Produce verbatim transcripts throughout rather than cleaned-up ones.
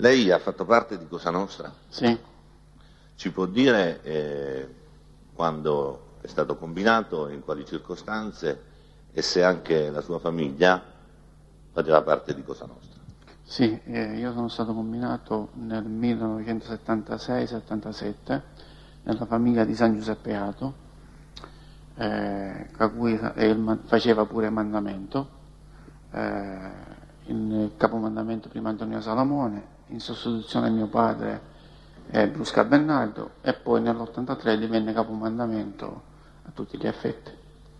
Lei ha fatto parte di Cosa Nostra? Sì. Ci può dire eh, quando è stato combinato, in quali circostanze e se anche la sua famiglia faceva parte di Cosa Nostra? Sì, eh, io sono stato combinato nel millenovecentosettantasei settantasette nella famiglia di San Giuseppe Ato, eh, a cui eh, faceva pure mandamento, eh, il capomandamento prima Antonio Salamone, in sostituzione mio padre eh, Brusca Bernardo, e poi nell'ottantatré divenne capomandamento a tutti gli effetti.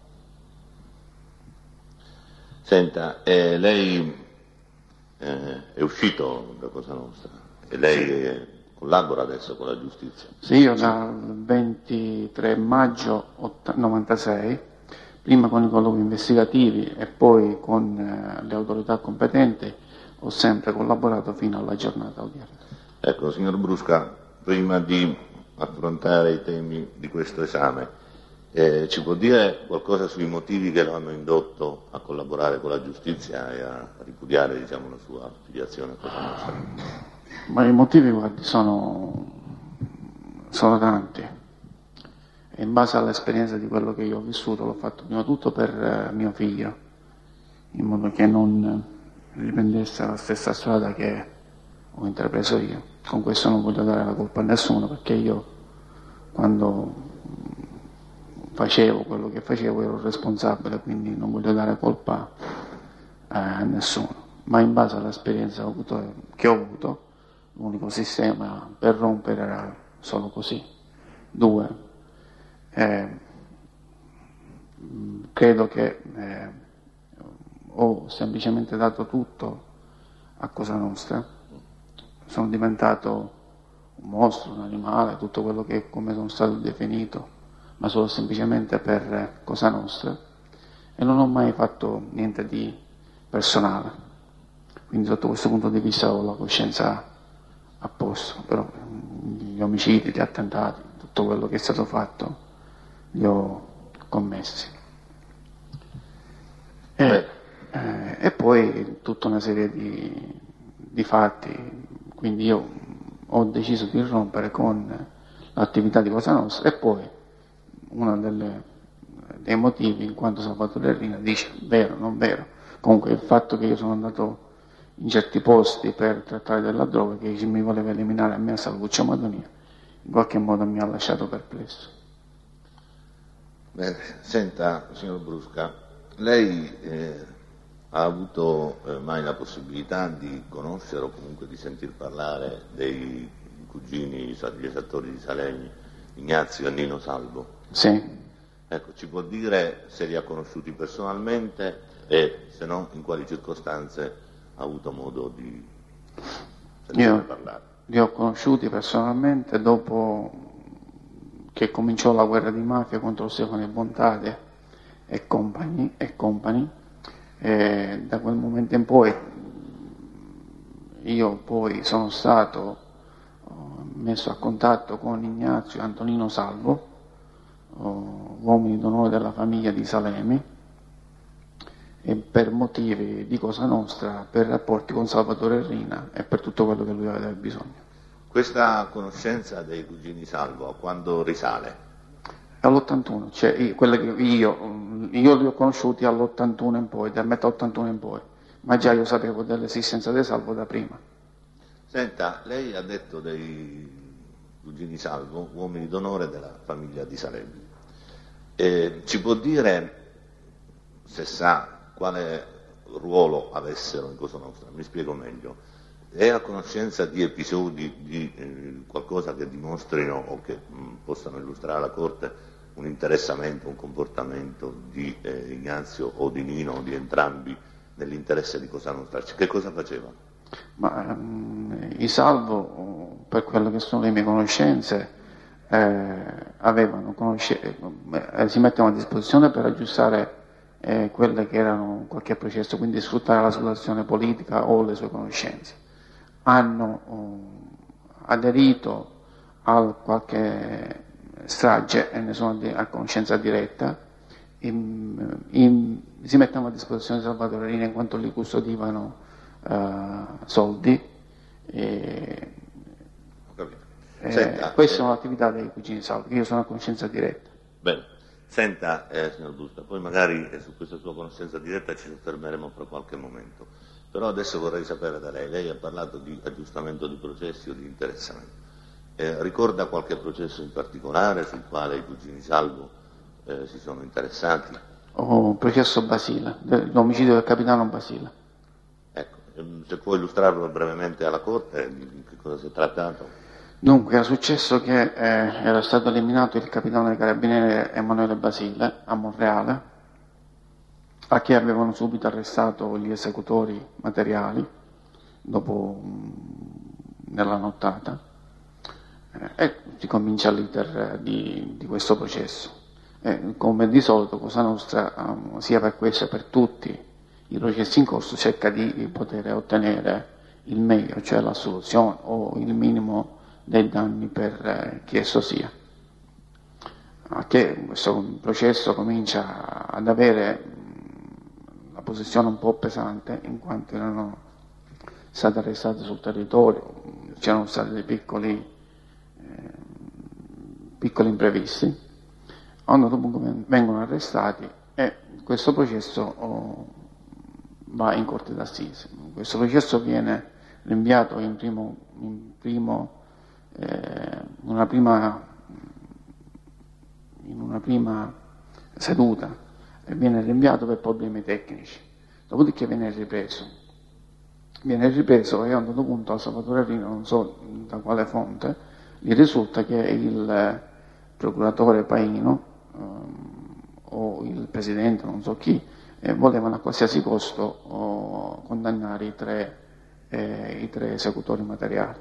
Senta, eh, lei eh, è uscito da Cosa Nostra e lei Sì. eh, collabora adesso con la giustizia? Sì, io dal ventitré maggio novantasei, prima con i colloqui investigativi e poi con eh, le autorità competenti, ho sempre collaborato fino alla giornata odierna. Ecco, signor Brusca, prima di affrontare i temi di questo esame, eh, ci può dire qualcosa sui motivi che lo hanno indotto a collaborare con la giustizia e a ripudiare, diciamo, la sua affiliazione a Cosa Nostra? Ma i motivi, guardi, sono, sono tanti. E in base all'esperienza di quello che io ho vissuto, l'ho fatto prima di tutto per eh, mio figlio, in modo che non riprendesse la stessa strada che ho intrapreso io. Con questo non voglio dare la colpa a nessuno, perché io, quando facevo quello che facevo, ero responsabile, quindi non voglio dare colpa eh, a nessuno. Ma in base all'esperienza che ho avuto, l'unico sistema per rompere era solo così. Due, eh, credo che eh, ho semplicemente dato tutto a Cosa Nostra, sono diventato un mostro, un animale, tutto quello che come sono stato definito, ma solo semplicemente per Cosa Nostra, e non ho mai fatto niente di personale. Quindi sotto questo punto di vista ho la coscienza a posto, però gli omicidi, gli attentati, tutto quello che è stato fatto li ho commessi. E, eh, e poi tutta una serie di, di fatti, quindi io ho deciso di rompere con l'attività di Cosa Nostra. E poi uno delle, dei motivi, in quanto Salvatore Rina dice vero, non vero, comunque il fatto che io sono andato in certi posti per trattare della droga, che mi voleva eliminare a me a Salvuccio Madonia, in qualche modo mi ha lasciato perplesso. Bene, senta, signor Brusca, lei eh, ha avuto eh, mai la possibilità di conoscere o comunque di sentir parlare dei cugini, gli esattori di Salemi, Ignazio e Nino Salvo? Sì. Ecco, ci può dire se li ha conosciuti personalmente e se no in quali circostanze ha avuto modo di sentire parlare? Li ho conosciuti personalmente dopo che cominciò la guerra di mafia contro Stefano Bontade e compagni, e compagni. E da quel momento in poi io poi sono stato messo a contatto con Ignazio e Antonino Salvo, uomini d'onore della famiglia di Salemi, e per motivi di Cosa Nostra, per rapporti con Salvatore Rina e per tutto quello che lui aveva bisogno. Questa conoscenza dei cugini Salvo a quando risale? All'ottantuno, cioè io, che io, io li ho conosciuti all'ottantuno in poi, dal metà ottantuno in poi, ma già io sapevo dell'esistenza di Salvo da prima. Senta, lei ha detto dei cugini Salvo, uomini d'onore della famiglia di Salemi. Eh, ci può dire se sa quale ruolo avessero in Cosa Nostra? Mi spiego meglio. È a conoscenza di episodi, di eh, qualcosa che dimostrino o che mh, possano illustrare alla Corte un interessamento, un comportamento di eh, Ignazio o di Nino o di entrambi nell'interesse di Cosa Nostra? Che cosa facevano? Ma um, i Salvo, per quelle che sono le mie conoscenze, eh, avevano conosce- eh, si mettevano a disposizione per aggiustare eh, quelle che erano qualche processo, quindi sfruttare la situazione politica o le sue conoscenze. Hanno uh, aderito a qualche strage e ne sono a conoscenza diretta, in, in, si mettevano a disposizione di Salvatore Rina in quanto li custodivano uh, soldi, E, Ho capito. eh, Senta, queste eh, sono attività dei cugini Salvi, io sono a conoscenza diretta. Bene. Senta, eh, signor Busta, poi magari eh, su questa sua conoscenza diretta ci soffermeremo per qualche momento. Però adesso vorrei sapere da lei, lei ha parlato di aggiustamento di processi o di interessamento. Eh, ricorda qualche processo in particolare sul quale i cugini Salvo eh, si sono interessati? Ho processo Basile, l'omicidio del capitano Basile. Ecco, ehm, se può illustrarlo brevemente alla Corte, di che cosa si è trattato? Dunque, è successo che eh, era stato eliminato il capitano dei carabinieri Emanuele Basile a Monreale, a che avevano subito arrestato gli esecutori materiali dopo mh, nella nottata, eh, e si comincia l'iter di, di questo processo. Eh, come di solito Cosa Nostra, um, sia per questo che per tutti i processi in corso, cerca di poter ottenere il meglio, cioè l'assoluzione o il minimo dei danni per eh, chi esso sia. A che questo processo comincia ad avere mh, la posizione un po' pesante, in quanto erano state arrestate sul territorio, c'erano stati dei piccoli, eh, piccoli imprevisti, a un certo punto vengono arrestati e questo processo oh, va in corte d'assise. Questo processo viene rinviato in primo, in primo eh, una prima, in una prima seduta e viene rinviato per problemi tecnici, dopodiché viene ripreso. Viene ripreso e a un certo punto al Salvatore Rino, non so da quale fonte, gli risulta che il procuratore Paino um, o il presidente, non so chi, eh, volevano a qualsiasi costo oh, condannare i tre, eh, i tre esecutori materiali.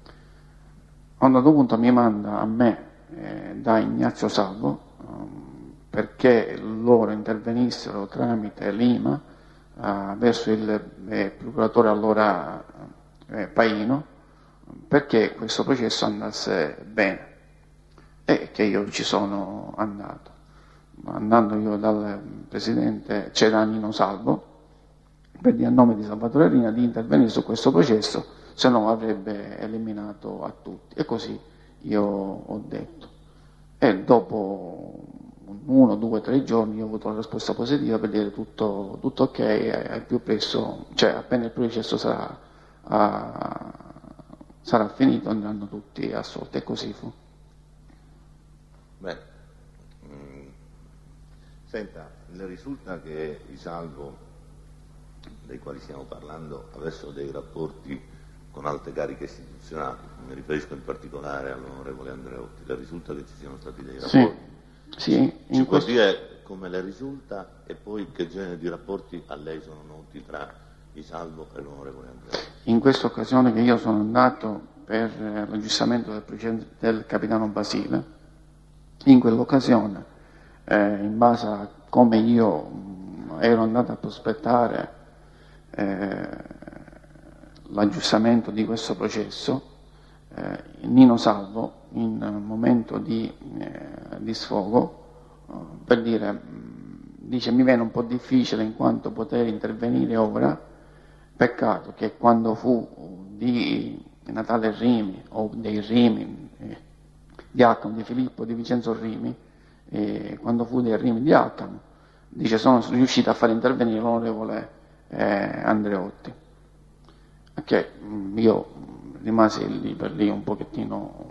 A un certo punto mi manda a me eh, da Ignazio Salvo um, perché loro intervenissero tramite Lima uh, verso il eh, procuratore allora eh, Paino, perché questo processo andasse bene, e che io ci sono andato. Andando io dal presidente, c'era Nino Salvo, per dire a nome di Salvatore Rina di intervenire su questo processo, se no avrebbe eliminato a tutti, e così io ho detto. E dopo uno, due, tre giorni io ho avuto la risposta positiva per dire tutto, tutto ok, e al più presto, cioè appena il processo sarà, a, sarà finito andranno tutti assolti, e così fu. Bene. Mm. Senta, le risulta che i Salvo, dei quali stiamo parlando, avessero dei rapporti con alte cariche istituzionali, mi riferisco in particolare all'onorevole Andreotti, le risulta che ci siano stati dei rapporti? Sì, sì, ci in può questo... dire come le risulta e poi che genere di rapporti a lei sono noti tra i Salvo e l'onorevole Andreotti? In questa occasione che io sono andato per eh, l'aggiustamento del, precedente, del capitano Basile, in quell'occasione, eh, in base a come io mh, ero andato a prospettare eh, l'aggiustamento di questo processo, eh, Nino Salvo, in un momento di, eh, di sfogo, eh, per dire, mh, dice mi viene un po' difficile in quanto poter intervenire ora, peccato che quando fu di Natale Rimi o dei Rimi, eh, di Alcamo, di Filippo, di Vincenzo Rimi, eh, quando fu dei Rimi di Alcamo, dice sono riuscito a far intervenire l'onorevole eh, Andreotti. Che io rimasi lì per lì un pochettino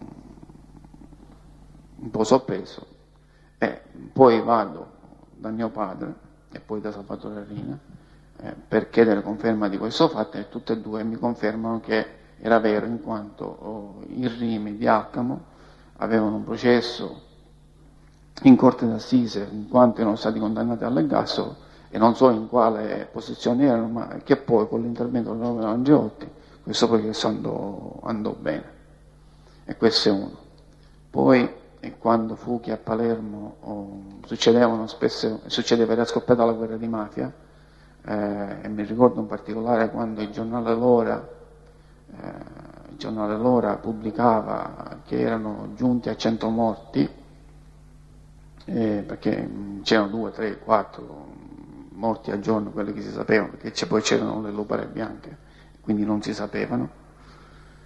un po' sorpreso, e poi vado da mio padre e poi da Salvatore Rina eh, per chiedere conferma di questo fatto, e tutte e due mi confermano che era vero, in quanto oh, i Rimi di Alcamo avevano un processo in corte d'assise in quanto erano stati condannati all'ergastolo, e non so in quale posizione erano, ma che poi con l'intervento dell'onorevole Andreotti questo processo andò, andò bene. E questo è uno. Poi e quando fu che a Palermo oh, succedevano spesso, succedeva, era scoppiata la guerra di mafia, eh, e mi ricordo in particolare quando il giornale L'Ora, eh, il giornale L'Ora pubblicava che erano giunti a cento morti, eh, perché c'erano due, tre, quattro morti al giorno, quelli che si sapevano, perché poi c'erano le lupare bianche, quindi non si sapevano.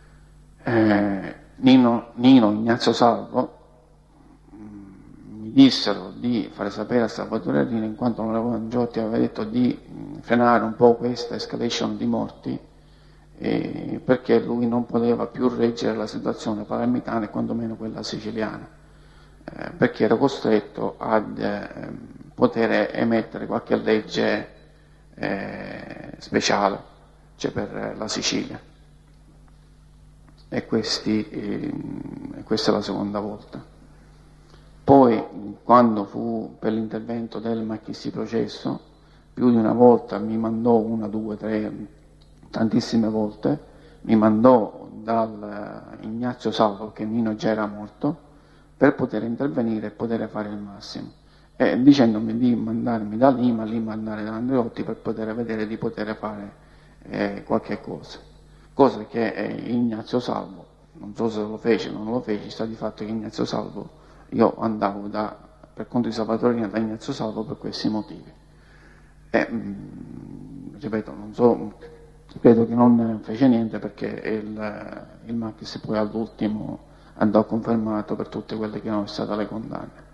Eh, Nino, Nino Ignazio Salvo mh, mi dissero di fare sapere a Salvatore Arrino, in quanto l'onorevole Andreotti aveva detto di mh, frenare un po' questa escalation di morti, eh, perché lui non poteva più reggere la situazione palermitana e quantomeno quella siciliana, eh, perché era costretto ad eh, poter emettere qualche legge eh, speciale, cioè per la Sicilia. E questi, eh, questa è la seconda volta. Poi, quando fu per l'intervento del Macchisti Processo, più di una volta mi mandò, una, due, tre, tantissime volte, mi mandò dal Ignazio Salvo, che Nino già era morto, per poter intervenire e poter fare il massimo, e dicendomi di mandarmi da Lima, Lima andare da Andreotti per poter vedere di poter fare eh, qualche cosa. Cosa che eh, Ignazio Salvo, non so se lo fece o non lo fece, sta di fatto che Ignazio Salvo, io andavo da, per conto di Salvatore Arrino da Ignazio Salvo per questi motivi. E, mh, ripeto, non so, credo che non fece niente, perché il, il Macchis poi all'ultimo andò confermato per tutte quelle che erano state le condanne.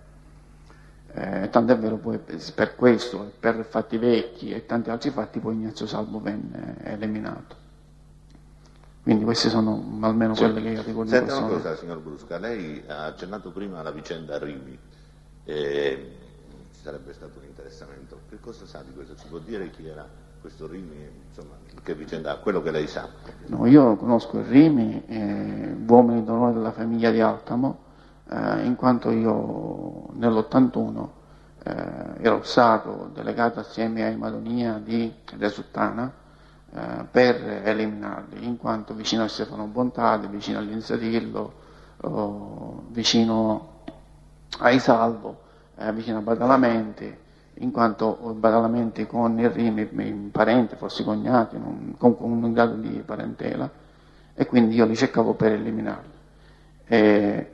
Eh, tant'è vero poi per questo, e per fatti vecchi e tanti altri fatti, poi Ignazio Salvo venne eliminato. Quindi queste sono almeno sì. quelle che io ricordo. Senta una cosa, signor Brusca, lei ha accennato prima alla vicenda Rimi, eh, ci sarebbe stato un interessamento. Che cosa sa di questo? Ci può dire chi era questo Rimi? Insomma, che vicenda, quello che lei sa? No, io conosco il Rimi, eh, uomini d'onore della famiglia di Alcamo, eh, in quanto io nell'ottantuno eh, ero stato delegato assieme ai Madonia di Resuttana, Uh, per eliminarli, in quanto vicino a Stefano Bontade, vicino all'Insatillo, uh, vicino ai Salvo, uh, vicino a Badalamenti, in quanto Badalamenti con il Rimi, parente, forse cognati, non, con, con un grado di parentela, e quindi io li cercavo per eliminarli. E,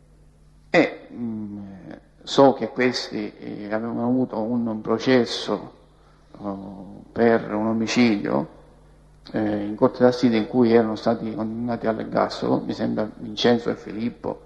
e mh, so che questi eh, avevano avuto un, un processo uh, per un omicidio Eh, in Corte d'Assise, in cui erano stati condannati all'ergastolo, mi sembra Vincenzo e Filippo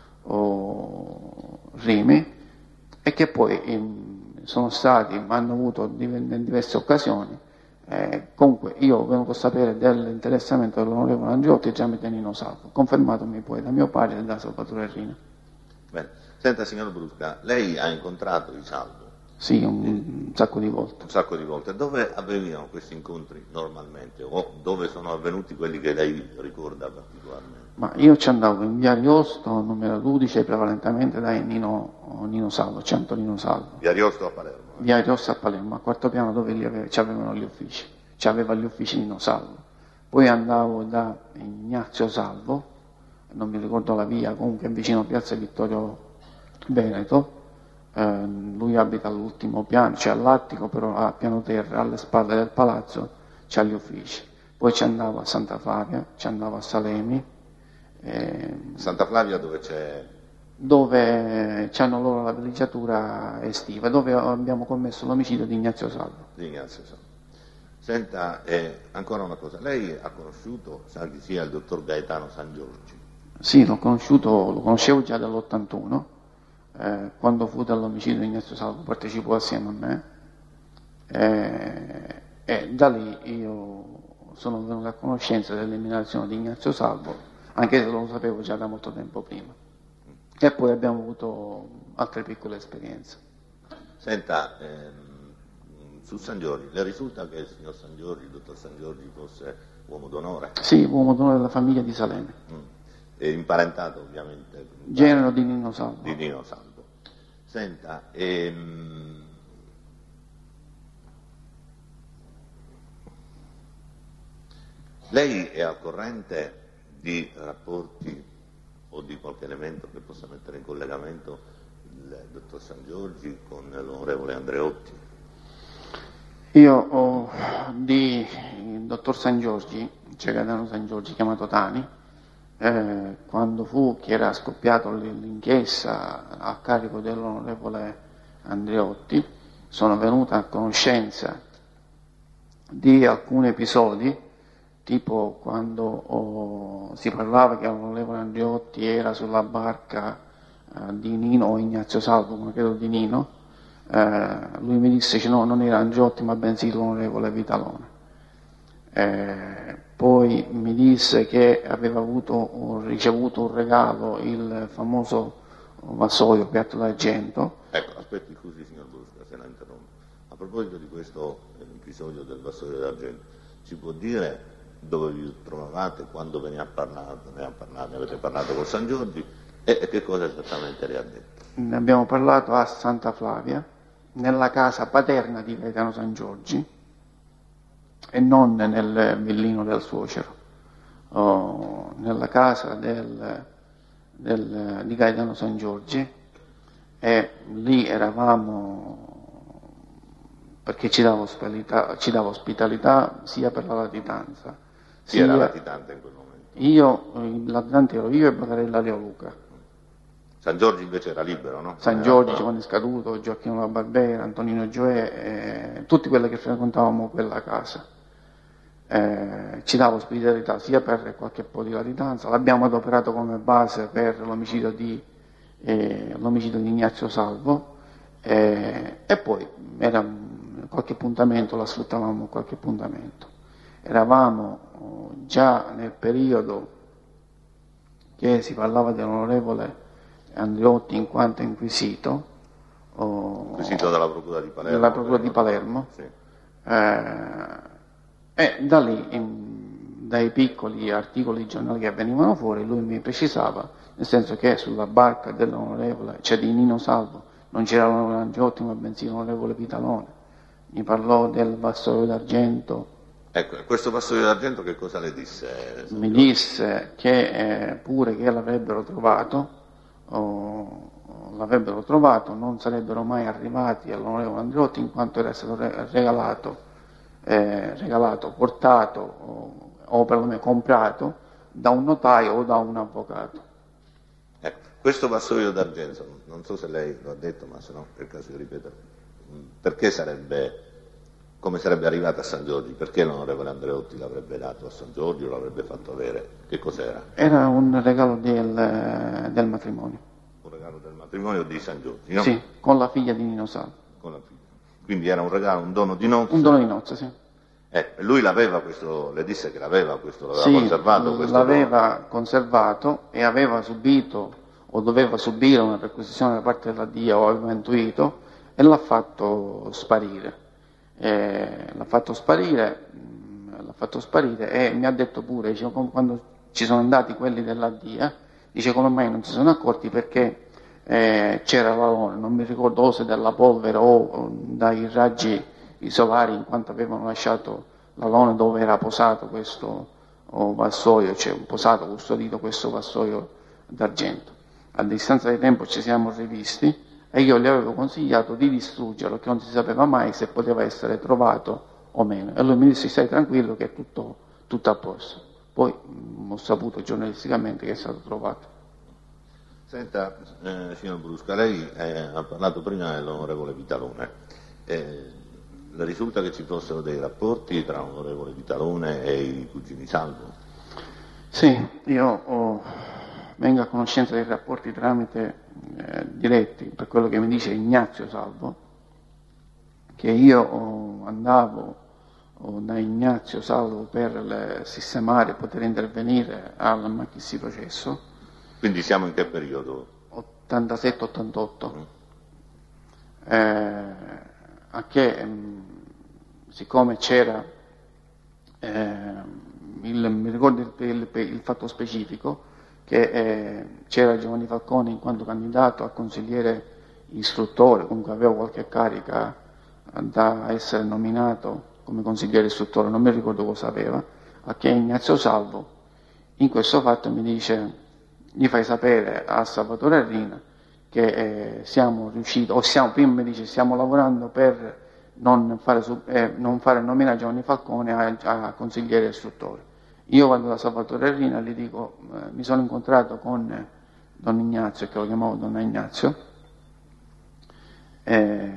o Rimi, e che poi eh, sono stati, hanno avuto in diverse occasioni. Eh, comunque io ho venuto a sapere dell'interessamento dell'onorevole Andreotti tramite Nino Salvo, confermatomi poi da mio padre e da Salvatore Arrino. Bene. Senta, signor Brusca, lei ha incontrato i Salvo? Sì, un, un sacco di volte. Un sacco di volte. Dove avvenivano questi incontri normalmente? O dove sono avvenuti quelli che lei ricorda particolarmente? Ma io ci andavo in via Ariosto, numero dodici, prevalentemente da Nino, Nino Salvo, Centro Nino Salvo. Via Ariosto a Palermo? Eh? Via Ariosto a Palermo, al quarto piano, dove lì ave, c'avevano gli uffici. C'aveva gli uffici Nino Salvo. Poi andavo da Ignazio Salvo, non mi ricordo la via, comunque vicino a Piazza Vittorio Veneto. Eh, lui abita all'ultimo piano, cioè all'attico, però a piano terra, alle spalle del palazzo, c'ha gli uffici. Poi ci andavo a Santa Flavia, ci andavo a Salemi. Eh, Santa Flavia dove c'è? Dove c'hanno loro la villeggiatura estiva, dove abbiamo commesso l'omicidio di Ignazio Salvo. Di Ignazio Salvo. Senta, eh, ancora una cosa, lei ha conosciuto, sa chi sia, il dottor Gaetano San Giorgi? Sì, l'ho conosciuto, lo conoscevo già dall'ottantuno. Eh, quando fu dall'omicidio di Ignazio Salvo partecipò assieme a me, eh, e da lì io sono venuto a conoscenza dell'eliminazione di Ignazio Salvo, anche se lo sapevo già da molto tempo prima, e poi abbiamo avuto altre piccole esperienze. Senta, ehm, su San Giorgi, le risulta che il signor San Giorgi, il dottor San Giorgi, fosse uomo d'onore? Sì, uomo d'onore della famiglia di Salemi. Mm. E imparentato ovviamente? Genero di Nino Salvo. Di Nino Salvo. Senta, ehm, lei è al corrente di rapporti o di qualche elemento che possa mettere in collegamento il dottor San Giorgi con l'onorevole Andreotti? Io ho di il dottor San Giorgi, cioè Gaetano San Giorgi, chiamato Tani, Eh, quando fu che era scoppiato l'inchiesta a carico dell'onorevole Andreotti, sono venuta a conoscenza di alcuni episodi tipo quando oh, si parlava che l'onorevole Andreotti era sulla barca eh, di Nino o Ignazio Salvo, come credo di Nino, eh, lui mi disse che no, non era Andreotti ma bensì l'onorevole Vitalone. Eh, poi mi disse che aveva avuto, ricevuto un regalo, il famoso vassoio piatto d'argento. Ecco, aspetti scusi signor Brusca, se la interrompo. A proposito di questo episodio del vassoio d'argento, ci può dire dove vi trovavate, quando ve ne ha parlato, ne, ha parlato, ne avete parlato con San Giorgi e, e che cosa esattamente le ha detto? Ne abbiamo parlato a Santa Flavia, nella casa paterna di Gaetano San Giorgi e non nel villino del suocero, oh, nella casa del, del, di Gaetano San Giorgi, e lì eravamo perché ci dava ospitalità, ci dava ospitalità sia per la latitanza. Chi era latitante in quel momento? Io, il latitante ero io e Bagarella Leo Luca. San Giorgi invece era libero, no? San Giorgi, Giovanni Scaduto, Gioacchino La Barbera, Antonino Gioè, eh, tutti quelli che frequentavamo quella casa. Eh, ci dava ospitalità sia per qualche po' di latitanza, l'abbiamo adoperato come base per l'omicidio di, eh, l'omicidio di Ignazio Salvo, eh, e poi era qualche appuntamento, la sfruttavamo qualche appuntamento. Eravamo oh, già nel periodo che si parlava dell'onorevole Andreotti in quanto inquisito, oh, inquisito dalla Procura di Palermo. Della Procura di Palermo. Sì. Eh, e da lì, in, dai piccoli articoli giornali che venivano fuori, lui mi precisava, nel senso che sulla barca dell'onorevole, cioè di Nino Salvo, non c'era l'onorevole Andreotti ma bensì l'onorevole Vitalone. Mi parlò del vassoio d'argento. Ecco, questo vassoio d'argento che cosa le disse? Mi disse che eh, pure che l'avrebbero trovato, o, l'avrebbero trovato, non sarebbero mai arrivati all'onorevole Andreotti in quanto era stato regalato, eh, regalato portato o, o perlomeno comprato da un notaio o da un avvocato. Ecco, questo vassoio d'argento, non so se lei lo ha detto, ma se no per caso di ripetere, perché sarebbe, come sarebbe arrivato a San Giorgi? Perché l'onorevole Andreotti l'avrebbe dato a San Giorgi o l'avrebbe fatto avere? Che cos'era? Era un regalo del, del matrimonio. Un regalo del matrimonio di San Giorgi, no? Sì, con la figlia di Nino Salvo. Con la figlia. Quindi era un regalo, un dono di nozze? Un dono di nozze, sì. Eh, lui l'aveva questo, le disse che l'aveva questo, l'aveva sì, conservato questo l'aveva dono. conservato e aveva subito o doveva subire una perquisizione da parte della D I A o aveva intuito e l'ha fatto sparire. Eh, l'ha fatto sparire, mh, l'ha fatto sparire e mi ha detto pure, dice, quando ci sono andati quelli della D I A, dice come mai non si sono accorti perché eh, c'era l'alone, non mi ricordo o se dalla polvere o, o dai raggi solari in quanto avevano lasciato l'alone dove era posato questo oh, vassoio, cioè posato, custodito questo vassoio d'argento. A distanza di tempo ci siamo rivisti e io gli avevo consigliato di distruggerlo, che non si sapeva mai se poteva essere trovato o meno. E lui mi disse stai tranquillo che è tutto, tutto a posto. Poi mh, ho saputo giornalisticamente che è stato trovato. Senta, eh, signor Brusca, lei eh, ha parlato prima dell'onorevole Vitalone. Eh, le risulta che ci fossero dei rapporti tra l'onorevole Vitalone e i cugini Salvo? Sì, io ho, vengo a conoscenza dei rapporti tramite eh, diretti, per quello che mi dice Ignazio Salvo, che io oh, andavo oh, da Ignazio Salvo per le, sistemare e poter intervenire al maxi processo. Quindi siamo in che periodo? ottantasette ottantotto. Mm. Eh, a che, mh, siccome c'era, eh, il, mi ricordo il, il, il fatto specifico, che eh, c'era Giovanni Falcone in quanto candidato a consigliere istruttore, comunque aveva qualche carica da essere nominato come consigliere istruttore, non mi ricordo cosa aveva, a che Ignazio Salvo in questo fatto mi dice, gli fai sapere a Salvatore Arrina che eh, siamo riusciti, o siamo, prima mi dice stiamo lavorando per non fare, eh, non fare nominare Giovanni Falcone a, a consigliere istruttore. Io vado da Salvatore Arrina e gli dico, eh, mi sono incontrato con eh, Don Ignazio, che lo chiamavo Don Ignazio, eh,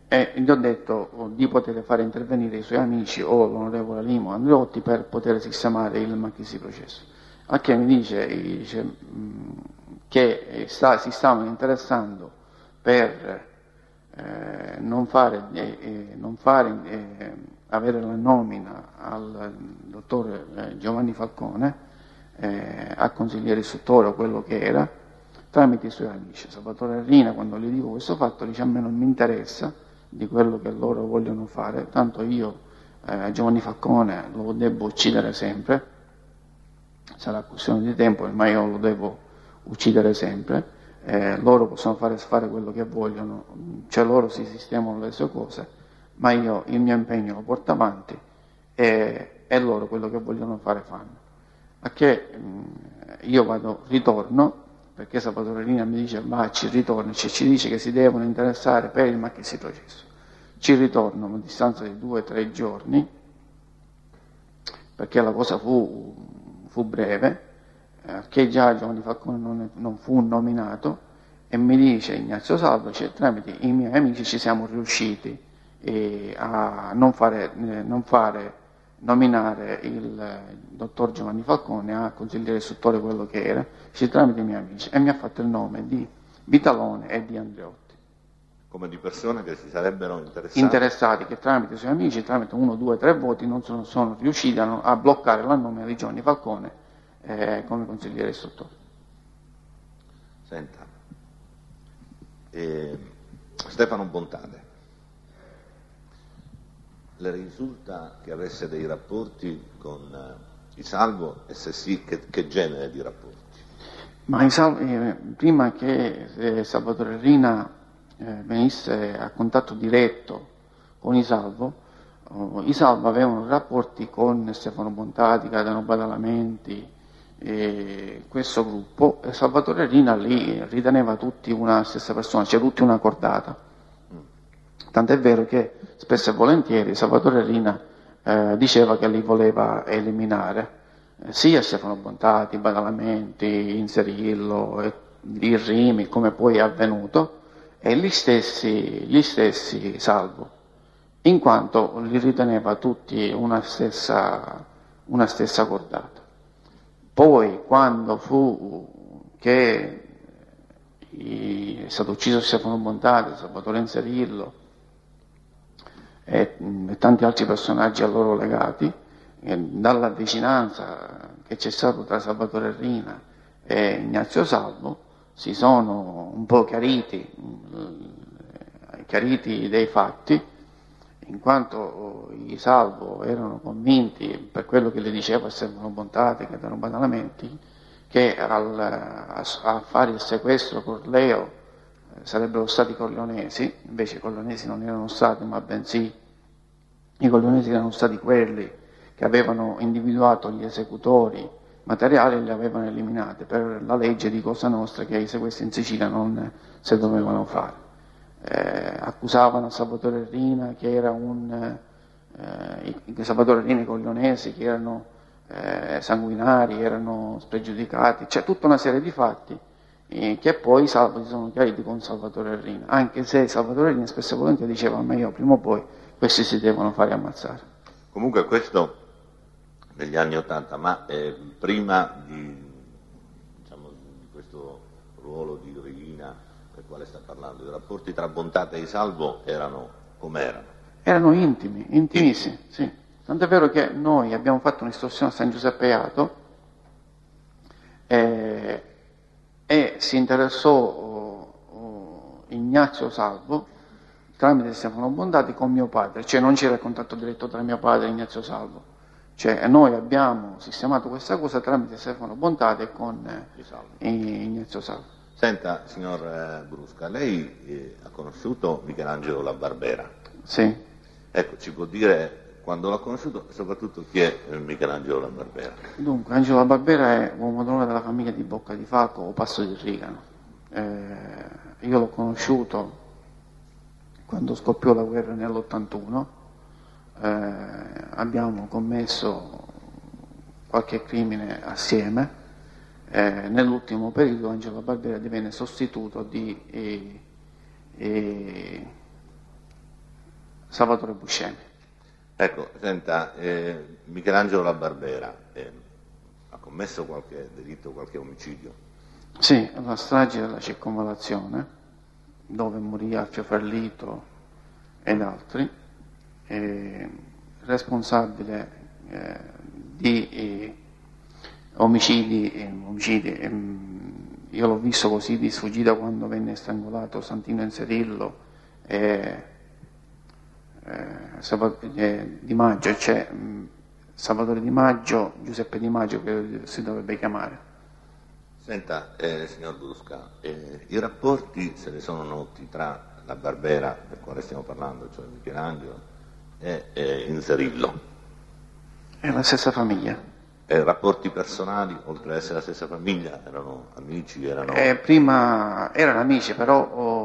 e gli ho detto di poter fare intervenire i suoi amici o l'onorevole Limo Andreotti per poter sistemare il maxi processo. A che mi dice, dice mh, che sta, si stavano interessando per eh, non fare, eh, eh, non fare eh, avere la nomina al dottor eh, Giovanni Falcone eh, a consigliere istruttore o quello che era, tramite i suoi amici. Salvatore Rina, quando gli dico questo fatto, dice: a me non mi interessa di quello che loro vogliono fare, tanto io eh, Giovanni Falcone lo devo uccidere sempre, sarà questione di tempo, ma io lo devo uccidere sempre, eh, loro possono fare, fare quello che vogliono, cioè loro si sistemano le sue cose, ma io il mio impegno lo porto avanti e, e loro quello che vogliono fare fanno. A che mh, io vado, ritorno, perché Salvatore Rina mi dice: ma ci ritorno, cioè ci dice che si devono interessare per il maxi processo. Ci ritorno a distanza di due o tre giorni, perché la cosa fu, fu breve, eh, che già Giovanni Falcone non, non fu nominato, e mi dice Ignazio Salvo, cioè, tramite i miei amici ci siamo riusciti eh, a non fare, eh, non fare nominare il eh, dottor Giovanni Falcone a consigliere istruttore, quello che era, cioè, tramite i miei amici, e mi ha fatto il nome di Vitalone e di Andreotti. Come di persone che si sarebbero interessati? Interessati, che tramite i suoi amici, tramite uno, due, tre voti, non sono, sono riusciti a, a bloccare la nomina di Giovanni Falcone eh, come consigliere istruttore. Senta, eh, Stefano Bontade, le risulta che avesse dei rapporti con eh, i Salvo, e se sì, che, che genere di rapporti? Ma i Salvo, eh, prima che eh, Salvatore Rina eh, venisse a contatto diretto con i Salvo, oh, i Salvo avevano rapporti con Stefano Bontade, Gaetano Badalamenti, eh, questo gruppo, e Salvatore Rina li riteneva tutti una stessa persona, cioè tutti una cordata. Tant'è vero che spesso e volentieri Salvatore Rina eh, diceva che li voleva eliminare, eh, sia Stefano Bontade, Badalamenti, Inserillo, e il Rimi, come poi è avvenuto, e gli stessi, gli stessi Salvo, in quanto li riteneva tutti una stessa, una stessa cordata. Poi, quando fu che è stato ucciso Stefano Bontade, Salvatore Inserillo e, e tanti altri personaggi a loro legati, e dalla vicinanza che c'è stata tra Salvatore Rina e Ignazio Salvo, si sono un po' chiariti, chiariti dei fatti, in quanto i Salvo erano convinti, per quello che le diceva Stefano Bontade, che erano Badalamenti, che al, a, a fare il sequestro Corleo eh, sarebbero stati i corleonesi. Invece i corleonesi non erano stati, ma bensì i corleonesi erano stati quelli che avevano individuato gli esecutori materiali e li avevano eliminati per la legge di Cosa Nostra, che i sequestri in Sicilia non si dovevano fare. Eh, accusavano Salvatore Rina che era un eh, i, Salvatore Rina e i corleonesi che erano eh, sanguinari, erano spregiudicati, c'è tutta una serie di fatti eh, che poi Salvo si sono chiariti con Salvatore Rina, anche se Salvatore Rina spesso e volentieri diceva: ma io prima o poi questi si devono fare ammazzare. Comunque questo negli anni Ottanta, ma eh, prima di, diciamo, di questo ruolo di Rina del quale sta parlando, i rapporti tra Bontade e Salvo erano com'erano? Erano intimi, intimissimi, sì. Tant'è vero che noi abbiamo fatto un'estorsione a San Giuseppe Jato eh, e si interessò oh, oh, Ignazio Salvo tramite Stefano Bontade con mio padre, cioè non c'era il contatto diretto tra mio padre e Ignazio Salvo, cioè noi abbiamo sistemato questa cosa tramite Stefano Bontade e con eh, Ignazio Salvo. Senta, signor eh, Brusca, lei eh, ha conosciuto Michelangelo La Barbera? Sì. Ecco, ci può dire quando l'ha conosciuto, soprattutto chi è Michelangelo La Barbera? Dunque, Angelo La Barbera è uomo d'onore della famiglia di Bocca di Falco o Passo di Rigano. Eh, io l'ho conosciuto quando scoppiò la guerra nell'ottantuno, eh, abbiamo commesso qualche crimine assieme. Eh, nell'ultimo periodo Angelo La Barbera divenne sostituto di, eh, eh, Salvatore Buscemi. Ecco, senta, eh, Michelangelo La Barbera eh, ha commesso qualche delitto, qualche omicidio? Sì, la strage della circonvallazione, dove morì Alfio Ferlito ed altri, eh, responsabile eh, di eh, omicidi, eh, omicidi eh, io l'ho visto così di sfuggita quando venne strangolato Santino Inserillo e eh, eh, Di Maggio, cioè mh, Salvatore Di Maggio, Giuseppe Di Maggio che si dovrebbe chiamare. Senta, eh, signor Brusca, eh, i rapporti se ne sono noti tra La Barbera, del quale stiamo parlando, cioè Michelangelo, e, e Inserillo? È la stessa famiglia. E rapporti personali, oltre ad essere la stessa famiglia, erano amici, erano... Eh, prima erano amici, però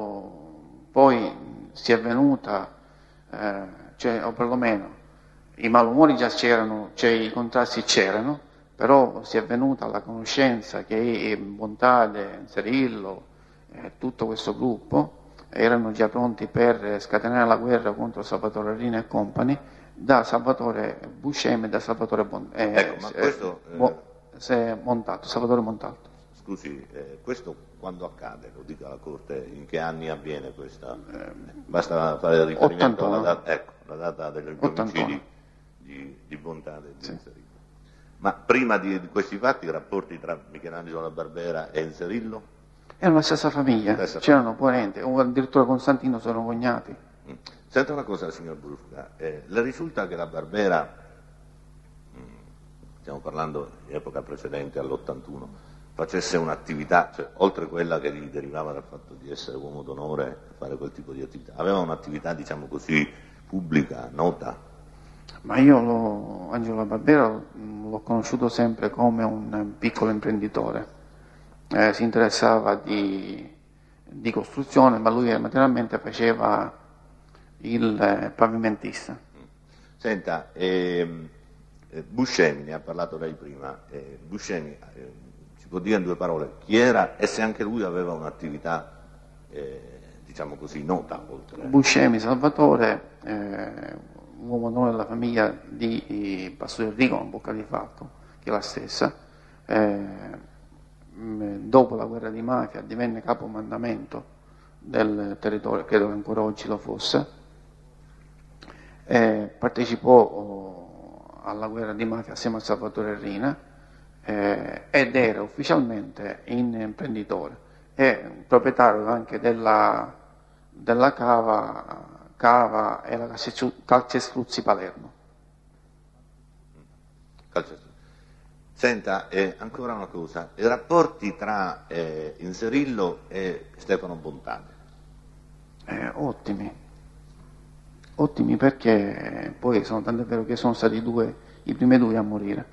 oh, poi si è venuta, eh, cioè, o perlomeno i malumori già c'erano, cioè i contrasti c'erano, però si è venuta alla conoscenza che Bontade, Inserillo, eh, tutto questo gruppo erano già pronti per scatenare la guerra contro Salvatore Rina e compagni, da Salvatore Buscemi e da Salvatore bon, eh, ecco, ma questo, eh, bo, se Montalto, Salvatore Montalto. Scusi, eh, questo quando accade? Lo dica alla Corte, in che anni avviene questa? Eh, basta fare riferimento alla data, ecco, la data degli omicidi di, di Bontade e di Inserillo. Ma prima di, di questi fatti i rapporti tra Michelangelo La Barbera e Inserillo? Erano la stessa famiglia, stessa c'erano parenti, addirittura Costantino sono cognati. Mm. Senta una cosa, signor Brusca, eh, le risulta che La Barbera, mh, stiamo parlando di epoca precedente all'ottantuno, facesse un'attività, cioè, oltre quella che gli derivava dal fatto di essere uomo d'onore, fare quel tipo di attività, aveva un'attività, diciamo così, pubblica, nota? Ma io, lo, Angelo La Barbera, l'ho conosciuto sempre come un piccolo imprenditore, eh, si interessava di, di costruzione, ma lui materialmente faceva il eh, pavimentista. Senta, eh, Buscemi, ne ha parlato lei prima, eh, Buscemi, eh, ci può dire in due parole chi era e se anche lui aveva un'attività, eh, diciamo così, nota? Oltre. Buscemi Salvatore, eh, uomo d'onore della famiglia di Passo del Rico, un Bocca di Falco, che è la stessa, eh, dopo la guerra di mafia divenne capomandamento del territorio, credo che ancora oggi lo fosse. Eh, partecipò alla guerra di mafia assieme a Salvatore Rina eh, ed era ufficialmente un imprenditore e proprietario anche della, della cava, cava e la Calcestruzzi Palermo. Calcestruzzi. Senta, eh, ancora una cosa, i rapporti tra eh, Inserillo e Stefano Bontade? Eh, ottimi. Ottimi perché poi sono tanto vero che sono stati due, i primi due a morire.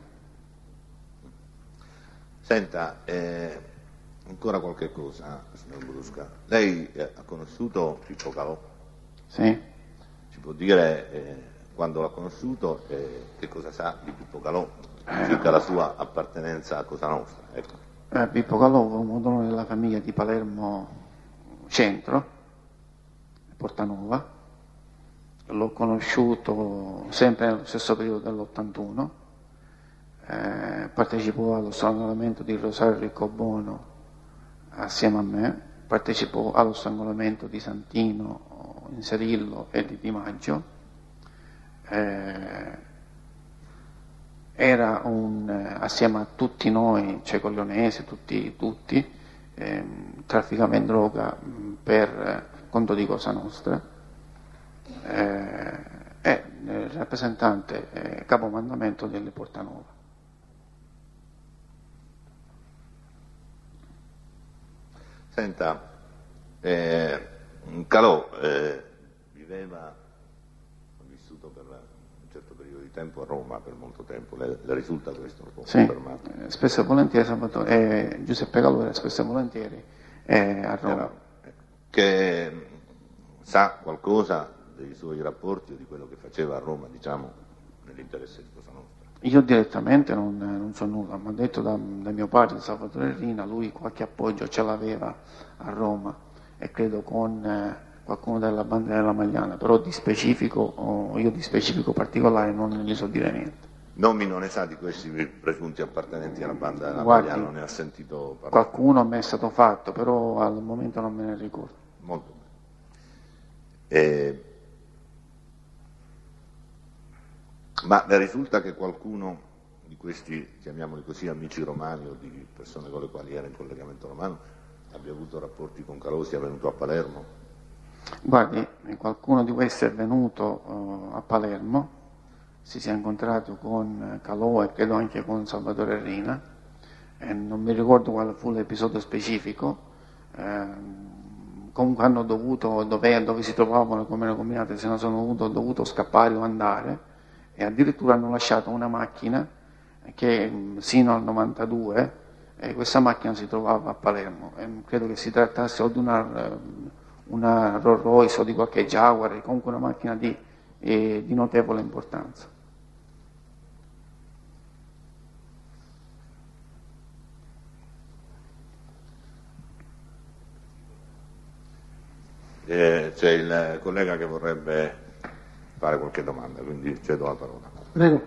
Senta, eh, ancora qualche cosa, signor Brusca. Lei eh, ha conosciuto Pippo Calò? Sì. Ci può dire eh, quando l'ha conosciuto eh, che cosa sa di Pippo Calò, Eh, circa la sua appartenenza a Cosa Nostra? Ecco. Eh, Pippo Calò, uomo d'onore della famiglia di Palermo Centro, Portanova. L'ho conosciuto sempre nello stesso periodo dell'ottantuno, eh, partecipò allo strangolamento di Rosario Riccobono assieme a me, partecipò allo strangolamento di Santino, Inserillo e di Di Maggio, eh, era un, assieme a tutti noi, cioè Coglionesi, tutti, tutti eh, trafficava in droga per conto di Cosa Nostra. Eh, è il rappresentante eh, capomandamento delle Portanova. Senta, eh, Calò eh, viveva, ha vissuto per un certo periodo di tempo a Roma, per molto tempo, le, le risulta questo? Lo può sì, confermare? Eh, spesso e volentieri Salvatore, eh, Giuseppe Calò era spesso e volentieri eh, a Roma. Era, che sa qualcosa dei suoi rapporti o di quello che faceva a Roma, diciamo, nell'interesse di Cosa Nostra? Io direttamente non, non so nulla, mi ha detto da, da mio padre Salvatore Rina, lui qualche appoggio ce l'aveva a Roma e credo con eh, qualcuno della banda della Magliana, però di specifico, oh, io di specifico particolare non ne so dire niente. Nomi non ne sa di questi presunti appartenenti alla banda della Guardi, Magliana, non ne ha sentito parlare? Qualcuno a me è stato fatto, però al momento non me ne ricordo. Molto bene. Eh, ma le risulta che qualcuno di questi, chiamiamoli così, amici romani o di persone con le quali era in collegamento romano, abbia avuto rapporti con Calò, sia venuto a Palermo? Guardi, qualcuno di questi è venuto uh, a Palermo, si sia incontrato con Calò e credo anche con Salvatore Rina, e non mi ricordo quale fu l'episodio specifico, eh, comunque hanno dovuto, dove, dove si trovavano, come erano combinate, se ne sono dovuto, dovuto scappare o andare, e addirittura hanno lasciato una macchina che sino al novantadue eh, questa macchina si trovava a Palermo, e credo che si trattasse o di una, una Rolls Royce o di qualche Jaguar, comunque una macchina di, eh, di notevole importanza. Eh, c'è il collega che vorrebbe fare qualche domanda, quindi cedo la parola. Prego.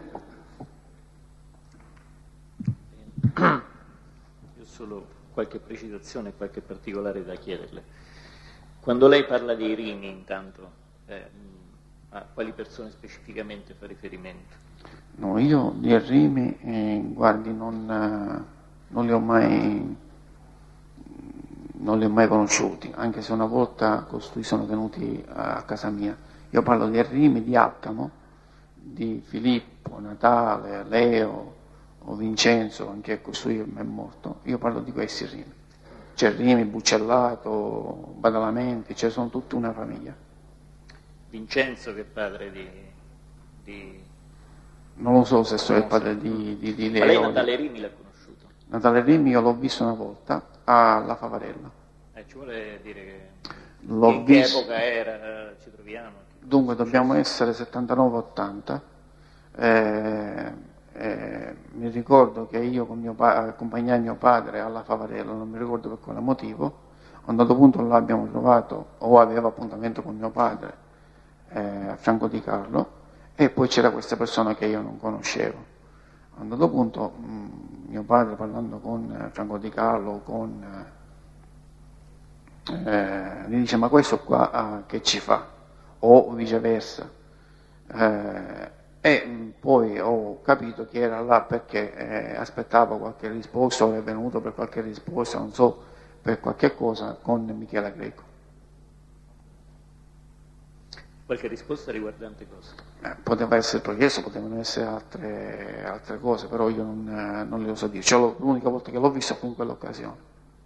Io ho solo qualche precisazione, qualche particolare da chiederle. Quando lei parla dei Rini, intanto, eh, a quali persone specificamente fa riferimento? No, io di Rimi, eh, guardi, non, eh, non li ho mai non li ho mai conosciuti, anche se una volta costui sono venuti a casa mia. Io parlo di Rimi, di Alcamo, di Filippo, Natale, Leo o Vincenzo, anche costui è morto. Io parlo di questi Rimi. C'è Rimi, Buccellato, Badalamenti, cioè sono tutta una famiglia. Vincenzo che è padre di... di... Non lo so se sono il padre di, di, di Leo. Ma lei Natale Rimi l'ha conosciuto? Natale Rimi io l'ho visto una volta alla Favarella. Eh, ci vuole dire che... L'ho in visto... che epoca era, ci troviamo? Dunque dobbiamo essere settantanove ottanta. Eh, eh, mi ricordo che io con mio pa- accompagnai mio padre alla Favarella, non mi ricordo per quale motivo. A un dato punto là abbiamo trovato, o aveva appuntamento con mio padre eh, a fianco di Carlo, e poi c'era questa persona che io non conoscevo. A un dato punto mh, mio padre, parlando con Franco Di Carlo, con, eh, gli dice: ma questo qua ah, che ci fa? O viceversa. Eh, e poi ho capito che era là perché eh, aspettavo qualche risposta, o è venuto per qualche risposta, non so, per qualche cosa con Michele Greco. Qualche risposta riguardante cosa? Eh, poteva essere il processo, potevano essere altre, altre cose, però io non, eh, non le oso dire. Cioè, l'unica volta che l'ho visto fu in quell'occasione.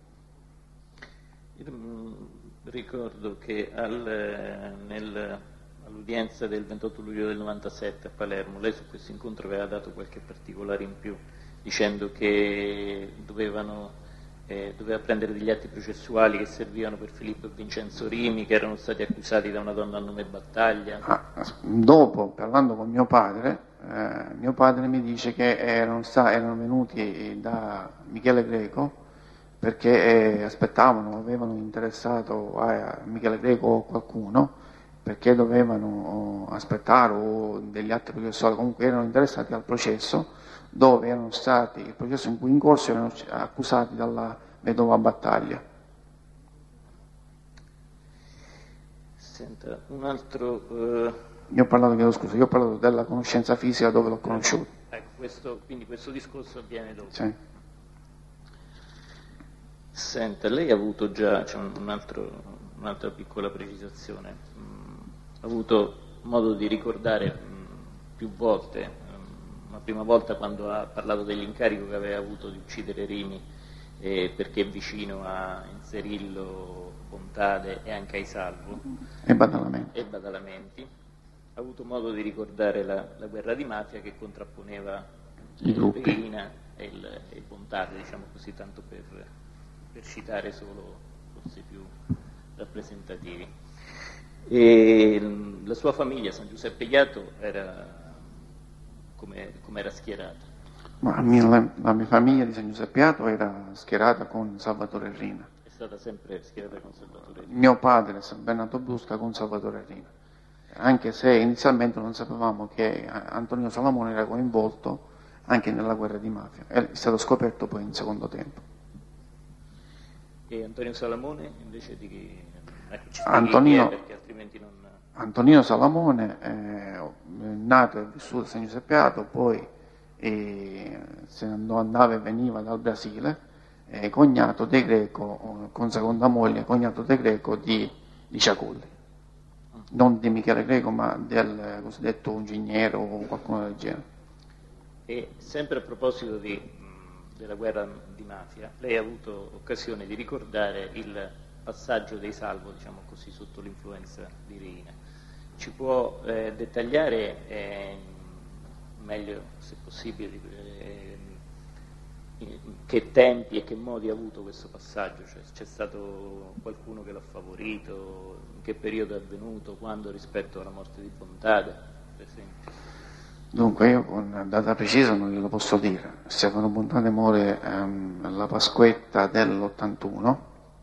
Io mh, ricordo che al, nel, all'udienza del ventotto luglio del novantasette a Palermo, lei su questo incontro aveva dato qualche particolare in più, dicendo che dovevano... Eh, doveva prendere degli atti processuali che servivano per Filippo e Vincenzo Rimi, che erano stati accusati da una donna a nome Battaglia. Ah, dopo, parlando con mio padre, eh, mio padre mi dice che erano, sta- erano venuti da Michele Greco perché eh, aspettavano, avevano interessato a Michele Greco o qualcuno, perché dovevano aspettare o degli atti processuali, comunque erano interessati al processo, dove erano stati, il processo in cui in corso erano accusati dalla vedova Battaglia. Senta, un altro... Uh... Io ho parlato, chiedo scusa, io ho parlato della conoscenza fisica dove l'ho conosciuto. Ecco, questo, quindi questo discorso avviene dopo. Sì. Senta, lei ha avuto già, c'è un altro, un'altra piccola precisazione, mm, ha avuto modo di ricordare mm, più volte, la prima volta quando ha parlato dell'incarico che aveva avuto di uccidere Rimi eh, perché è vicino a Inserillo, Bontade e anche ai Salvo e Badalamenti. e Badalamenti, ha avuto modo di ricordare la, la guerra di mafia che contrapponeva i gruppi Rina e il, e il Bontade, diciamo così, tanto per, per citare solo forse più rappresentativi. E la sua famiglia, San Giuseppe Ghiato, era come era schierata? Ma la, mia, la, la mia famiglia di San Giuseppe Ghiato era schierata con Salvatore Rina. E stata sempre schierata con Salvatore Rina. Mio padre, Bernardo Brusca, con Salvatore Rina. Anche se inizialmente non sapevamo che Antonino Salamone era coinvolto anche nella guerra di mafia. È stato scoperto poi in secondo tempo. E Antonio Salamone invece di chi? Ecco, ci Antonino, chi è, perché altrimenti non... Antonino Salamone è nato e vissuto a San Giuseppe Ato, poi eh, se andò, andava e veniva dal Brasile, eh, cognato De Greco, con seconda moglie, cognato De Greco di, di Ciaculli. Non di Michele Greco, ma del cosiddetto ingegnere o qualcuno del genere. E sempre a proposito di, mh, della guerra di mafia, lei ha avuto occasione di ricordare il passaggio dei Salvo, diciamo così, sotto l'influenza di Rina. Ci può eh, dettagliare eh, meglio, se possibile, eh, che tempi e che modi ha avuto questo passaggio? Cioè, c'è stato qualcuno che l'ha favorito? In che periodo è avvenuto? Quando rispetto alla morte di Bontade, per esempio? Dunque, io con data precisa non glielo posso dire. Stefano Bontade muore ehm, la Pasquetta dell'ottantuno.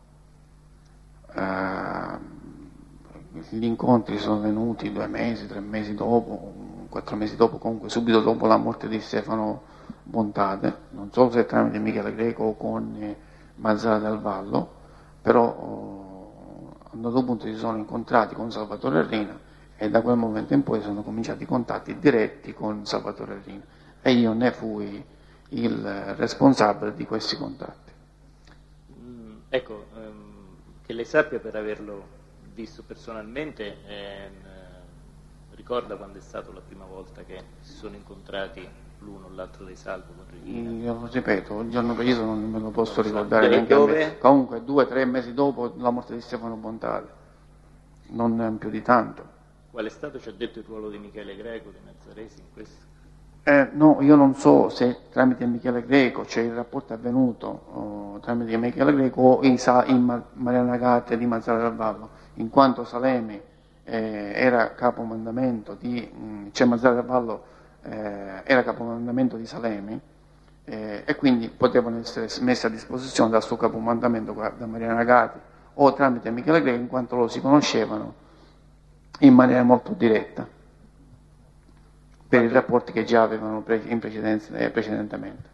Eh, gli incontri sono venuti due mesi, tre mesi dopo, quattro mesi dopo, comunque subito dopo la morte di Stefano Bontade, non so se tramite Michele Greco o con eh, Mazzara del Vallo, però oh, a un certo punto si sono incontrati con Salvatore Rina e da quel momento in poi sono cominciati i contatti diretti con Salvatore Rina e io ne fui il responsabile di questi contatti. Mm, ecco, ehm, che lei sappia, per averlo visto personalmente, ehm, ricorda quando è stata la prima volta che si sono incontrati l'uno o l'altro dei Salvo con Rina? Io ripeto, il giorno preciso non me lo posso ricordare neanche dove? a me. Comunque due o tre mesi dopo la morte di Stefano Bontade, non più di tanto. Qual è stato, ci ha detto, il ruolo di Michele Greco, di Mazzaresi in questo? Eh, no, io non so se tramite Michele Greco, cioè il rapporto è avvenuto oh, tramite Michele Greco o in, in Mariana Gatte di Mazzara del Vallo, in quanto Salemi eh, era capomandamento di, mh, cioè Mazzara del Vallo eh, era capomandamento di Salemi eh, e quindi potevano essere messi a disposizione dal suo capomandamento da Mariana Gatte o tramite Michele Greco, in quanto loro si conoscevano in maniera molto diretta per i rapporti che già avevano in precedenza, eh, precedentemente.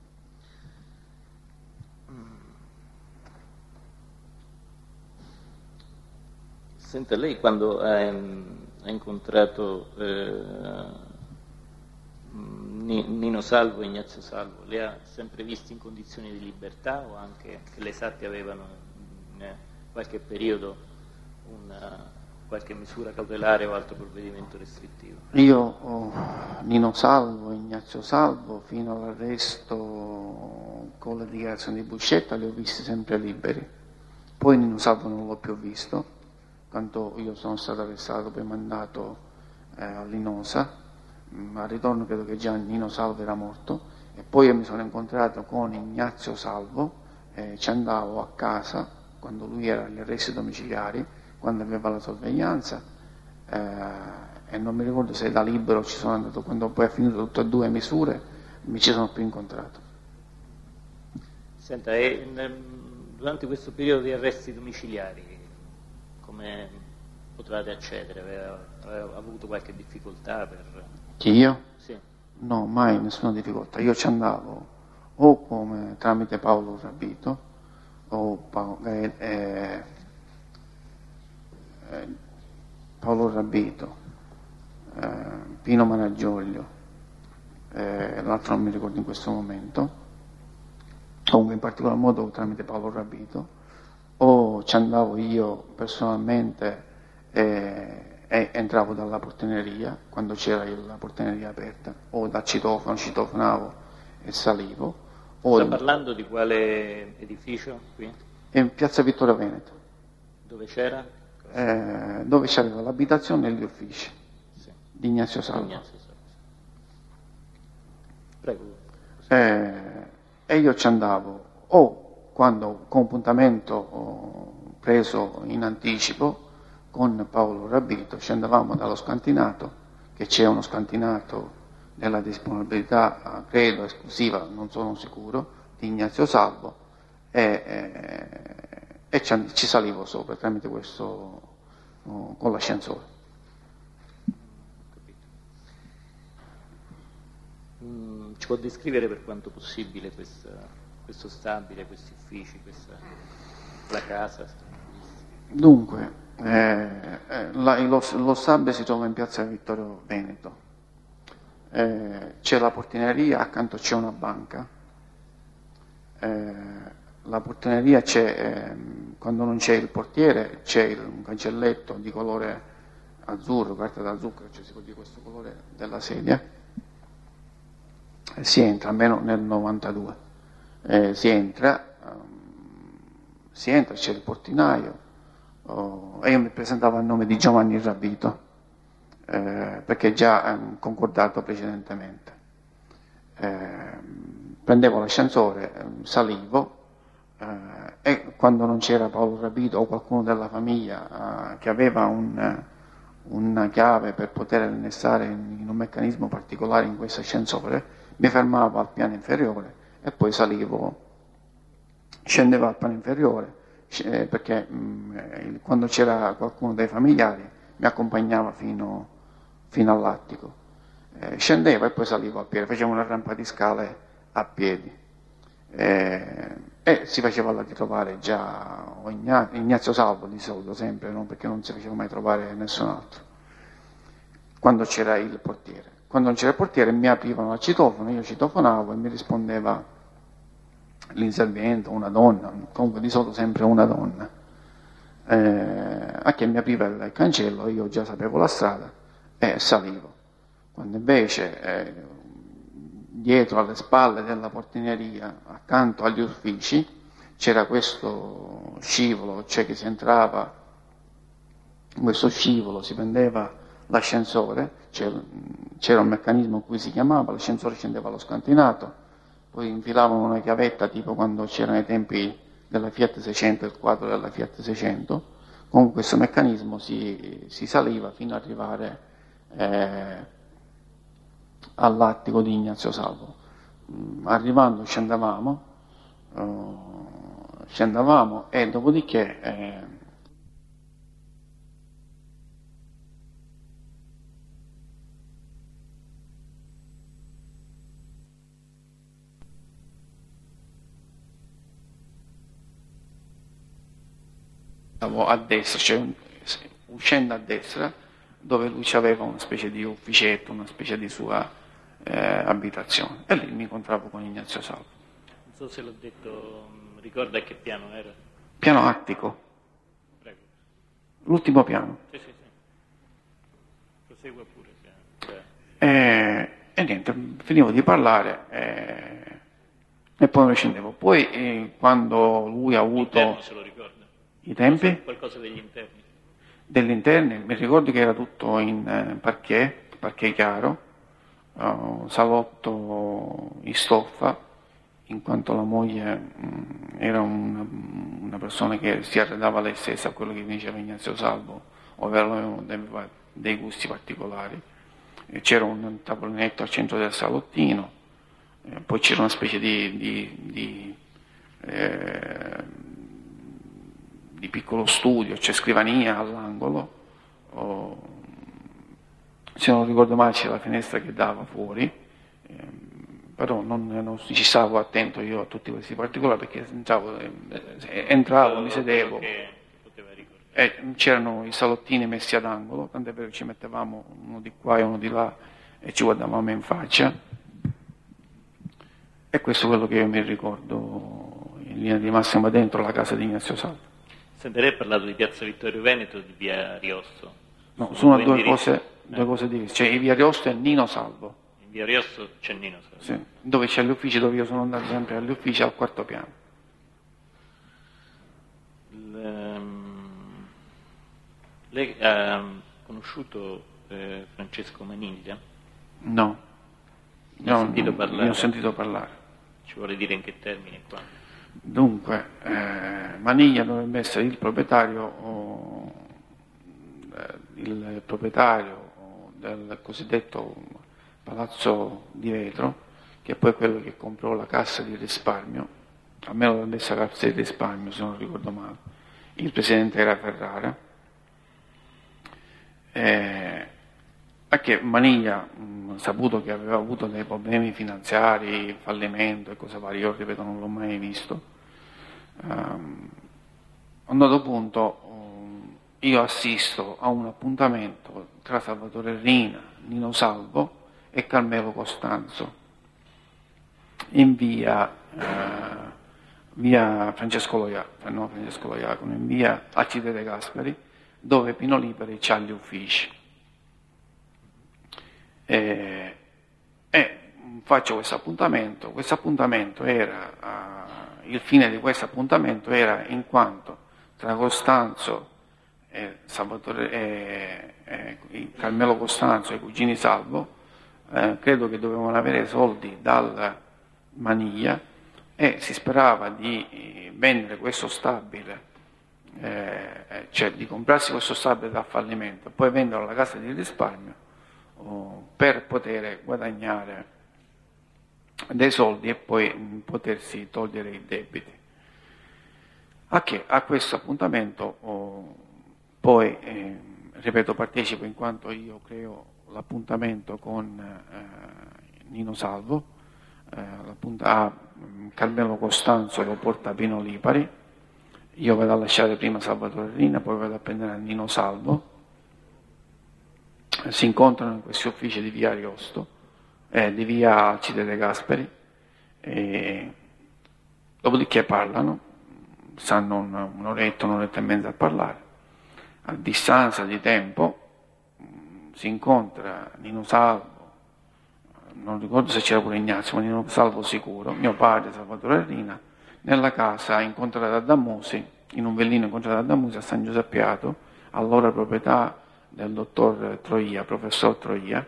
Senta, lei quando ha, ha incontrato eh, Nino Salvo e Ignazio Salvo, le ha sempre visti in condizioni di libertà o anche che lei sappia avevano in qualche periodo una qualche misura cautelare o altro provvedimento restrittivo? Io, oh, Nino Salvo, Ignazio Salvo, fino all'arresto con le dichiarazioni di Buscetta li ho visti sempre liberi. Poi Nino Salvo non l'ho più visto, quando io sono stato arrestato poi mandato eh, all'Inosa, mm, al ritorno credo che già Nino Salvo era morto, e poi io mi sono incontrato con Ignazio Salvo, eh, ci andavo a casa quando lui era agli arresti domiciliari, quando aveva la sorveglianza eh, e non mi ricordo se da libero ci sono andato, quando poi ha finito tutte e due misure mi ci sono più incontrato. Senta, e durante questo periodo di arresti domiciliari come potevate accedere? Aveva, aveva avuto qualche difficoltà per... Chi io? Sì. No, mai nessuna difficoltà, io ci andavo o come tramite Paolo Rabito o Paolo, eh, eh, Paolo Rabito, eh, Pino Managioglio, eh, l'altro non mi ricordo in questo momento, comunque in particolar modo tramite Paolo Rabito, o ci andavo io personalmente e, e entravo dalla portineria, quando c'era la portineria aperta, o da citofono, citofonavo e salivo. O Sta parlando di quale edificio qui? In piazza Vittorio Veneto. Dove c'era? Eh, dove c'aveva l'abitazione e gli uffici sì. di Ignazio Salvo. Ignazio Salvo. Prego. Eh, e io ci andavo o quando con appuntamento oh, preso in anticipo con Paolo Rabito ci andavamo dallo scantinato, che c'è uno scantinato nella disponibilità credo esclusiva, non sono sicuro, di Ignazio Salvo e, eh, e ci, ci salivo sopra tramite questo, uh, con l'ascensore. Mm, ci può descrivere per quanto possibile questa, questo stabile, questi uffici, questa, la casa? Dunque, eh, eh, la, lo, lo stabile si trova in piazza Vittorio Veneto, eh, c'è la portineria, accanto c'è una banca, eh, la portineria c'è, eh, quando non c'è il portiere c'è il, un cancelletto di colore azzurro, carta da zucchero, cioè si può dire questo colore della sedia. Si entra, almeno nel novantadue, eh, si entra, um, si entra, c'è il portinaio, oh, e io mi presentavo a nome di Giovanni Ravito, eh, perché già eh, concordato precedentemente. Eh, prendevo l'ascensore, eh, salivo, eh, e quando non c'era Paolo Ravito o qualcuno della famiglia eh, che aveva un, una chiave per poter innestare in, in un meccanismo particolare in questo ascensore, mi fermavo al piano inferiore e poi salivo, scendevo al piano inferiore, eh, perché mh, quando c'era qualcuno dei familiari mi accompagnava fino, fino all'attico. Eh, scendevo e poi salivo a piedi, facevo una rampa di scale a piedi. Eh, e si faceva là di trovare già Ignazio Salvo di solito, sempre, no? Perché non si faceva mai trovare nessun altro, quando c'era il portiere. Quando non c'era il portiere mi aprivano al citofono, io citofonavo e mi rispondeva l'inserviente, una donna, comunque di solito sempre una donna, eh, a che mi apriva il cancello, io già sapevo la strada e salivo. Quando invece eh, dietro alle spalle della portineria, accanto agli uffici, c'era questo scivolo, cioè che si entrava, questo scivolo, si prendeva l'ascensore, c'era un meccanismo in cui si chiamava, l'ascensore scendeva allo scantinato, poi infilavano una chiavetta tipo quando c'erano i tempi della Fiat seicento, il quadro della Fiat seicento, con questo meccanismo si, si saliva fino ad arrivare eh, all'attico di Ignazio Salvo. Arrivando scendevamo, uh, scendevamo e dopodiché eh, a destra, cioè uscendo a destra, dove lui aveva una specie di ufficetto, una specie di sua eh, abitazione, e lì mi incontravo con Ignazio Salvo. Non so se l'ho detto, ricorda che piano era? Piano attico. Prego. L'ultimo piano. Sì, sì, sì. Prosegua pure. Cioè. E, e niente, finivo di parlare e, e poi me ne scendevo. Poi eh, quando lui ha avuto... L'interno se lo ricorda? I tempi? Qualcosa degli interni? Degli interni, mi ricordo che era tutto in eh, parquet, parquet chiaro, uh, salotto in stoffa, in quanto la moglie mh, era una, una persona che si arredava lei stessa a quello che diceva Ignazio Salvo, ovvero aveva dei gusti particolari. E c'era un tavolino al centro del salottino, eh, poi c'era una specie di, di, di eh, di piccolo studio, c'è scrivania all'angolo, oh, se non ricordo male c'è la finestra che dava fuori, eh, però non, non ci stavo attento io a tutti questi particolari perché entravo, eh, entravo mi sedevo, e c'erano i salottini messi ad angolo, tant'è vero che ci mettevamo uno di qua e uno di là e ci guardavamo in faccia, e questo è quello che io mi ricordo in linea di massima dentro la casa di Ignazio Salvo. Senti, lei ha parlato di Piazza Vittorio Veneto e di Via Riosto. No, sono due cose, due cose diverse. Cioè, in Via Riosto è Nino Salvo. In Via Riosto c'è Nino Salvo. Sì, dove c'è gli uffici, dove io sono andato sempre agli uffici al quarto piano. L- lei ha conosciuto eh, Francesco Maniglia? No. Ne ho sentito parlare? Ne ho sentito parlare. Ci vuole dire in che termini qua? Dunque, eh, Maniglia dovrebbe essere il proprietario, o, eh, il proprietario del cosiddetto Palazzo di Vetro, che è poi quello che comprò la cassa di risparmio, almeno la stessa cassa di risparmio se non ricordo male, il presidente era Ferrara, eh, a che Maniglia, mh, saputo che aveva avuto dei problemi finanziari, fallimento e cose varie, io ripeto non l'ho mai visto, um, a un dato punto um, io assisto a un appuntamento tra Salvatore Rina, Nino Salvo e Carmelo Costanzo in via, uh, via Francesco Loiacono, no, Francesco Loiacono, in via Alcide De Gasperi, dove Pino Lipari ha gli uffici. E, e faccio questo appuntamento. Questo appuntamento era, uh, il fine di questo appuntamento era in quanto tra Costanzo e, Salvatore, e, e Carmelo Costanzo e i cugini Salvo, eh, credo che dovevano avere soldi dal Maniglia e si sperava di vendere questo stabile, eh, cioè di comprarsi questo stabile da fallimento e poi venderlo alla Cassa di Risparmio per poter guadagnare dei soldi e poi potersi togliere i debiti. A che a questo appuntamento oh, poi, eh, ripeto, partecipo in quanto io creo l'appuntamento con eh, Nino Salvo, eh, a Carmelo Costanzo lo porta Pino Lipari, io vado a lasciare prima Salvatore Rina, poi vado a prendere Nino Salvo. Si incontrano in questi uffici di via Ariosto, eh, di via Alcide De Gasperi, e dopodiché parlano, stanno un'oretta, un'oretta e mezza a parlare. A distanza di tempo mh, si incontra Nino Salvo, non ricordo se c'era pure Ignazio, ma Nino Salvo sicuro, mio padre Salvatore Rina, nella casa incontrata da Damusi, in un villino incontrata da Damusi a San Giuseppiato, allora proprietà del dottor Troia, professor Troia,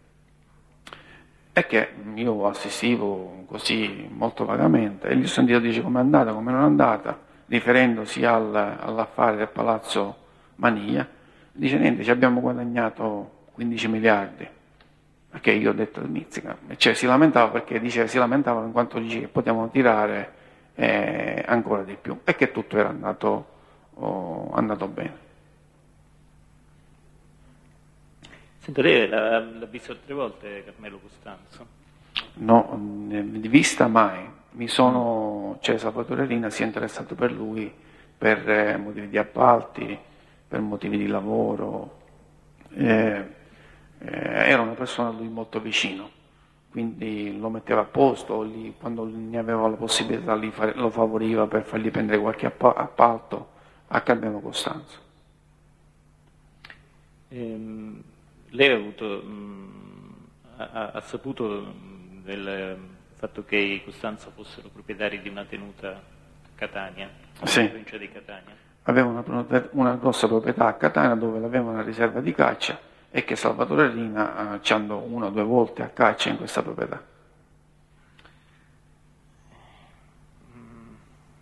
e che io assistivo così molto vagamente e gli ho sentito dire come è andata, come non è andata, riferendosi al, all'affare del palazzo Maniglia. Dice niente, ci abbiamo guadagnato quindici miliardi, perché io ho detto mizzica, cioè si lamentava perché dice si lamentavano in quanto dice che potevano tirare eh, ancora di più e che tutto era andato, oh, andato bene. Senta, lei l'ha, l'ha visto altre volte Carmelo Costanzo? No, di vista mai. Mi sono, cioè Salvatore Rina si è interessato per lui per eh, motivi di appalti, per motivi di lavoro. Eh, eh, era una persona a lui molto vicino, quindi lo metteva a posto, lì, quando ne aveva la possibilità li fare, lo favoriva per fargli prendere qualche appalto a Carmelo Costanzo. Ehm... Lei ha, avuto, mh, ha, ha saputo mh, del fatto che i Costanzo fossero proprietari di una tenuta a Catania, sì. In provincia di Catania? Aveva una, una grossa proprietà a Catania dove aveva una riserva di caccia e che Salvatore Rina eh, ci andò una o due volte a caccia in questa proprietà. Mm.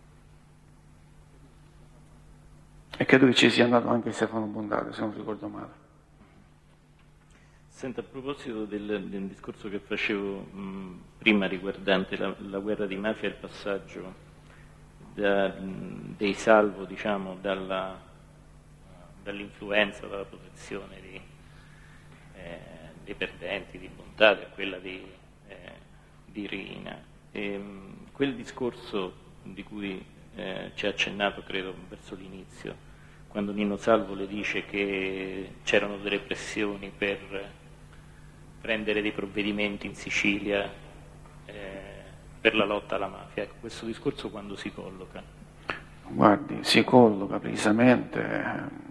E credo che ci sia andato anche Stefano Bondade, se non ricordo male. Senta, a proposito del, del discorso che facevo mh, prima riguardante la, la guerra di mafia e il passaggio da, mh, dei Salvo, diciamo, dalla, dall'influenza, dalla protezione di, eh, dei perdenti, di Bondade, a quella di, eh, di Rina. E, mh, quel discorso di cui eh, ci ha accennato, credo, verso l'inizio, quando Nino Salvo le dice che c'erano delle pressioni per prendere dei provvedimenti in Sicilia eh, per la lotta alla mafia. Ecco, questo discorso quando si colloca? Guardi, si colloca precisamente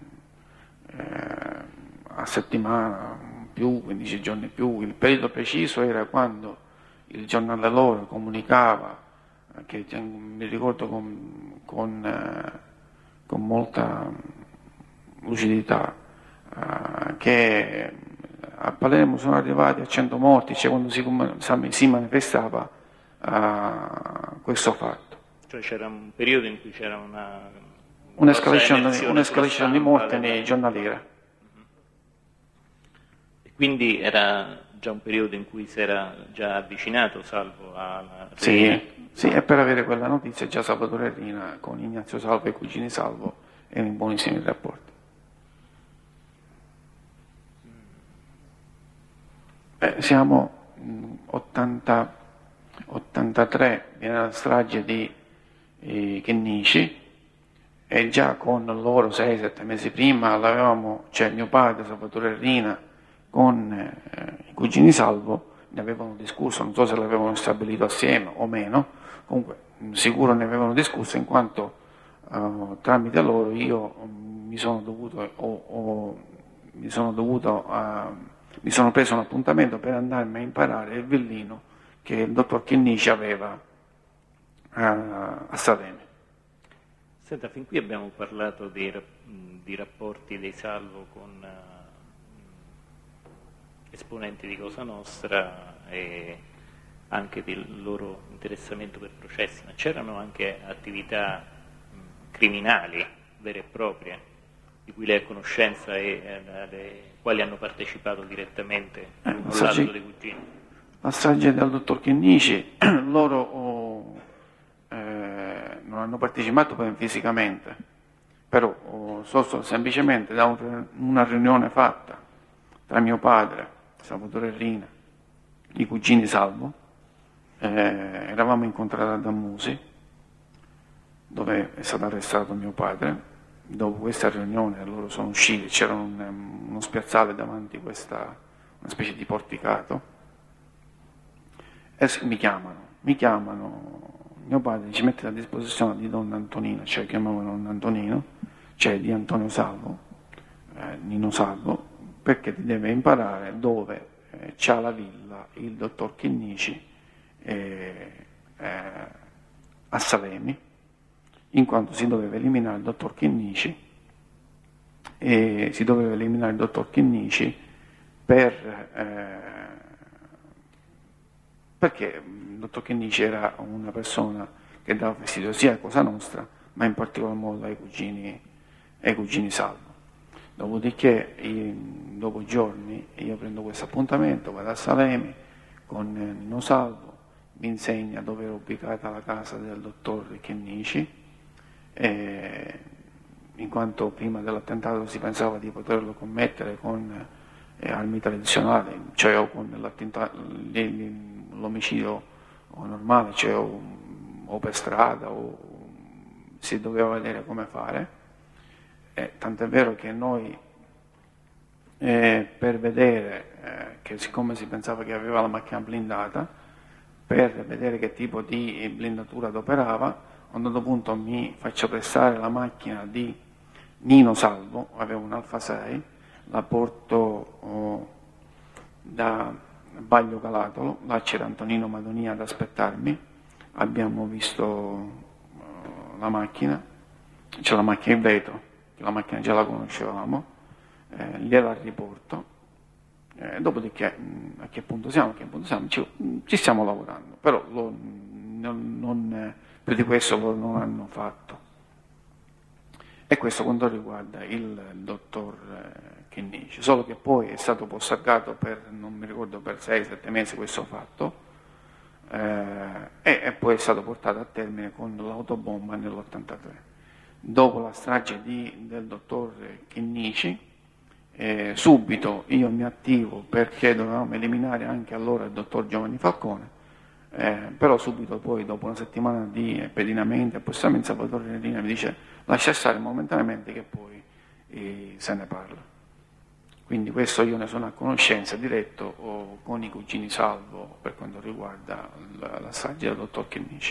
eh, a settimana più, quindici giorni più. Il periodo preciso era quando il giornale loro comunicava, che mi ricordo con, con, eh, con molta lucidità, eh, che a Palermo sono arrivati a cento morti, cioè quando si, si manifestava uh, questo fatto. Cioè c'era un periodo in cui c'era una... Un'escalation, un'escalation di morte nei giornaliere. Uh-huh. E quindi era già un periodo in cui si era già avvicinato Salvo a... Sì, sì, e per avere quella notizia già Salvatore Rina con Ignazio Salvo e i cugini Salvo e in buonissimi rapporti. Eh, siamo ottanta, ottantatré, viene la strage di eh, Chinnici, e già con loro sei sette mesi prima l'avevamo, cioè mio padre, Salvatore Rina, con eh, i cugini Salvo, ne avevano discusso, non so se l'avevano stabilito assieme o meno, comunque sicuro ne avevano discusso, in quanto uh, tramite loro io um, mi sono dovuto, o, o, mi sono dovuto uh, mi sono preso un appuntamento per andarmi a imparare il villino che il dottor Chinnici aveva uh, a Salemi. Senta, fin qui abbiamo parlato di, di rapporti dei Salvo con uh, esponenti di Cosa Nostra e anche del loro interessamento per processi, ma c'erano anche attività mh, criminali vere e proprie, di cui lei ha conoscenza e eh, alle quali hanno partecipato direttamente eh, l'uno o l'altro dei cugini. La strage del dottor Chinnici, loro oh, eh, non hanno partecipato poi fisicamente, però oh, so, so, semplicemente da un, una riunione fatta tra mio padre, Salvatore Rina, i cugini Salvo, eh, eravamo incontrati a Dammusi, dove è stato arrestato mio padre. Dopo questa riunione loro sono usciti, c'era un, uno spiazzale davanti a questa, una specie di porticato, e mi chiamano, mi chiamano, mio padre ci mette a disposizione di donna Antonina, cioè chiamavano donna Antonino, cioè di Antonio Salvo, eh, Nino Salvo, perché ti deve imparare dove eh, c'ha la villa il dottor Chinnici eh, eh, a Salemi, in quanto si doveva eliminare il dottor Chinnici e si doveva eliminare il dottor Chinnici per, eh, perché il dottor Chinnici era una persona che dava fastidio sia a Cosa Nostra, ma in particolar modo ai cugini, ai cugini Salvo. Dopodiché, io, dopo giorni, io prendo questo appuntamento, vado a Salemi con Nino Salvo, mi insegna dove era ubicata la casa del dottor Chinnici, e, in quanto prima dell'attentato si pensava di poterlo commettere con eh, armi tradizionali, cioè o con l'omicidio normale, cioè o, o per strada, o si doveva vedere come fare. Eh, tant'è vero che noi eh, per vedere eh, che siccome si pensava che aveva la macchina blindata, per vedere che tipo di blindatura adoperava, a un certo punto mi faccio prestare la macchina di Nino Salvo, avevo un Alfa sei, la porto oh, da Baglio Calatolo, là c'era Antonino Madonia ad aspettarmi, abbiamo visto oh, la macchina, c'è la macchina in vetro, la macchina già la conoscevamo, eh, gliela riporto, eh, dopodiché mh, a che punto siamo, a che punto siamo, ci, mh, ci stiamo lavorando, però lo, non, non, eh, più di questo loro non hanno fatto. E questo quanto riguarda il dottor eh, Chinnici, solo che poi è stato postergato per, non mi ricordo, per sei sette mesi questo fatto, eh, e, e poi è stato portato a termine con l'autobomba nell'ottantatré. Dopo la strage di, del dottor Chinnici, eh, subito io mi attivo perché dovevamo eliminare anche allora il dottor Giovanni Falcone, eh, però subito poi, dopo una settimana di pedinamento e postamento, Salvatore Rina mi dice lascia stare momentaneamente che poi eh, se ne parla. Quindi questo io ne sono a conoscenza diretto oh, con i cugini Salvo per quanto riguarda la, la strage del dottor Chinnici.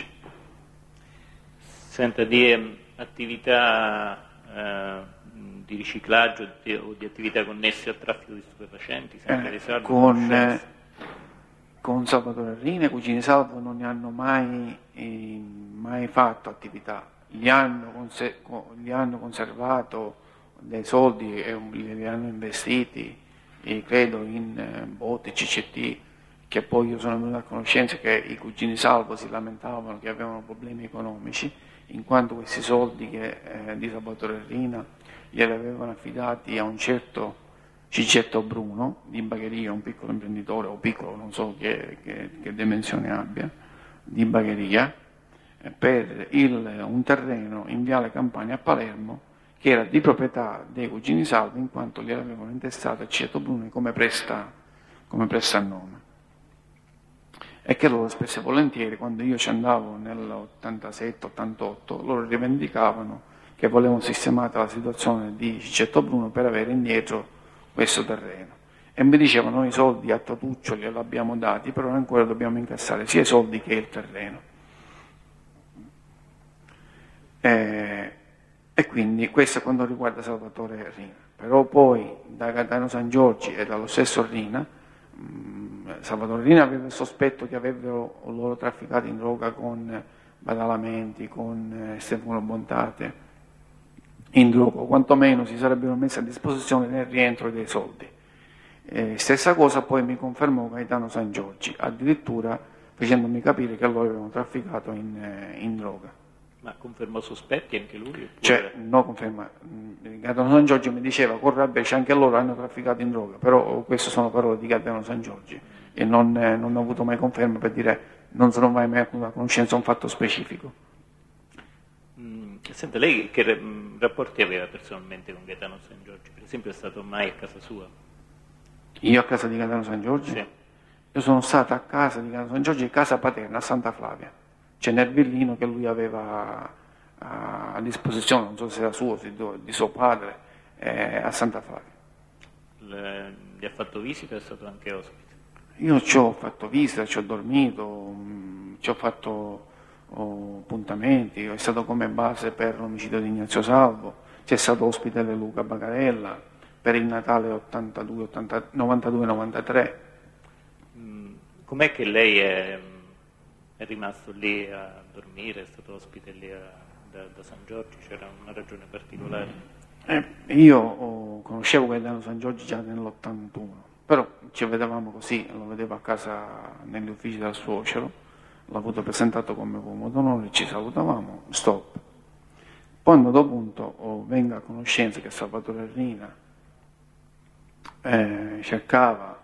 Senta, di attività eh, di riciclaggio di, o di attività connesse al traffico di stupefacenti, sempre eh, di Salvo? Con, eh, con Salvatore Rina i cugini Salvo non ne hanno mai, eh, mai fatto attività, gli hanno, conser- gli hanno conservato dei soldi e li hanno investiti, eh, credo in eh, botte, C C T, che poi io sono venuto a conoscenza che i cugini Salvo si lamentavano che avevano problemi economici, in quanto questi soldi che, eh, di Salvatore Rina glieli avevano affidati a un certo Cicetto Bruno di Bagheria, un piccolo imprenditore, o piccolo, non so che, che, che dimensione abbia, di Bagheria, eh, per il, un terreno in Viale Campania a Palermo, che era di proprietà dei cugini Salvo, in quanto gliel'avevano intestato a Ceto Bruni come presta, come presta a nome. E che loro spesso e volentieri, quando io ci andavo nell'ottantasette ottantotto, loro rivendicavano che volevano sistemata la situazione di Ceto Bruno per avere indietro questo terreno. E mi dicevano: noi i soldi a Totuccio glieli abbiamo dati, però ancora dobbiamo incassare sia i soldi che il terreno. E, e quindi questo è quanto riguarda Salvatore Rina. Però poi da Gaetano San Giorgi e dallo stesso Rina, mh, Salvatore Rina aveva il sospetto che avrebbero loro trafficato in droga con Badalamenti, con eh, Stefano Bontate, in droga, o quantomeno si sarebbero messi a disposizione nel rientro dei soldi. Eh, stessa cosa poi mi confermò Gaetano San Giorgi, addirittura facendomi capire che loro avevano trafficato in, eh, in droga. Ma confermò sospetti anche lui? Oppure... Cioè, no, conferma. Gaetano San Giorgi mi diceva: Corrabesci, anche loro hanno trafficato in droga, però queste sono parole di Gaetano San Giorgi e non, eh, non ho avuto mai conferma, per dire non sono mai mai avuto a conoscenza un fatto specifico. Mm, senta, lei che mh, rapporti aveva personalmente con Gaetano San Giorgi? Per esempio, è stato mai a casa sua? Io a casa di Gaetano San Giorgi? Sì. Io sono stato a casa di Gaetano San Giorgi, casa paterna, a Santa Flavia. C'è nel villino che lui aveva a disposizione, non so se era suo, se di suo padre, eh, a Santa Flavia. Le, gli ha fatto visita, è stato anche ospite? Io ci ho fatto visita, ci ho dormito, mh, ci ho fatto oh, appuntamenti, è stato come base per l'omicidio di Ignazio Salvo, c'è stato ospite di Luca Bagarella per il Natale ottantadue, ottanta, novantadue novantatré. Mm, com'è che lei è... è rimasto lì a dormire, è stato ospite lì a, da, da San Giorgi? C'era una ragione particolare? Eh, io oh, conoscevo Gaetano San Giorgi già nell'ottantuno, però ci vedevamo così, lo vedevo a casa negli uffici del suocero, l'ho avuto presentato come uomo d'onore, ci salutavamo, stop. Poi a un certo punto oh, vengo a conoscenza che Salvatore Rina eh, cercava,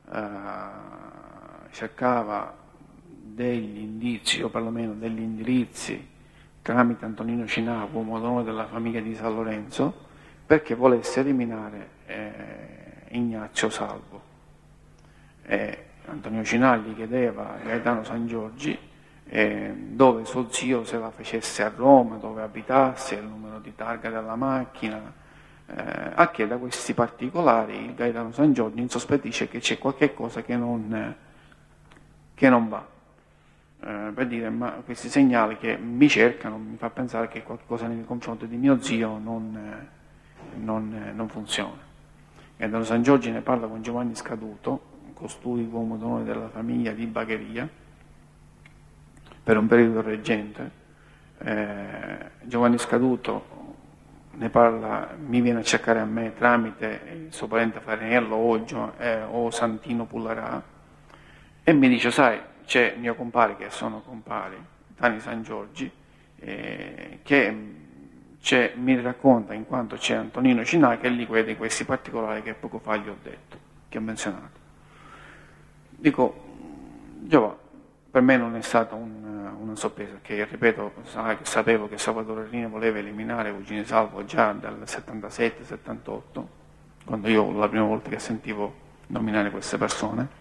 eh, cercava degli indizi, o perlomeno degli indirizzi, tramite Antonino Cinà, uomo d'onore della famiglia di San Lorenzo, perché volesse eliminare eh, Ignazio Salvo. Eh, Antonino Cinà gli chiedeva a Gaetano San Giorgi eh, dove suo zio se la facesse a Roma, dove abitasse, il numero di targa della macchina, eh, a che da questi particolari il Gaetano San Giorgi insospettisce che c'è qualche cosa che non, che non va. Eh, per dire, ma questi segnali che mi cercano mi fa pensare che qualcosa nei confronti di mio zio non, eh, non, eh, non funziona. Gaetano San Giorgi ne parla con Giovanni Scaduto, costui uomo d'onore della famiglia di Bagheria, per un periodo reggente. Eh, Giovanni Scaduto ne parla, mi viene a cercare a me tramite il suo parente Farinello o, Gio, eh, o Santino Pullarà e mi dice: sai, c'è mio compare, che sono compari, Tani San Giorgi, eh, che c'è, mi racconta, in quanto c'è Antonino Cinà, che gli chiede questi particolari che poco fa gli ho detto, che ho menzionato. Dico, Giovanni, per me non è stata un, una sorpresa, perché ripeto, sapevo che Salvatore Rina voleva eliminare Eugenio Salvo già dal settantasette settantotto, quando io la prima volta che sentivo nominare queste persone.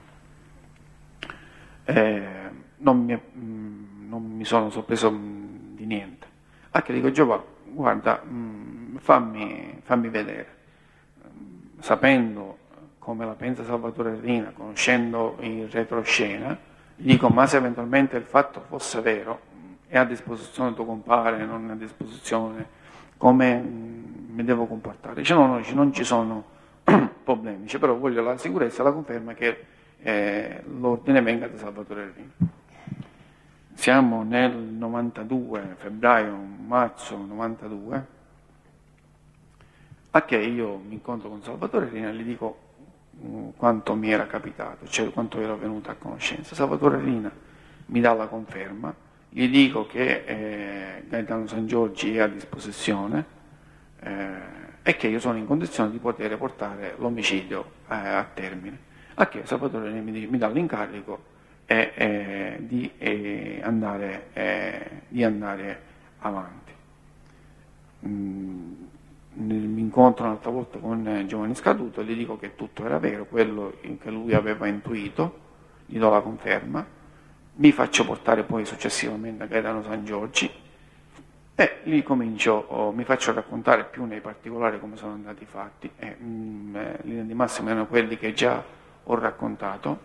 Eh, non, mi, mh, non mi sono sorpreso mh, di niente. Anche dico: Giovanni, guarda, mh, fammi, fammi vedere. Sapendo come la pensa Salvatore Rina, conoscendo il retroscena, gli dico: ma se eventualmente il fatto fosse vero, è a disposizione tuo compare, non è a disposizione, come mh, mi devo comportare? Dice: no, no, non ci sono problemi, dice, però voglio la sicurezza e la conferma che Eh, l'ordine venga da Salvatore Rina. Siamo nel novantadue, febbraio, marzo novantadue, a che io mi incontro con Salvatore Rina e gli dico uh, quanto mi era capitato, cioè quanto ero venuto a conoscenza. Salvatore Rina mi dà la conferma, gli dico che eh, Gaetano San Giorgi è a disposizione eh, e che io sono in condizione di poter portare l'omicidio eh, a termine. A che Salvatore mi, mi dà l'incarico eh, eh, di, eh, andare, eh, di andare avanti. Mm, mi incontro un'altra volta con Giovanni Scaduto e gli dico che tutto era vero, quello che lui aveva intuito, gli do la conferma, mi faccio portare poi successivamente a Gaetano San Giorgi e lì comincio, oh, mi faccio raccontare più nei particolari come sono andati i fatti, e mm, eh, linea di massima erano quelli che già ho raccontato,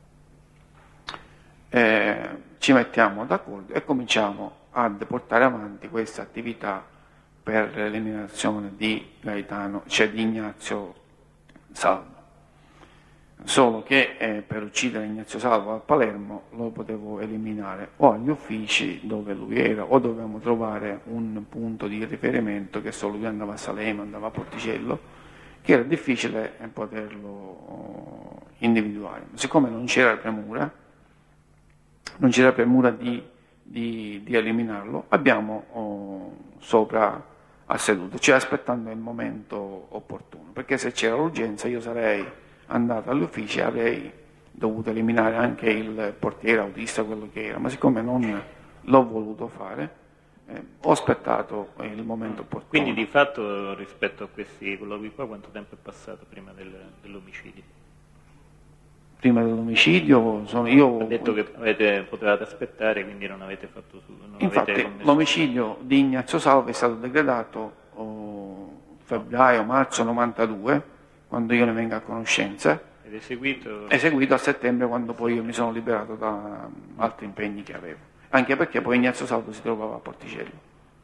eh, ci mettiamo d'accordo e cominciamo ad portare avanti questa attività per l'eliminazione di Gaetano, cioè di Ignazio Salvo. Solo che eh, per uccidere Ignazio Salvo a Palermo lo potevo eliminare o agli uffici dove lui era o dovevamo trovare un punto di riferimento, che solo lui andava a Salema, andava a Porticello, che era difficile poterlo individuare. Siccome non c'era premura, non c'era premura di, di, di eliminarlo, abbiamo oh, sopra asseduto, cioè aspettando il momento opportuno, perché se c'era l'urgenza io sarei andato agli uffici e avrei dovuto eliminare anche il portiere autista, quello che era, ma siccome non l'ho voluto fare, eh, ho aspettato il momento opportuno. Quindi di fatto rispetto a questi colloqui qua quanto tempo è passato prima del, dell'omicidio? Prima dell'omicidio sono io... Ho detto che avete, potevate aspettare, quindi non avete fatto su... Non Infatti avete commesso... l'omicidio di Ignazio Salvo è stato decretato oh, febbraio-marzo novantadue, quando io ne vengo a conoscenza, ed eseguito... eseguito a settembre, quando poi io mi sono liberato da altri impegni che avevo, anche perché poi Ignazio Salvo si trovava a Porticello.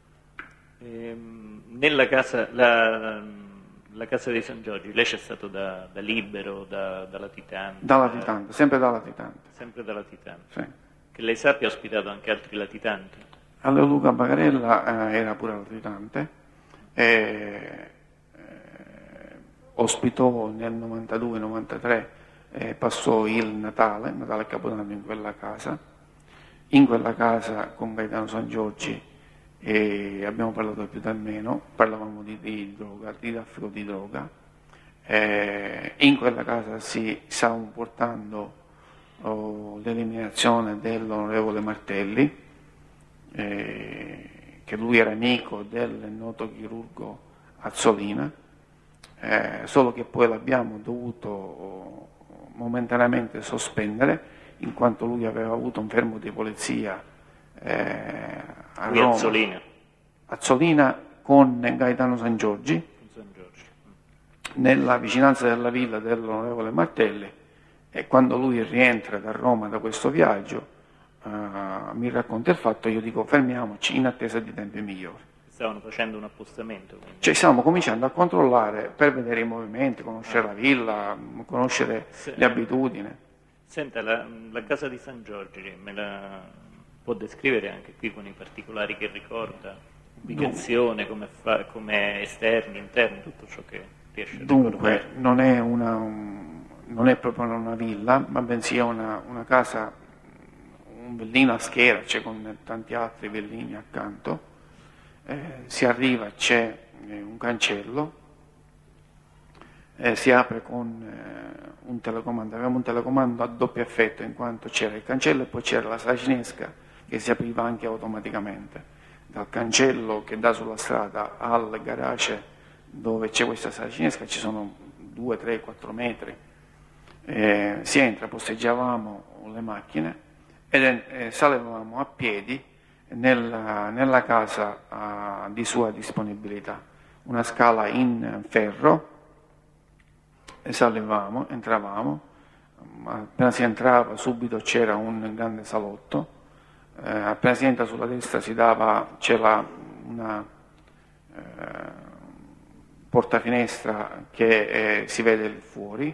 Ehm, nella casa, la, la casa dei San Giorgi, lei c'è stato da, da libero, da, da latitante? Da latitante, sempre da latitante. Sempre da latitante. Sì. Che lei sappia ha ospitato anche altri latitanti? Allora Luca Bagarella eh, era pure latitante, e, ospitò nel novantadue novantatré, eh, passò il Natale, Natale e Capodanno in quella casa. In quella casa con Gaetano San Giorgi eh, abbiamo parlato più del meno, parlavamo di, di droga, di traffico di droga. Eh, in quella casa si stavamo portando oh, l'eliminazione dell'onorevole Martelli, eh, che lui era amico del noto chirurgo Azzolina. Eh, solo che poi l'abbiamo dovuto momentaneamente sospendere in quanto lui aveva avuto un fermo di polizia eh, a lui Roma, Azzolina. Azzolina con Gaetano San Giorgi, San Giorgi. nella vicinanza della villa dell'onorevole Martelli, e quando lui rientra da Roma da questo viaggio eh, mi racconta il fatto, io dico fermiamoci in attesa di tempi migliori. Stavano facendo un appostamento. Quindi. Cioè stiamo cominciando a controllare per vedere i movimenti, conoscere la villa, conoscere Se, le abitudini. Senta, la, la casa di San Giorgi me la può descrivere anche qui con i particolari che ricorda? Ubicazione, come, fa, come esterni, interni, tutto ciò che riesce a Dunque, ricordare? non è, una, un, non è proprio una villa, ma bensì è una, una casa, un villino a schiera, cioè con tanti altri villini accanto. Eh, si arriva, c'è eh, un cancello, eh, si apre con eh, un telecomando, avevamo un telecomando a doppio effetto in quanto c'era il cancello e poi c'era la sala cinesca che si apriva anche automaticamente. Dal cancello che dà sulla strada al garage dove c'è questa sala cinesca ci sono due, tre, quattro metri, eh, si entra, posteggiavamo le macchine e eh, salivamo a piedi Nella, nella casa uh, di sua disponibilità, una scala in ferro, e salivamo, entravamo, appena si entrava subito c'era un grande salotto, eh, appena si entra sulla destra si dava, c'era una eh, portafinestra che eh, si vede lì fuori,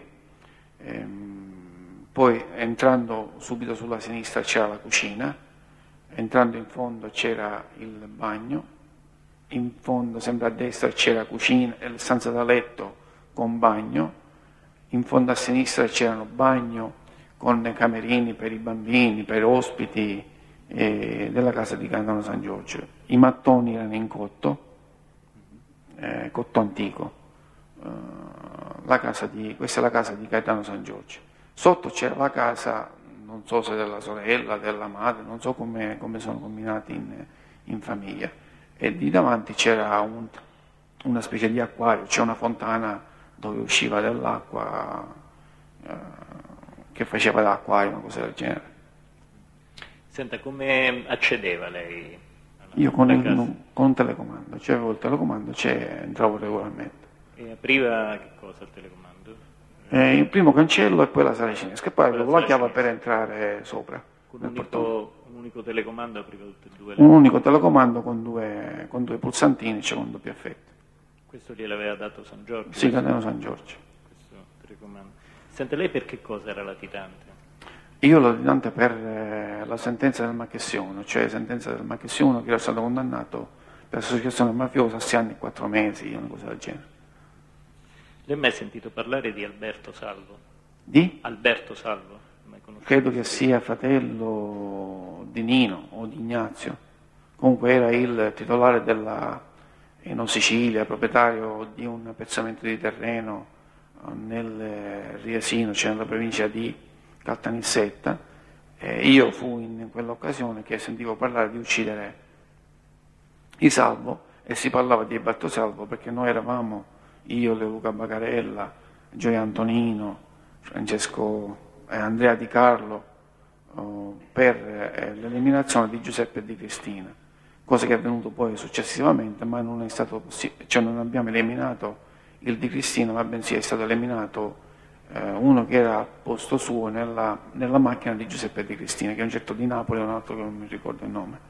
ehm, poi entrando subito sulla sinistra c'era la cucina. Entrando in fondo c'era il bagno, in fondo sempre a destra c'era cucina, stanza da letto con bagno, in fondo a sinistra c'erano bagno con camerini per i bambini, per ospiti eh, della casa di Gaetano San Giorgio. I mattoni erano in cotto, eh, cotto antico, uh, la casa di, questa è la casa di Gaetano San Giorgio. Sotto c'era la casa, non so se della sorella, della madre, non so come, come sono combinati in, in famiglia, e di davanti c'era un, una specie di acquario, c'è una fontana dove usciva dell'acqua eh, che faceva da acquario, una cosa del genere. Senta, come accedeva lei? Io con, il, con un telecomando, cioè avevo il telecomando, cioè, entravo regolarmente. E apriva che cosa il telecomando? Eh, il primo cancello e poi la sala cinesca, e poi avevo la chiave per entrare sopra. Con un unico, un unico telecomando apriva tutte e due le... Un unico telecomando con due, con due pulsantini, cioè con doppia effetto. Questo gliel'aveva dato San Giorgio? Sì, Catena San Giorgio. Questo telecomando. Senta, lei per che cosa era latitante? Io ero latitante per eh, la sentenza del Macchessione, cioè sentenza del Macchessione che era stato condannato per associazione mafiosa a sei anni e quattro mesi, una cosa del genere. Lei ha mai sentito parlare di Alberto Salvo? Di? Alberto Salvo? Credo che sia fratello di Nino o di Ignazio. Comunque era il titolare della in Sicilia, proprietario di un pezzamento di terreno nel Riesino, cioè nella provincia di Caltanissetta. Eh, io fui in quell'occasione che sentivo parlare di uccidere i Salvo e si parlava di Alberto Salvo perché noi eravamo io, Luca Bacarella, Gioia Antonino, Francesco eh, Andrea Di Carlo oh, per eh, l'eliminazione di Giuseppe e di Cristina, cosa che è avvenuto poi successivamente, ma non è stato possibile, cioè non abbiamo eliminato il Di Cristina, ma bensì è stato eliminato eh, uno che era al posto suo nella, nella macchina di Giuseppe e di Cristina, che è un certo di Napoli e un altro che non mi ricordo il nome.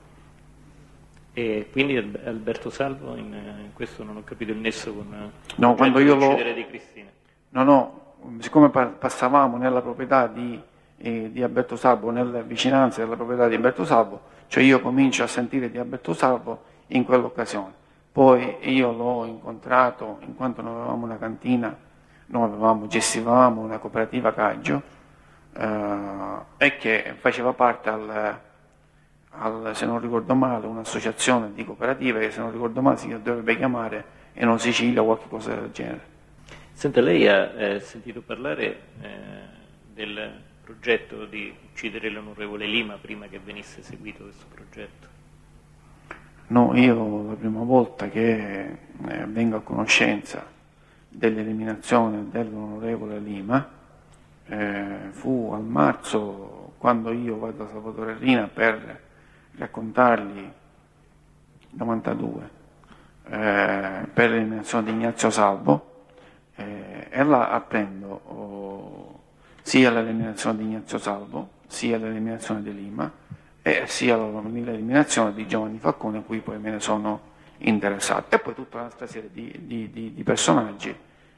E quindi Alberto Salvo, in, in questo non ho capito il nesso con no, quando io lo... di Cristina. No, no, siccome passavamo nella proprietà di, eh, di Alberto Salvo, nelle vicinanze della proprietà di Alberto Salvo, cioè io comincio a sentire di Alberto Salvo in quell'occasione. Poi io l'ho incontrato in quanto noi avevamo una cantina, noi avevamo, gestivamo una cooperativa Caggio eh, e che faceva parte al... Al, se non ricordo male, un'associazione di cooperative che se non ricordo male si dovrebbe chiamare Eno Sicilia o qualche cosa del genere. Senta, lei ha eh, sentito parlare eh, del progetto di uccidere l'onorevole Lima prima che venisse eseguito questo progetto? No, io la prima volta che eh, vengo a conoscenza dell'eliminazione dell'onorevole Lima eh, fu al marzo, quando io vado a Salvatore Rina per raccontargli novantadue eh, per l'eliminazione di Ignazio Salvo eh, e là apprendo oh, sia l'eliminazione di Ignazio Salvo sia l'eliminazione di Lima e sia l'eliminazione di Giovanni Falcone, a cui poi me ne sono interessato, e poi tutta un'altra serie di, di, di, di personaggi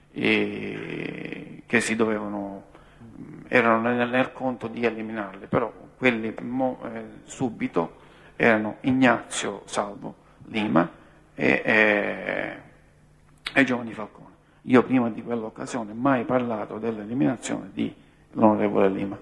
eh, che si dovevano erano nel, nel conto di eliminarli, però quelli mo, eh, subito erano Ignazio Salvo, Lima e, e, e Giovanni Falcone. Io prima di quell'occasione mai parlato dell'eliminazione di l'onorevole Lima.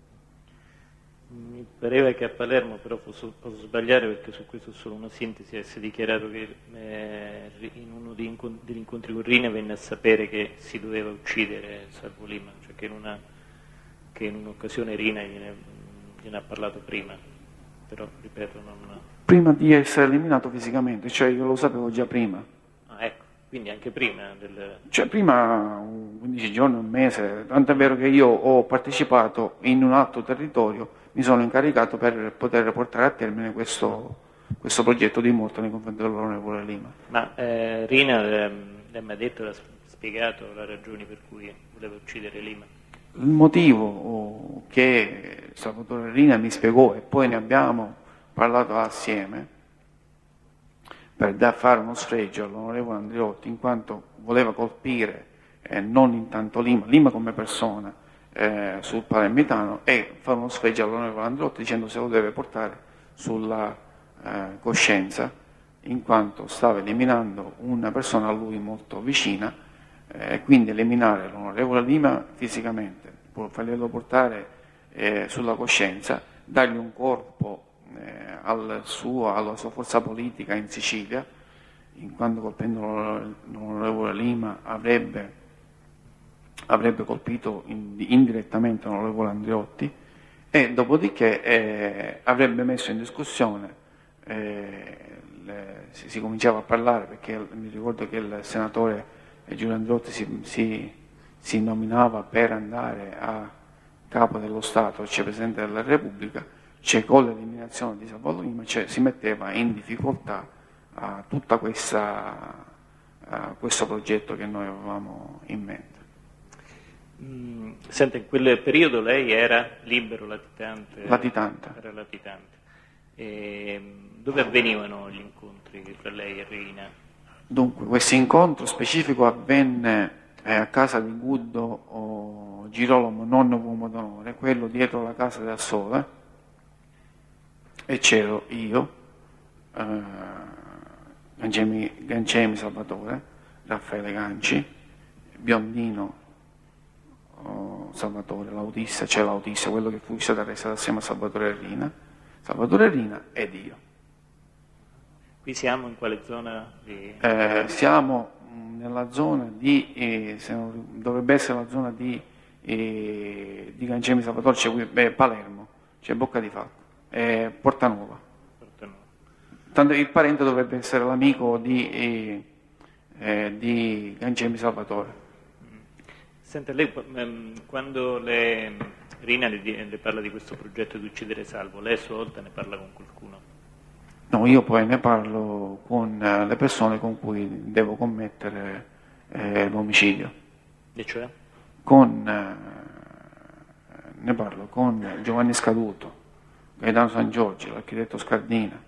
Mi pareva che a Palermo, però posso, posso sbagliare perché su questo è solo una sintesi, si è dichiarato che eh, in uno degli incontri con Rina venne a sapere che si doveva uccidere Salvo Lima, cioè che in, una, che in un'occasione Rina gliene, gliene ha parlato prima, però ripeto non... Prima di essere eliminato fisicamente, cioè io lo sapevo già prima. Ah, ecco, quindi anche prima del... Cioè prima quindici giorni, un mese, tant'è vero che io ho partecipato in un altro territorio, mi sono incaricato per poter portare a termine questo, questo progetto di morte nei confronti dell'onorevole Lima. Ma eh, Rina eh, le ha mai detto, le ha spiegato le ragioni per cui voleva uccidere Lima? Il motivo che Salvatore Rina mi spiegò, e poi ne abbiamo parlato assieme, per da fare uno sfregio all'onorevole Andreotti, in quanto voleva colpire eh, non intanto Lima, Lima come persona, eh, sul palermitano, e fare uno sfregio all'onorevole Andreotti dicendo se lo deve portare sulla eh, coscienza, in quanto stava eliminando una persona a lui molto vicina, e eh, quindi eliminare l'onorevole Lima fisicamente, farglielo portare eh, sulla coscienza, dargli un corpo eh, al suo, alla sua forza politica in Sicilia, in quanto colpendo l'onorevole Lima avrebbe, avrebbe colpito indirettamente l'onorevole Andreotti, e dopodiché eh, avrebbe messo in discussione eh, le, si, si cominciava a parlare, perché mi ricordo che il senatore Giulio Andreotti si, si, si nominava per andare a capo dello Stato, cioè Presidente della Repubblica, cioè con l'eliminazione di Salvatore Lima, cioè, si metteva in difficoltà uh, tutta questa, uh, questo progetto che noi avevamo in mente. Mm, senta, in quel periodo lei era libero latitante? Latitante. Era latitante. E dove avvenivano gli incontri tra lei e Rina? Dunque, questo incontro specifico avvenne eh, a casa di Guddo o Girolamo, nonno uomo d'onore, quello dietro la casa del Sole, e c'ero io, eh, Gancemi, Gancemi Salvatore, Raffaele Ganci, Biondino oh, Salvatore, l'autista, c'è l'autista, quello che fu stato arrestato assieme a Salvatore Rina, Salvatore Rina ed io. Qui siamo in quale zona? Di... Eh, siamo nella zona di, eh, se non, dovrebbe essere la zona di, eh, di Gancemi Salvatore, c'è qui, beh, Palermo, c'è Bocca di Falco, eh, Portanuova. Portanuova. Tanto il parente dovrebbe essere l'amico di, eh, eh, di Gancemi Salvatore. Senta, lei quando le, Rina le, le parla di questo progetto di uccidere Salvo, lei a sua volta ne parla con qualcuno? No, io poi ne parlo con le persone con cui devo commettere eh, l'omicidio. E cioè? Con, eh, ne parlo con Giovanni Scaduto, Gaetano San Giorgio, l'architetto Scardina,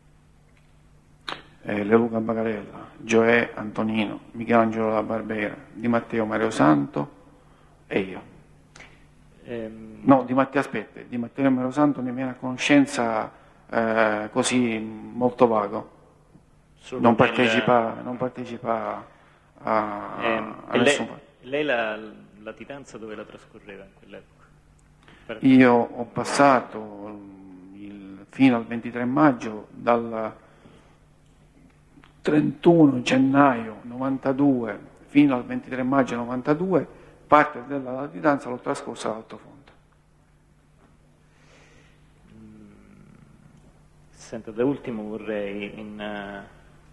eh, Leluca Bagarella, Gioè Antonino, Michelangelo La Barbera, Di Matteo Mario Santo e io. Ehm... No, Di Matteo, aspetta, Di Matteo Mario Santo ne viene a conoscenza Eh, così molto vago, non partecipa, nel... non partecipa a, eh, a nessun fatto. Lei, lei la latitanza dove la trascorreva in quell'epoca? Per... Io ho passato il, fino al ventitré maggio, dal trentuno gennaio novantadue fino al ventitré maggio novantadue, parte della latitanza l'ho trascorsa ad Altofonte. Senta, da ultimo vorrei in, uh,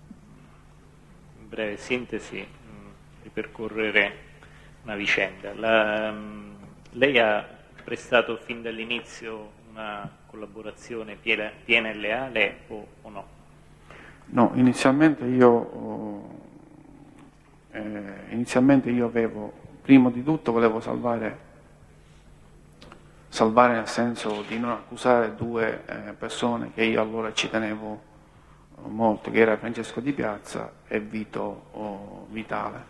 in breve sintesi mh, ripercorrere una vicenda. La, um, lei ha prestato fin dall'inizio una collaborazione piena, piena e leale o, o no? No, inizialmente io, eh, inizialmente io avevo, prima di tutto volevo salvare salvare nel senso di non accusare due eh, persone che io allora ci tenevo molto, che era Francesco Di Piazza e Vito oh, Vitale.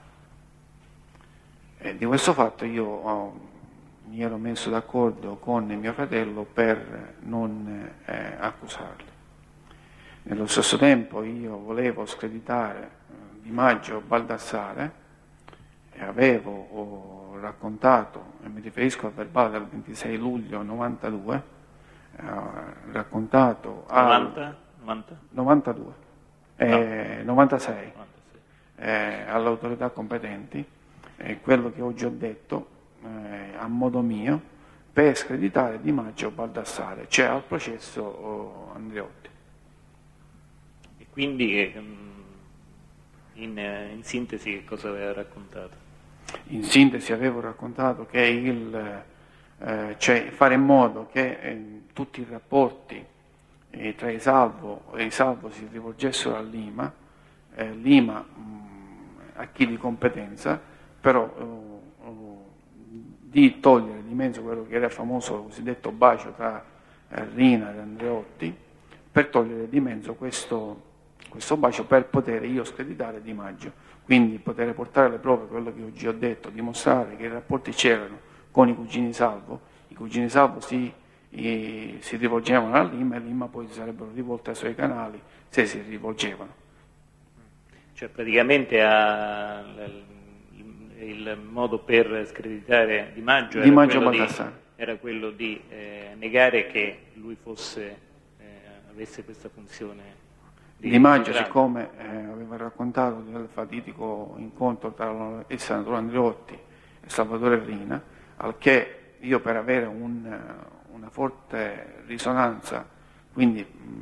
E di questo fatto io oh, mi ero messo d'accordo con mio fratello per non eh, accusarli. Nello stesso tempo io volevo screditare eh, Di Maggio Baldassare e avevo oh, raccontato, e mi riferisco al verbale del ventisei luglio novantadue, eh, raccontato al novanta? novantadue, eh, no. novantasei, novantasei. Eh, alle autorità competenti, eh, quello che oggi ho detto eh, a modo mio per screditare Di Maggio Baldassare, cioè al processo oh, Andreotti. E quindi in, in sintesi che cosa aveva raccontato? In sintesi avevo raccontato che il, eh, cioè fare in modo che eh, tutti i rapporti eh, tra i Salvo e i Salvo si rivolgessero a Lima, eh, Lima mh, a chi di competenza, però uh, uh, di togliere di mezzo quello che era il famoso cosiddetto bacio tra eh, Rina e Andreotti, per togliere di mezzo questo, questo bacio per poter io screditare Di Maggio. Quindi poter portare le prove, quello che oggi ho detto, dimostrare che i rapporti c'erano con i cugini Salvo, i cugini Salvo si, eh, si rivolgevano a Lima e Lima poi si sarebbero rivolti ai suoi canali se si rivolgevano. Cioè praticamente ha, il, il modo per screditare Di Maggio, Di era, Maggio quello di, era quello di eh, negare che lui fosse, eh, avesse questa funzione. Di, di Maggio, siccome eh, aveva raccontato del fatidico incontro tra il senatore Andreotti e Salvatore Rina, al che io per avere un, una forte risonanza, quindi mh,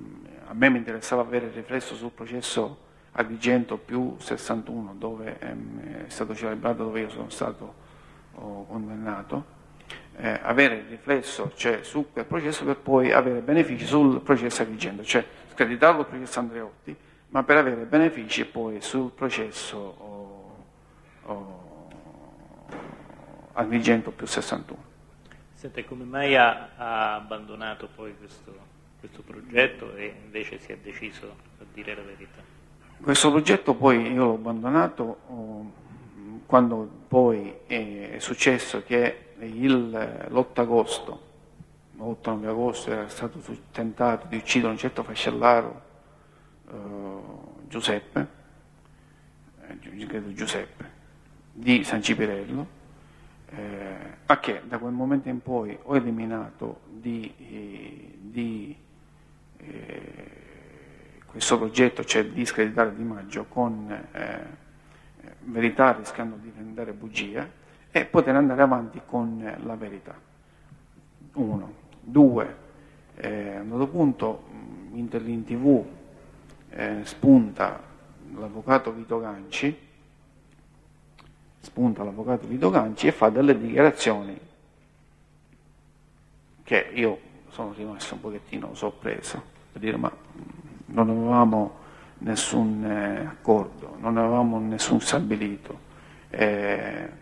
a me mi interessava avere il riflesso sul processo Agrigento più sessantuno, dove ehm, è stato celebrato, dove io sono stato oh, condannato, eh, avere il riflesso cioè, su quel processo per poi avere benefici sul processo Agrigento, cioè screditarlo il processo Andreotti, ma per avere benefici poi sul processo oh, oh, Agrigento più sessantuno. Senta, come mai ha, ha abbandonato poi questo, questo progetto e invece si è deciso a dire la verità? Questo progetto poi io l'ho abbandonato oh, quando poi è, è successo che l'otto agosto, otto nove agosto era stato tentato di uccidere un certo fascellaro eh, Giuseppe, eh, credo Giuseppe, di San Cipirello, eh, a che da quel momento in poi ho eliminato di, eh, di eh, questo progetto, cioè di screditare Di Maggio con eh, verità rischiando di diventare bugia, e poter andare avanti con la verità. Uno. Due. Eh, a un certo punto in, in tv eh, spunta l'avvocato Vito Ganci, spunta l'avvocato Vito Ganci e fa delle dichiarazioni che io sono rimasto un pochettino sorpreso, per dire ma non avevamo nessun eh, accordo, non avevamo nessun stabilito. Eh,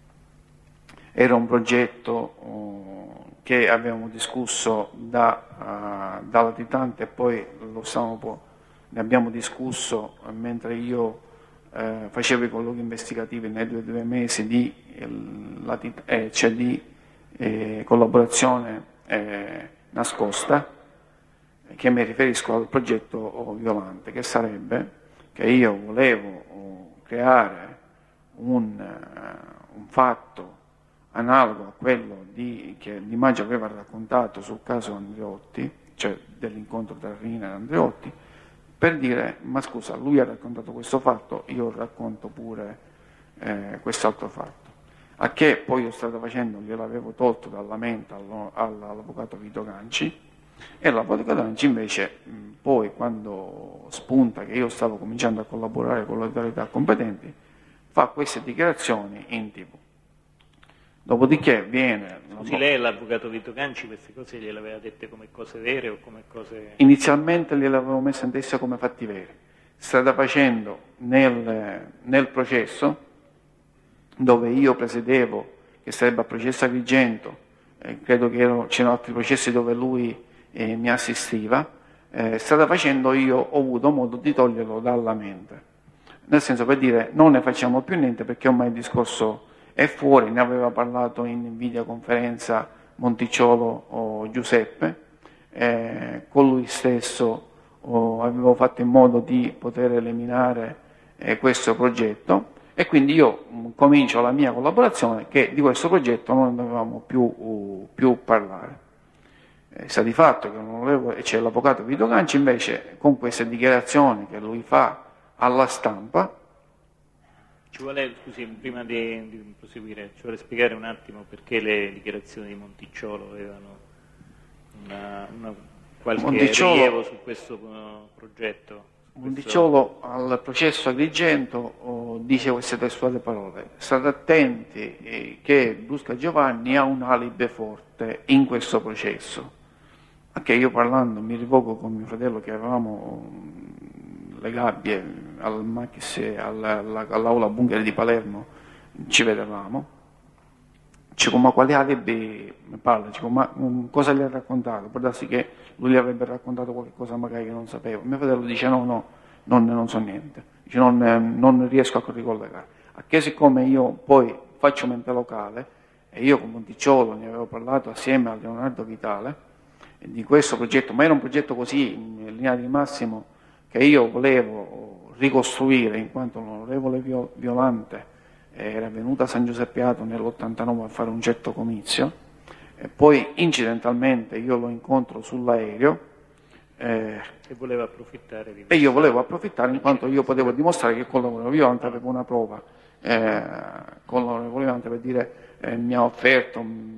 Era un progetto uh, che avevamo discusso da, uh, da latitante e poi lo stavamo, ne abbiamo discusso mentre io uh, facevo i colloqui investigativi nei due, due mesi di, eh, eh, cioè di eh, collaborazione eh, nascosta, che mi riferisco al progetto oh, Violante, che sarebbe che io volevo oh, creare un, uh, un fatto analogo a quello di, che Di Maggio aveva raccontato sul caso Andreotti, cioè dell'incontro tra Riina e Andreotti, per dire, ma scusa, lui ha raccontato questo fatto, io racconto pure eh, quest'altro fatto. A che poi io stavo facendo, gliel'avevo tolto dalla mente all'avvocato Vito Ganci, e l'avvocato Ganci invece, mh, poi quando spunta che io stavo cominciando a collaborare con le autorità competenti, fa queste dichiarazioni in tv. Dopodiché viene... Scusi, lei l'avvocato Vito Ganci queste cose gliele aveva dette come cose vere o come cose... Inizialmente gliele avevo messe in testa come fatti veri. Strada facendo nel, nel processo, dove io presiedevo, che sarebbe a processo Agrigento, eh, credo che c'erano altri processi dove lui eh, mi assistiva, eh, strada facendo io ho avuto modo di toglierlo dalla mente. Nel senso, per dire, non ne facciamo più niente perché ormai il discorso... è fuori, ne aveva parlato in videoconferenza Monticciolo o Giuseppe, eh, con lui stesso oh, avevo fatto in modo di poter eliminare eh, questo progetto e quindi io mh, comincio la mia collaborazione che di questo progetto non dovevamo più, uh, più parlare. Eh, sta di fatto che non c'è l'avvocato Vito Ganci invece con queste dichiarazioni che lui fa alla stampa. Ci vuole, scusi, prima di, di proseguire, ci vuole spiegare un attimo perché le dichiarazioni di Monticciolo avevano una, una qualche Monticciolo, rilievo su questo uh, progetto? Su Monticciolo questo... al processo Agrigento oh, dice queste testuali parole: state attenti eh, che Brusca Giovanni ha un alibi forte in questo processo. Anche io parlando mi rivoco con mio fratello che avevamo le gabbie al Max, all'aula bunker di Palermo, ci vedevamo, dico ma quale alibi mi parla, dico ma um, cosa gli ha raccontato, può darsi che lui gli avrebbe raccontato qualcosa magari che non sapevo, mio fratello dice no no, non, non so niente, dice, non, non riesco a ricollegare, a che siccome io poi faccio mente locale e io con Monticciolo ne avevo parlato assieme a Leonardo Vitale di questo progetto, ma era un progetto così in linea di massimo che io volevo ricostruire in quanto l'onorevole Violante era venuta a San Giuseppiato nell'ottantanove a fare un certo comizio e poi incidentalmente io lo incontro sull'aereo eh, e voleva approfittare di e io volevo approfittare in quanto io potevo dimostrare che con l'onorevole Violante avevo una prova eh, con l'onorevole Violante per dire eh, mi ha offerto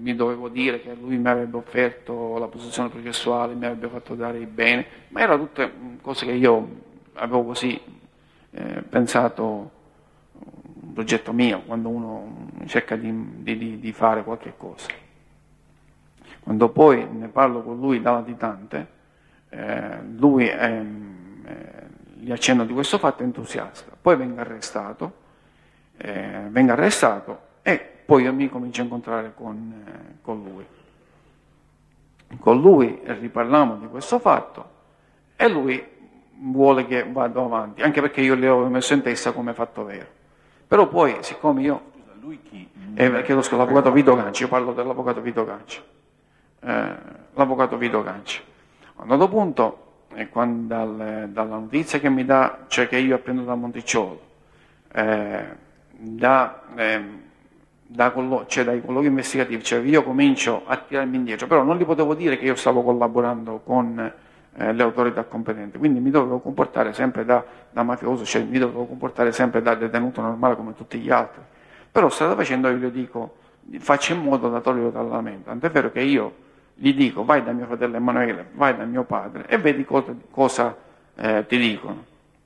mi dovevo dire che lui mi avrebbe offerto la posizione processuale, mi avrebbe fatto dare i beni, ma erano tutte cose che io avevo così eh, pensato, un progetto mio, quando uno cerca di, di, di fare qualche cosa. Quando poi ne parlo con lui da latitante, eh, lui è, eh, gli accenno di questo fatto è entusiasta, poi venga arrestato, eh, venga arrestato e poi io mi comincio a incontrare con, eh, con lui. Con lui riparliamo di questo fatto e lui vuole che vada avanti, anche perché io le ho messo in testa come fatto vero. Però poi, siccome io... Scusa, lui chi? Eh, chiedo scusa, l'avvocato Vito Ganci, io parlo dell'avvocato Vito Ganci. Eh, l'avvocato Vito Ganci. A un altro punto, eh, quando, dal, dalla notizia che mi dà, cioè che io appendo da Monticciolo, eh, da... Eh, Da collo- cioè dai colloqui investigativi, cioè io comincio a tirarmi indietro, però non gli potevo dire che io stavo collaborando con eh, le autorità competenti, quindi mi dovevo comportare sempre da, da mafioso, cioè mi dovevo comportare sempre da detenuto normale come tutti gli altri. Però strada facendo io gli dico, faccio in modo da toglierlo dalla mente, tant'è vero che io gli dico vai da mio fratello Emanuele, vai da mio padre e vedi cosa, cosa eh, ti dicono.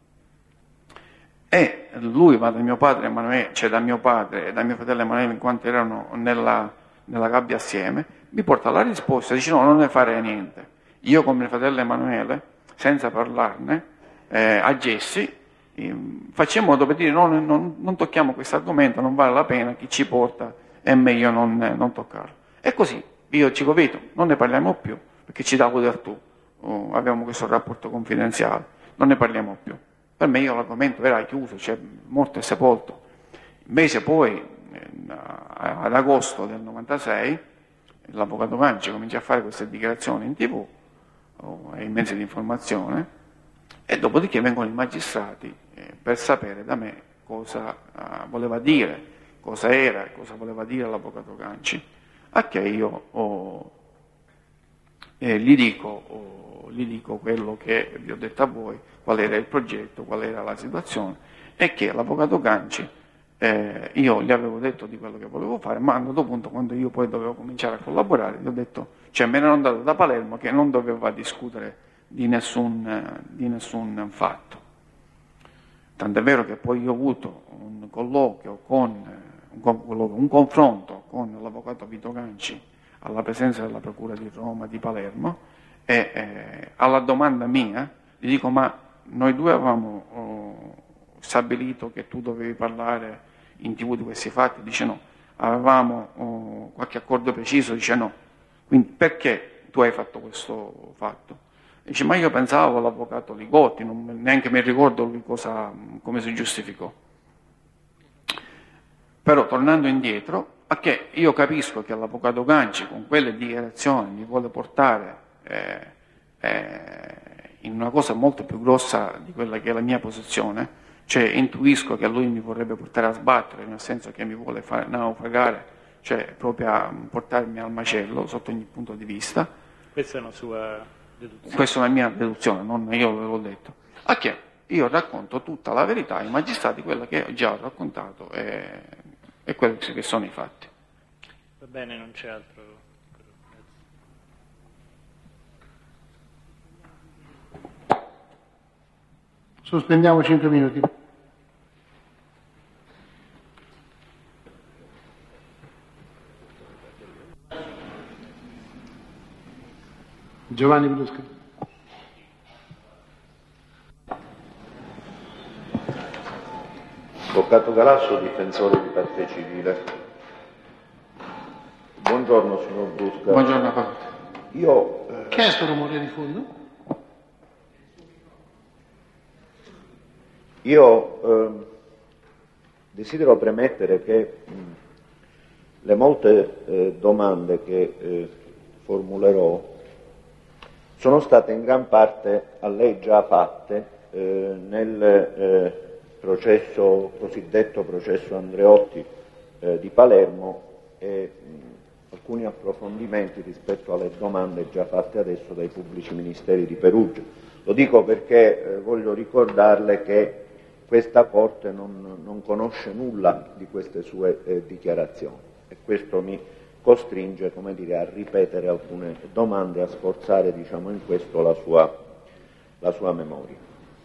E lui va da mio padre Emanuele, cioè da mio padre e da mio fratello Emanuele, in quanto erano nella, nella gabbia assieme, mi porta la risposta e dice no, non ne fare niente. Io con mio fratello Emanuele, senza parlarne, eh, a Gessi, eh, faccio in modo per dire no, non, non tocchiamo questo argomento, non vale la pena, chi ci porta è meglio non, non toccarlo. E così io ci vedo, non ne parliamo più, perché ci dà poter tu, oh, abbiamo questo rapporto confidenziale, non ne parliamo più. Per me io l'argomento era chiuso, cioè morto e sepolto. Invece poi, ad agosto del novantasei, l'avvocato Ganci comincia a fare queste dichiarazioni in tv e in mezzi di informazione e dopodiché vengono i magistrati eh, per sapere da me cosa uh, voleva dire, cosa era, cosa voleva dire l'avvocato Ganci, a che io oh, eh, gli dico... Oh, gli dico quello che vi ho detto a voi, qual era il progetto, qual era la situazione, e che l'avvocato Ganci, eh, io gli avevo detto di quello che volevo fare, ma a un certo punto, quando io poi dovevo cominciare a collaborare, gli ho detto, cioè me ne ero andato da Palermo che non doveva discutere di nessun, di nessun fatto. Tant'è vero che poi io ho avuto un colloquio con, un, un confronto con l'avvocato Vito Ganci alla presenza della Procura di Roma, di Palermo, e eh, alla domanda mia gli dico ma noi due avevamo oh, stabilito che tu dovevi parlare in tv di questi fatti, dice no, avevamo oh, qualche accordo preciso, dice no, quindi perché tu hai fatto questo fatto? Dice ma io pensavo all'avvocato Ligotti, non, neanche mi ricordo lui cosa, come si giustificò. Però tornando indietro, a che io capisco che l'avvocato Ganci con quelle dichiarazioni mi vuole portare Eh, eh, in una cosa molto più grossa di quella che è la mia posizione, cioè intuisco che lui mi vorrebbe portare a sbattere, nel senso che mi vuole fare naufragare, cioè proprio a portarmi al macello sotto ogni punto di vista. Questa è una sua deduzione? Questa è una mia deduzione, non io l'ho detto. A che io racconto tutta la verità ai magistrati, quella che già ho raccontato e, e quelli che sono i fatti. Va bene, non c'è altro. Sospendiamo cinque minuti. Giovanni Brusca. Avvocato Galasso, difensore di parte civile. Buongiorno signor Brusca. Buongiorno avvocato. Io... Eh... Che è questo rumore di fondo? Io eh, desidero premettere che mh, le molte eh, domande che eh, formulerò sono state in gran parte a lei già fatte eh, nel eh, processo, cosiddetto processo Andreotti eh, di Palermo e mh, alcuni approfondimenti rispetto alle domande già fatte adesso dai pubblici ministeri di Perugia. Lo dico perché eh, voglio ricordarle che questa Corte non, non conosce nulla di queste sue eh, dichiarazioni e questo mi costringe, come dire, a ripetere alcune domande, a sforzare, diciamo, in questo la sua, la sua memoria.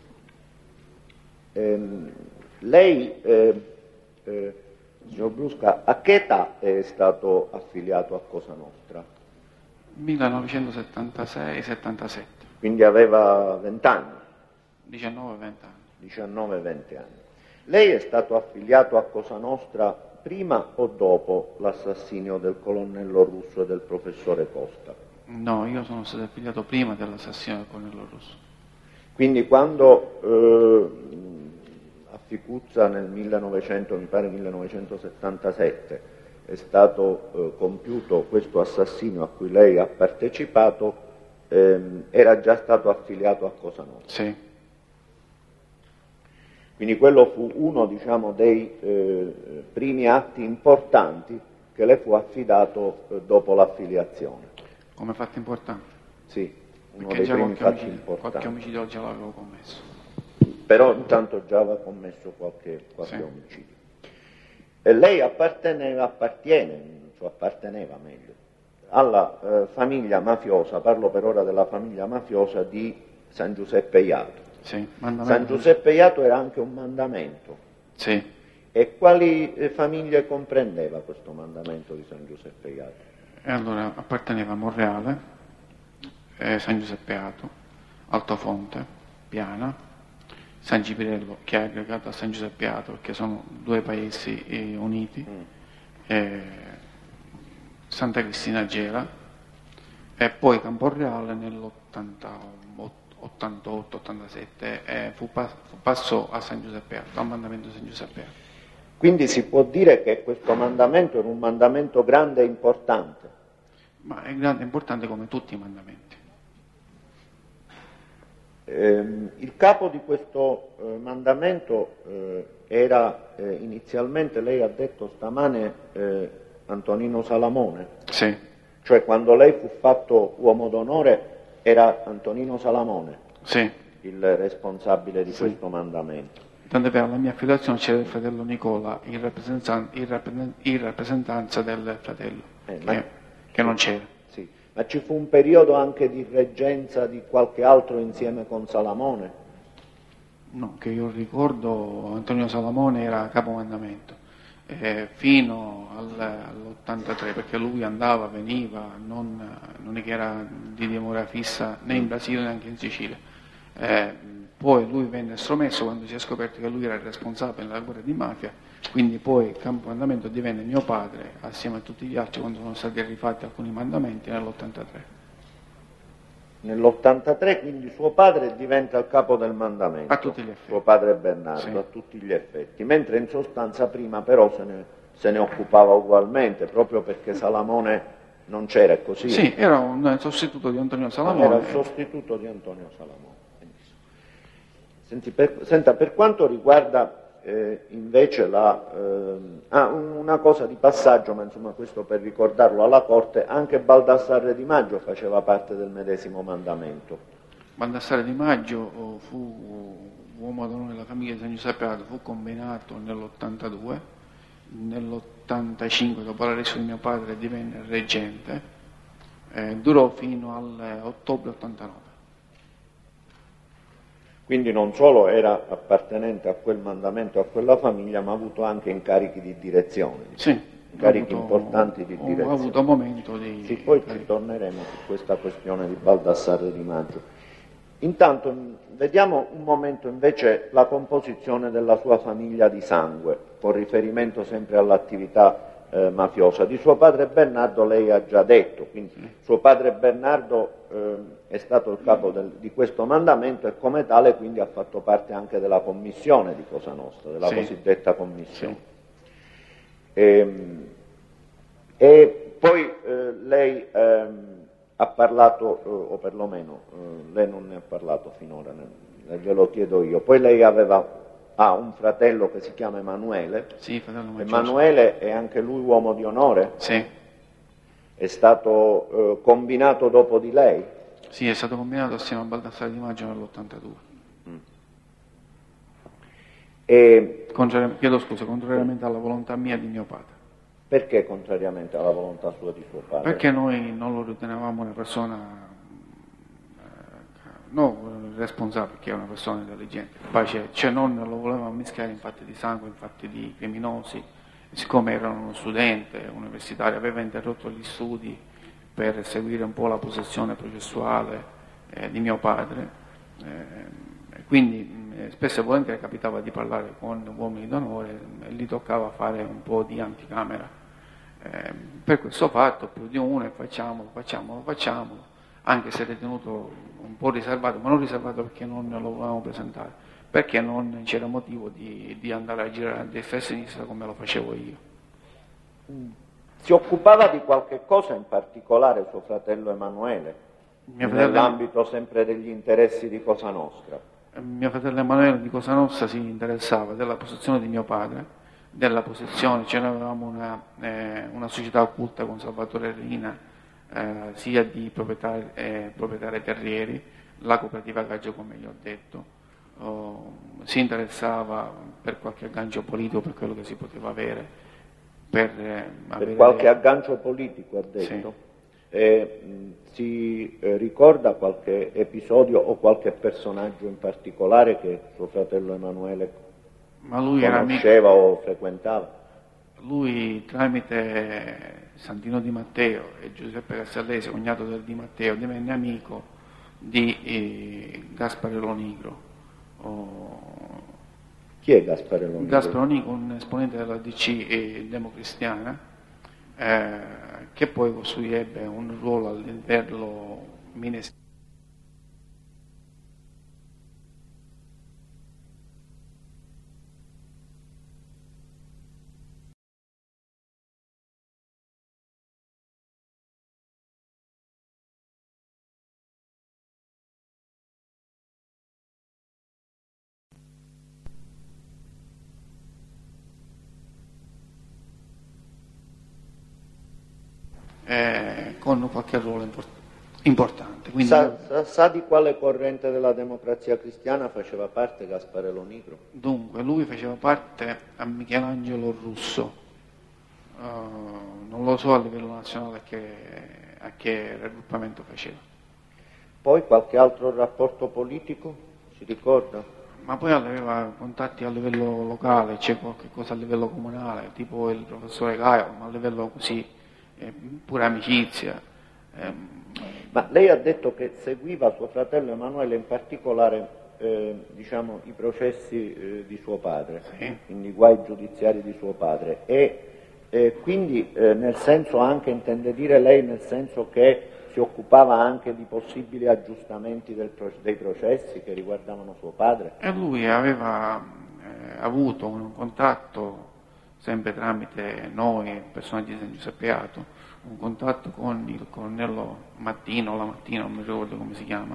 Ehm, lei, eh, eh, signor Brusca, a che età è stato affiliato a Cosa Nostra? millenovecentosettantasei settantasette. Quindi aveva venti anni? diciannove venti anni. diciannove venti anni. Lei è stato affiliato a Cosa Nostra prima o dopo l'assassinio del colonnello Russo e del professore Costa? No, io sono stato affiliato prima dell'assassinio del colonnello Russo. Quindi quando eh, a Ficuzza nel millenovecento, mi pare millenovecentosettantasette, è stato eh, compiuto questo assassinio a cui lei ha partecipato, ehm, era già stato affiliato a Cosa Nostra? Sì. Quindi quello fu uno, diciamo, dei eh, primi atti importanti che le fu affidato eh, dopo l'affiliazione. Come fatto importante? Sì, uno Perché dei già primi qualche fatti omicidio, importanti. qualche omicidio già l'avevo commesso. Però intanto già aveva commesso qualche, qualche Sì. omicidio. E lei apparteneva, appartiene, cioè apparteneva meglio, alla eh, famiglia mafiosa, parlo per ora della famiglia mafiosa di San Giuseppe Iato. Sì, San mandamento. Giuseppe Iato era anche un mandamento. Sì. E quali eh, famiglie comprendeva questo mandamento di San Giuseppe Iato? E allora apparteneva a Monreale, eh, San Giuseppe Iato, Altofonte, Piana, San Gipirello, che è aggregato a San Giuseppe Iato, perché sono due paesi eh, uniti, Mm. eh, Santa Cristina Gela, e poi Camporreale nell'ottantotto ottantasette eh, fu, pas- fu passò a San Giuseppe Iato, al mandamento di San Giuseppe Iato. Quindi si può dire che questo mandamento era un mandamento grande e importante. Ma è grande e importante come tutti i mandamenti. Ehm, il capo di questo eh, mandamento eh, era eh, inizialmente, lei ha detto stamane, eh, Antonino Salamone. Sì, Cioè quando lei fu fatto uomo d'onore era Antonino Salamone sì. il responsabile di Sì. questo mandamento. Tant'è vero, alla mia affiliazione c'era il fratello Nicola, il rappresentan- il rappresen- in rappresentanza del fratello, Eh, ma- che, che non c'era. Sì. Ma ci fu un periodo anche di reggenza di qualche altro insieme con Salamone? No, che io ricordo, Antonio Salamone era capomandamento, eh, fino al, all'ottantatré, perché lui andava, veniva, non, non è che era di dimora fissa né in Brasile neanche in Sicilia. Eh, poi lui venne estromesso quando si è scoperto che lui era il responsabile della guerra di mafia, quindi poi il capomandamento divenne mio padre assieme a tutti gli altri quando sono stati rifatti alcuni mandamenti nell'ottantatré. Nell'ottantatré quindi suo padre diventa il capo del mandamento, A tutti gli effetti. suo padre Bernardo, Sì. a tutti gli effetti, mentre in sostanza prima però se ne, se ne occupava ugualmente, proprio perché Salamone non c'era, è così? Sì, era un sostituto di Antonio Era Salamone. il sostituto di Antonio Salamone. Benissimo. Senti, per, senta, per quanto riguarda eh, invece la... ehm, ah, un- una cosa di passaggio, ma insomma questo per ricordarlo alla Corte, anche Baldassarre Di Maggio faceva parte del medesimo mandamento. Baldassare Di Maggio oh, fu uomo d'onore della famiglia di San Giuseppe Iato, fu combinato nell'ottantadue, nell'ottantacinque dopo l'arresto di mio padre divenne reggente, eh, durò fino all'ottobre ottantanove. Quindi non solo era appartenente a quel mandamento, a quella famiglia, ma ha avuto anche incarichi di direzione, Sì, incarichi ho avuto- importanti di ho- direzione. Ho avuto un momento di... Sì, poi ci torneremo su questa questione di Baldassarre Di Maggio. Intanto mh, vediamo un momento invece la composizione della sua famiglia di sangue, con riferimento sempre all'attività eh, mafiosa. Di suo padre Bernardo lei ha già detto, quindi suo padre Bernardo eh, è stato il capo del- di questo mandamento e come tale quindi ha fatto parte anche della commissione di Cosa Nostra, della Sì. cosiddetta commissione. Sì. Ehm, E, poi eh, lei ehm, ha parlato, eh, o perlomeno eh, lei non ne ha parlato finora, ne- glielo chiedo io. Poi lei aveva ha un fratello che si chiama Emanuele. Sì, fratello maggiore. Emanuele è anche lui uomo di onore? Sì. È stato eh, combinato dopo di lei? Sì, è stato combinato assieme a Baldassare Di Maggio nell'ottantadue. E, Contrari- chiedo scusa, contrariamente alla volontà mia e di mio padre. Perché contrariamente alla volontà sua di suo padre? Perché noi non lo ritenevamo una persona, eh, no, responsabile, perché è una persona intelligente, pace, cioè non lo volevamo mischiare in fatti di sangue, in fatti di criminosi, siccome era uno studente universitario, aveva interrotto gli studi per seguire un po' la possessione processuale eh, di mio padre, eh, quindi eh, spesso e volentieri capitava di parlare con uomini d'onore e gli toccava fare un po' di anticamera. Eh, per questo fatto più di uno e facciamolo, facciamolo, facciamolo, anche se ritenuto un po' riservato, ma non riservato perché non lo volevamo presentare, perché non c'era motivo di, di andare a girare a destra e a sinistra come lo facevo io. Si occupava di qualche cosa in particolare suo fratello Emanuele, Mio fratello, nell'ambito sempre degli interessi di Cosa Nostra? mio fratello Emanuele di Cosa Nostra si interessava della posizione di mio padre, della posizione, ce n'avevamo una, eh, una società occulta con Salvatore Rina, eh, sia di proprietari, eh, proprietari terrieri, la cooperativa Gaggio come gli ho detto, oh, si interessava per qualche aggancio politico, per quello che si poteva avere. Per, eh, Per avere qualche dei... aggancio politico, ha detto. Sì. E, mh, si eh, ricorda qualche episodio o qualche personaggio in particolare che suo fratello Emanuele Ma lui era conosceva amico. o frequentava? Lui tramite Santino Di Matteo e Giuseppe Castellese, cognato del Di Matteo, divenne amico di eh, Gaspare Lonigro. Oh, Chi è Gaspare Lonigro? Gaspare Lonigro, un esponente della D C e democristiana, eh, che poi costui ebbe un ruolo all'interno ministeriale. Eh, con qualche ruolo import- importante. Quindi, Sa, sa, sa di quale corrente della democrazia cristiana faceva parte Gaspare Lonigro? dunque, lui faceva parte a Michelangelo Russo, uh, non lo so a livello nazionale che, a che raggruppamento faceva. Poi qualche altro rapporto politico? Si ricorda? Ma poi aveva contatti a livello locale, c'è qualche cosa a livello comunale, tipo il professore Gaio, ma a livello così, eh, pure amicizia. Ehm. Ma lei ha detto che seguiva suo fratello Emanuele, in particolare eh, diciamo, i processi eh, di suo padre, Sì. quindi i guai giudiziari di suo padre, e eh, quindi eh, nel senso anche, intende dire lei, nel senso che si occupava anche di possibili aggiustamenti del, dei processi che riguardavano suo padre? E lui aveva eh, avuto un contatto, sempre tramite noi, personaggi di San Giuseppe Beato, un contatto con il colonnello Mattino, la Mattina, non mi ricordo come si chiama,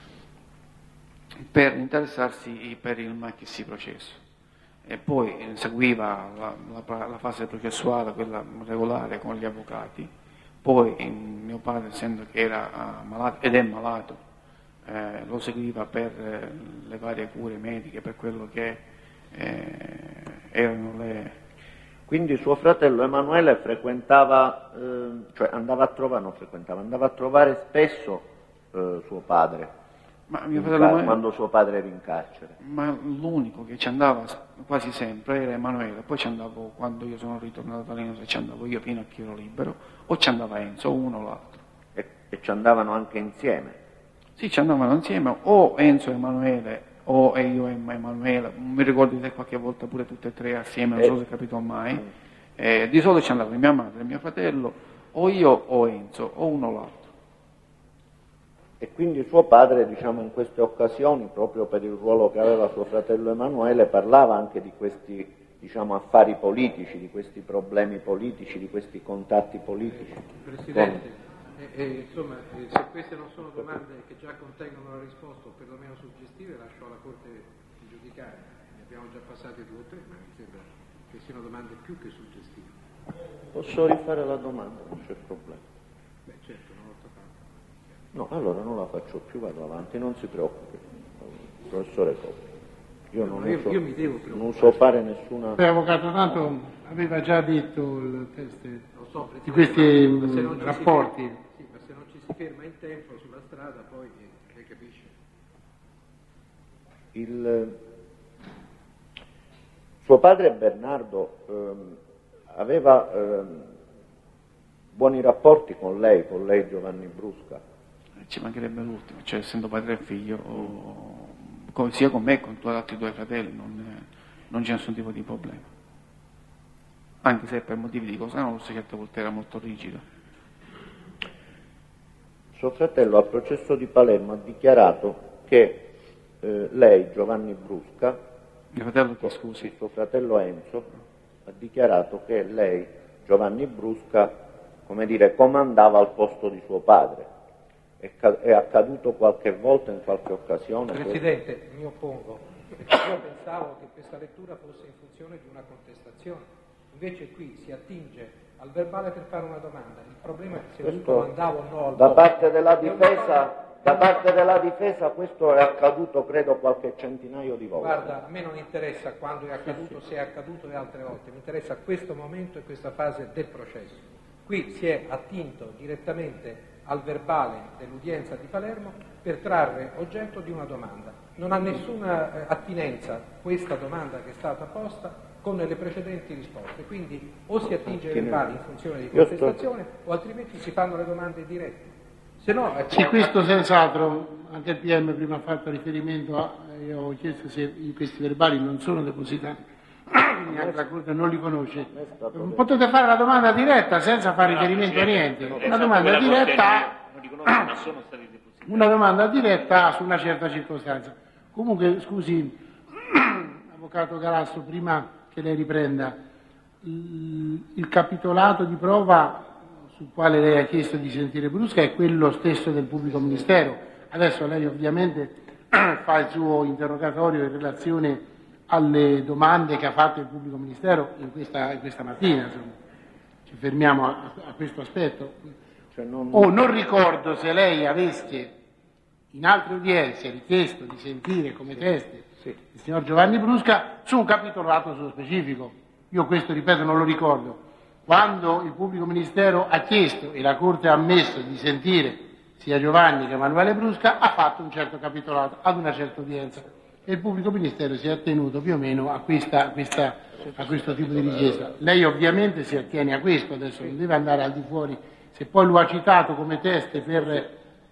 mm. per interessarsi per il Macchisi processo. E poi eh, seguiva la, la, la fase processuale, quella regolare con gli avvocati. Poi eh, mio padre, essendo che era uh, malato ed è malato, eh, lo seguiva per eh, le varie cure mediche, per quello che eh, erano le... Quindi suo fratello Emanuele frequentava, eh, cioè andava a trovare, non frequentava, andava a trovare spesso eh, suo padre, Ma mio in fratello car- Emanuele... quando suo padre era in carcere. Ma l'unico che ci andava quasi sempre era Emanuele, poi ci andavo, quando io sono ritornato a Talino, ci andavo io fino a Chiro Libero, o ci andava Enzo, uno o l'altro. E, e ci andavano anche insieme? Sì, ci andavano insieme, o Enzo e Emanuele, o io e Emanuele, mi ricordo se qualche volta pure tutte e tre assieme, non Eh. so se capito mai. Eh, di solito ci andava mia madre, mio fratello, o io o Enzo, o uno o l'altro. E quindi suo padre, diciamo, in queste occasioni, proprio per il ruolo che aveva suo fratello Emanuele, parlava anche di questi, diciamo, affari politici, di questi problemi politici, di questi contatti politici. Presidente, eh, eh, insomma, eh, se queste non sono domande che già contengono la risposta, o perlomeno suggestive, lascio alla Corte di giudicare. Ne abbiamo già passate due o tre, ma mi sembra che siano domande più che suggestive. Posso rifare la domanda, non c'è problema. Beh, certo, non l'ho toccato. No, allora non la faccio più, vado avanti, non si preoccupi, professore Coppi. Io non, io, uso, io mi devo non uso fare nessuna... Beh, avvocato, tanto aveva già detto il test Lo so, di questi ma se non ci si rapporti. ferma- sì, ma se non ci si ferma in tempo sulla strada poi eh, lei capisce. Il suo padre Bernardo ehm, aveva ehm, buoni rapporti con lei, con lei Giovanni Brusca? Ci mancherebbe l'ultimo, cioè essendo padre e figlio, o, con- sia con me che con gli altri due fratelli, non, eh, non c'è nessun tipo di problema. Anche se per motivi di cosa nostra certe volte era molto rigido. Suo fratello al processo di Palermo ha dichiarato che eh, lei, Giovanni Brusca, Mio fratello che scusi, suo fratello Enzo, ha dichiarato che lei, Giovanni Brusca, come dire, comandava al posto di suo padre. È, ca- è accaduto qualche volta, in qualche occasione? Presidente, mi oppongo, perché io pensavo che questa lettura fosse in funzione di una contestazione, invece qui si attinge al verbale per fare una domanda. Il problema è se lui Questo, comandava o no al da posto. parte della È una difesa, cosa- da parte della difesa questo è accaduto credo qualche centinaio di volte. Guarda, a me non interessa quando è accaduto, se è accaduto le altre volte, mi interessa questo momento e questa fase del processo. Qui si è attinto direttamente al verbale dell'udienza di Palermo per trarre oggetto di una domanda. Non ha nessuna eh, attinenza questa domanda che è stata posta con le precedenti risposte, quindi o si attinge ai verbali in funzione di Io sto- contestazione o altrimenti si fanno le domande dirette. Se no, ecco, sì, questo senz'altro, anche il P M prima ha fatto riferimento a, io ho chiesto se questi verbali non sono depositati, quindi anche la Corte non li conosce. Potete fare la domanda diretta senza fare riferimento a niente, una domanda diretta, non li conosco, ma sono stati depositati. una domanda diretta su una certa circostanza. Comunque, scusi, avvocato Galasso, prima che lei riprenda, il, il capitolato di prova sul quale lei ha chiesto di sentire Brusca è quello stesso del pubblico ministero. Adesso lei ovviamente fa il suo interrogatorio in relazione alle domande che ha fatto il pubblico ministero in questa, in questa mattina, insomma. Ci fermiamo a, a questo aspetto. Cioè non... O non ricordo se lei avesse in altre udienze richiesto di sentire come teste Sì. il signor Giovanni Brusca su un capitolato sullo specifico. Io questo, ripeto, non lo ricordo. Quando il pubblico ministero ha chiesto e la Corte ha ammesso di sentire sia Giovanni che Emanuele Brusca, ha fatto un certo capitolato ad una certa udienza e il pubblico ministero si è attenuto più o meno a, questa, a, questa, a questo tipo di richiesta. Lei ovviamente si attiene a questo, adesso non deve andare al di fuori, se poi lo ha citato come teste per,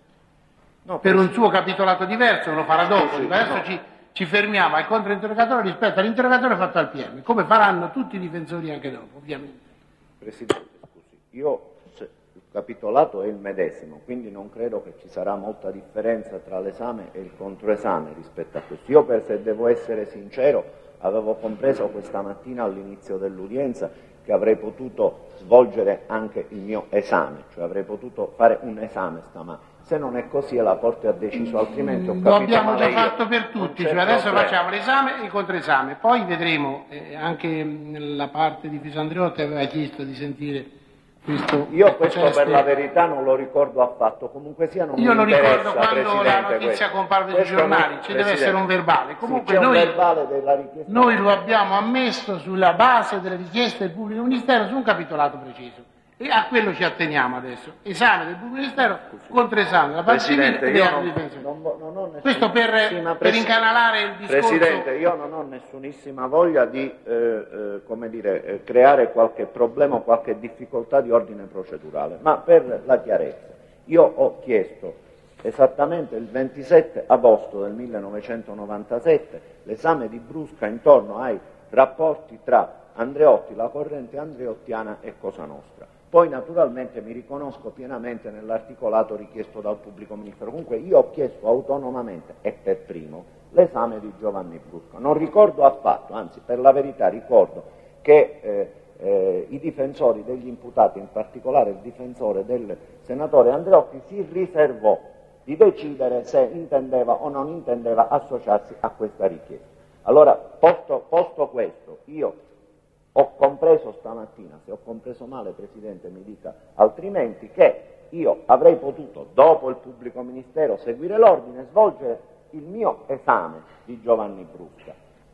No, per un suo capitolato diverso lo farà dopo, sì, ma adesso no. ci, ci fermiamo al controinterrogatorio rispetto all'interrogatorio fatto al P M, come faranno tutti i difensori anche dopo, ovviamente. Presidente, scusi, io se, il capitolato è il medesimo, quindi non credo che ci sarà molta differenza tra l'esame e il controesame rispetto a questo. Io, per se devo essere sincero, avevo compreso questa mattina all'inizio dell'udienza che avrei potuto svolgere anche il mio esame, cioè avrei potuto fare un esame stamani. Se non è così e la Corte ha deciso altrimenti, ho capito Lo abbiamo male già io. fatto per Non tutti, c'è cioè adesso problema. facciamo l'esame e il controesame, poi vedremo, eh, anche nella parte di Fisandriotti aveva chiesto di sentire questo. Io questo test. per la verità non lo ricordo affatto, comunque sia non Io mi lo interessa, ricordo quando Presidente, la notizia questo. comparve sui Questo giornali, non- ci deve Presidente. essere un verbale. Sì, Comunque c'è un noi, verbale della richiesta. noi lo abbiamo ammesso sulla base delle richieste del pubblico ministero su un capitolato preciso. E a quello ci atteniamo adesso. Esame del pubblico ministero, controesame, la parte civile Presidente, e le io altre non, difese. non, vo- non ho nessun- Questo per, Sì, ma per Presi- incanalare il discorso. Presidente, io non ho nessunissima voglia di eh, eh, come dire, eh, creare qualche problema o qualche difficoltà di ordine procedurale, ma per la chiarezza, io ho chiesto esattamente il ventisette agosto del millenovecentonovantasette l'esame di Brusca intorno ai rapporti tra Andreotti, la corrente andreottiana e Cosa Nostra. Poi naturalmente mi riconosco pienamente nell'articolato richiesto dal pubblico ministero. Comunque io ho chiesto autonomamente e per primo l'esame di Giovanni Brusca. Non ricordo affatto, anzi per la verità ricordo che eh, eh, i difensori degli imputati, in particolare il difensore del senatore Andreotti, si riservò di decidere se intendeva o non intendeva associarsi a questa richiesta. Allora, posto, posto questo, io ho compreso stamattina, se ho compreso male Presidente mi dica altrimenti, che io avrei potuto, dopo il pubblico ministero, seguire l'ordine e svolgere il mio esame di Giovanni Brusca.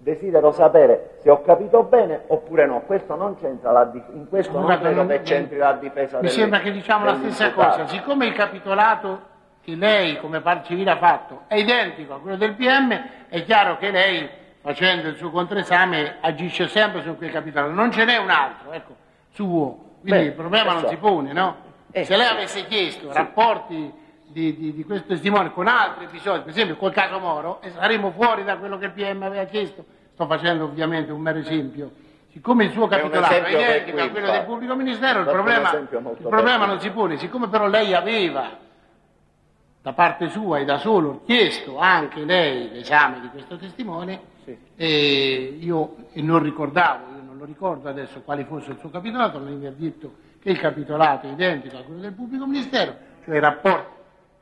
desidero sapere se ho capito bene oppure no. Questo non c'entra la difesa, in questo non Guarda, credo non- che c'entri la difesa. Mi delle- sembra che diciamo la stessa dell'imputato. cosa, siccome il capitolato che lei come parte civile ha fatto è identico a quello del P M, è chiaro che lei, facendo il suo controesame, agisce sempre su quel capitolato, non ce n'è un altro, ecco, suo, quindi Beh, il problema non esatto. si pone, no? Eh, Se lei sì. avesse chiesto Sì. rapporti di, di, di questo testimone con altri episodi, per esempio col caso Moro, e saremmo fuori da quello che il P M aveva chiesto, sto facendo ovviamente un mero esempio. Siccome il suo capitolato è esempio che identico qui a quello fa. del pubblico ministero, il Fatto un problema, esempio molto il problema bello. non si pone, siccome però lei aveva da parte sua e da solo chiesto anche lei l'esame di questo testimone, Sì. e io e non ricordavo, io non lo ricordo adesso quale fosse il suo capitolato, lei mi ha detto che il capitolato è identico a quello del pubblico ministero, cioè i rapporti.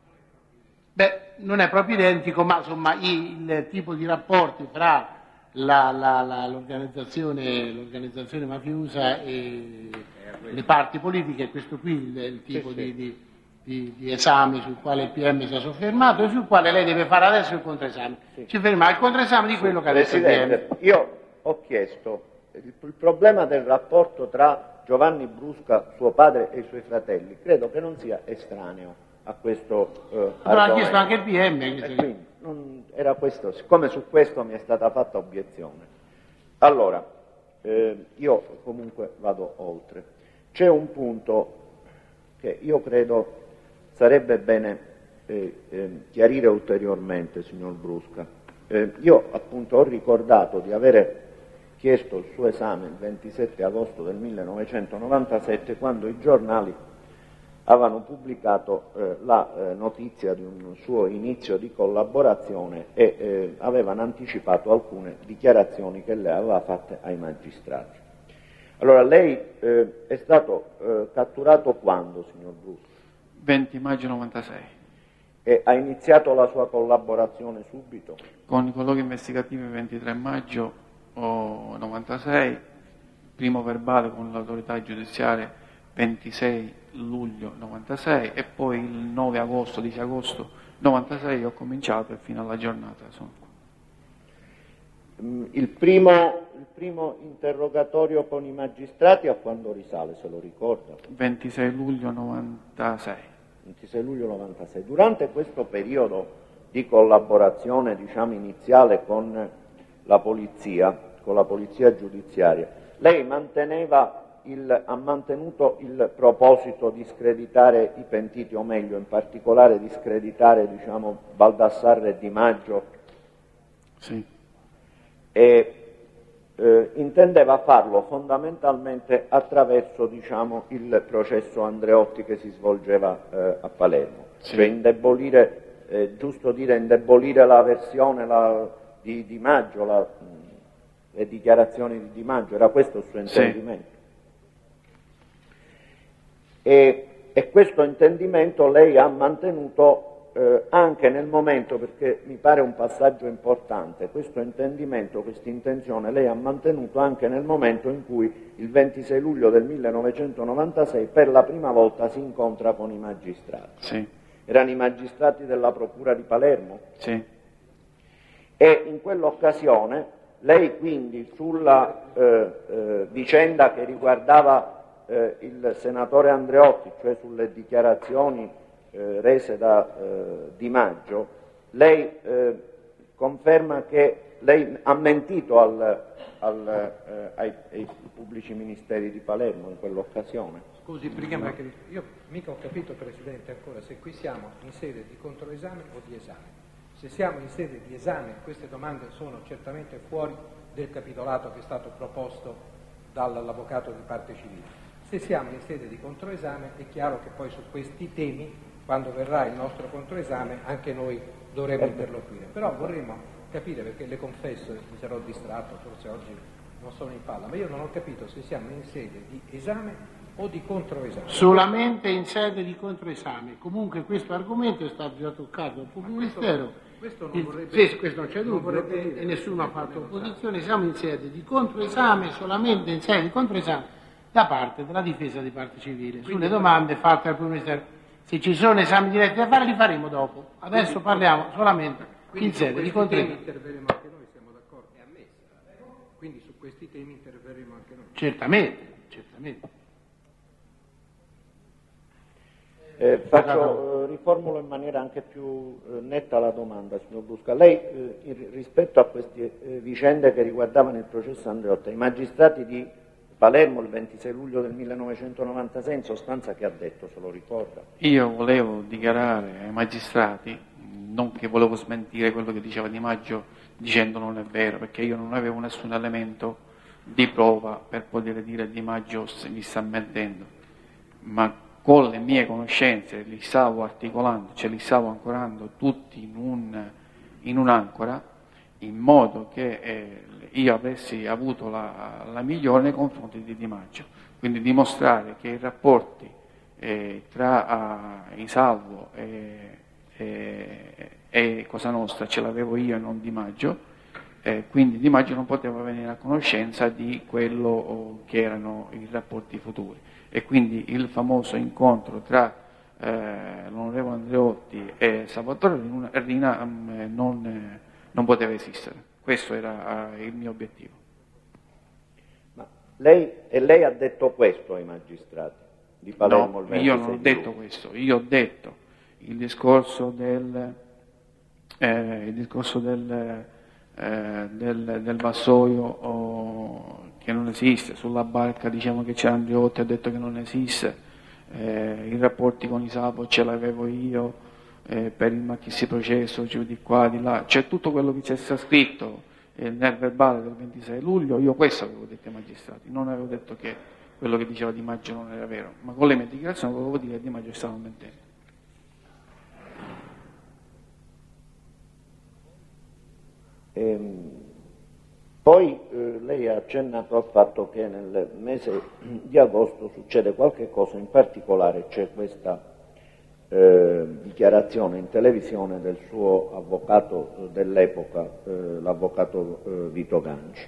Beh, non è proprio identico, ma insomma il, il tipo di rapporti fra la, la, la, l'organizzazione, l'organizzazione mafiosa e le parti politiche, è questo qui il, il tipo Sì, di, sì. di, di, di esame sul quale il P M si è soffermato e sul quale lei deve fare adesso il controesame. Sì. Ci ferma al controesame di quello che ha detto il P M. Presidente, io ho chiesto il, il problema del rapporto tra Giovanni Brusca, suo padre e i suoi fratelli, credo che non sia estraneo a questo eh, Però ha argomento. chiesto anche il P M. E che- quindi non era questo, siccome su questo mi è stata fatta obiezione. Allora, eh, io comunque vado oltre. C'è un punto che io credo sarebbe bene eh, eh, chiarire ulteriormente, signor Brusca. Eh, io appunto ho ricordato di avere chiesto il suo esame il ventisette agosto del millenovecentonovantasette, quando i giornali avevano pubblicato eh, la eh, notizia di un suo inizio di collaborazione e eh, avevano anticipato alcune dichiarazioni che lei aveva fatte ai magistrati. Allora, lei eh, è stato eh, catturato quando, signor Brusca? venti maggio novantasei. E ha iniziato la sua collaborazione subito? Con i colloqui investigativi il ventitré maggio oh, novantasei, primo verbale con l'autorità giudiziaria ventisei luglio novantasei e poi il nove agosto, dieci agosto novantasei ho cominciato e fino alla giornata sono qua. Mm, Il primo, il primo interrogatorio con i magistrati a quando risale, se lo ricorda? ventisei luglio novantasei. ventisei luglio novantasei. Durante questo periodo di collaborazione, diciamo, iniziale con la polizia, con la polizia giudiziaria, lei manteneva il, ha mantenuto il proposito di screditare i pentiti, o meglio, in particolare di screditare, diciamo, Baldassarre e Di Maggio, Sì. e eh, intendeva farlo fondamentalmente attraverso, diciamo, il processo Andreotti che si svolgeva eh, a Palermo, Sì. cioè indebolire, eh, giusto dire, indebolire la versione la, di Di Maggio, la, mh, le dichiarazioni di Di Maggio, era questo il suo intendimento. E, e questo intendimento lei ha mantenuto eh, anche nel momento, perché mi pare un passaggio importante, questo intendimento, questa intenzione lei ha mantenuto anche nel momento in cui il ventisei luglio del millenovecentonovantasei per la prima volta si incontra con i magistrati. Sì. Erano i magistrati della Procura di Palermo? Sì. E in quell'occasione lei quindi sulla eh, eh, vicenda che riguardava eh, il senatore Andreotti, cioè sulle dichiarazioni eh, rese da eh, Di Maggio, lei eh, conferma che lei ha mentito al, al, eh, ai, ai pubblici ministeri di Palermo in quell'occasione? Scusi, prima che io mica ho capito, Presidente, ancora se qui siamo in sede di controesame o di esame. Se siamo in sede di esame, queste domande sono certamente fuori del capitolato che è stato proposto dall'avvocato di parte civile. Se siamo in sede di controesame è chiaro che poi su questi temi, quando verrà il nostro controesame, anche noi dovremo interloquire. Però vorremmo capire, perché le confesso, mi sarò distratto, forse oggi non sono in palla, ma io non ho capito se siamo in sede di esame o di controesame. Solamente in sede di controesame. Comunque questo argomento è stato già toccato dal pubblico ministero. Questo non Il- vorrebbe, sì, questo non c'è non dubbio, vorrebbe dire e nessuno ha che fatto non sa. opposizione. Siamo in sede di controesame, solamente in sede di controesame da parte della difesa di parte civile. Sulle domande fatte al pubblico ministero. Se ci sono esami diretti da fare li faremo dopo. Adesso parliamo solamente in sede di controesame. interverremo anche noi, siamo d'accordo. È ammessa quindi su questi temi interverremo anche noi. Certamente, certamente. Eh, faccio, eh, riformulo in maniera anche più eh, netta la domanda, signor Brusca. Lei, eh, in, rispetto a queste eh, vicende che riguardavano il processo Andreotti, i magistrati di Palermo il ventisei luglio del millenovecentonovantasei, in sostanza che ha detto, se lo ricorda? Io volevo dichiarare ai magistrati, non che volevo smentire quello che diceva Di Maggio dicendo non è vero, perché io non avevo nessun elemento di prova per poter dire Di Maggio mi sta mentendo, ma con le mie conoscenze li stavo articolando, cioè li stavo ancorando tutti in, un, in un'ancora, in modo che eh, io avessi avuto la, la migliore nei confronti di Di Maggio. Quindi dimostrare che i rapporti eh, tra uh, Isalvo e, e, e Cosa Nostra ce l'avevo io e non Di Maggio, eh, quindi Di Maggio non poteva venire a conoscenza di quello oh, che erano i rapporti futuri. E quindi il famoso incontro tra eh, l'onorevole Andreotti e Salvatore Rina eh, non, eh, non poteva esistere. Questo era eh, il mio obiettivo. Ma lei, e lei ha detto questo ai magistrati di Palermo? No, io non ho detto questo, io ho detto il discorso del, eh, il discorso del, eh, del, del vassoio oh, che non esiste, sulla barca diciamo che c'era Andreotti, ha detto che non esiste, eh, i rapporti con Isalvo ce l'avevo io, eh, per il machissi processo, cioè di qua, di là, c'è tutto quello che c'è scritto eh, nel verbale del ventisei luglio, io questo avevo detto ai magistrati, non avevo detto che quello che diceva Di Maggio non era vero, ma con le mie dichiarazioni volevo dire che Di Maggio stava mentendo. Ehm... Poi eh, lei ha accennato al fatto che nel mese di agosto succede qualche cosa, in particolare c'è questa eh, dichiarazione in televisione del suo avvocato dell'epoca, eh, l'avvocato eh, Vito Ganci.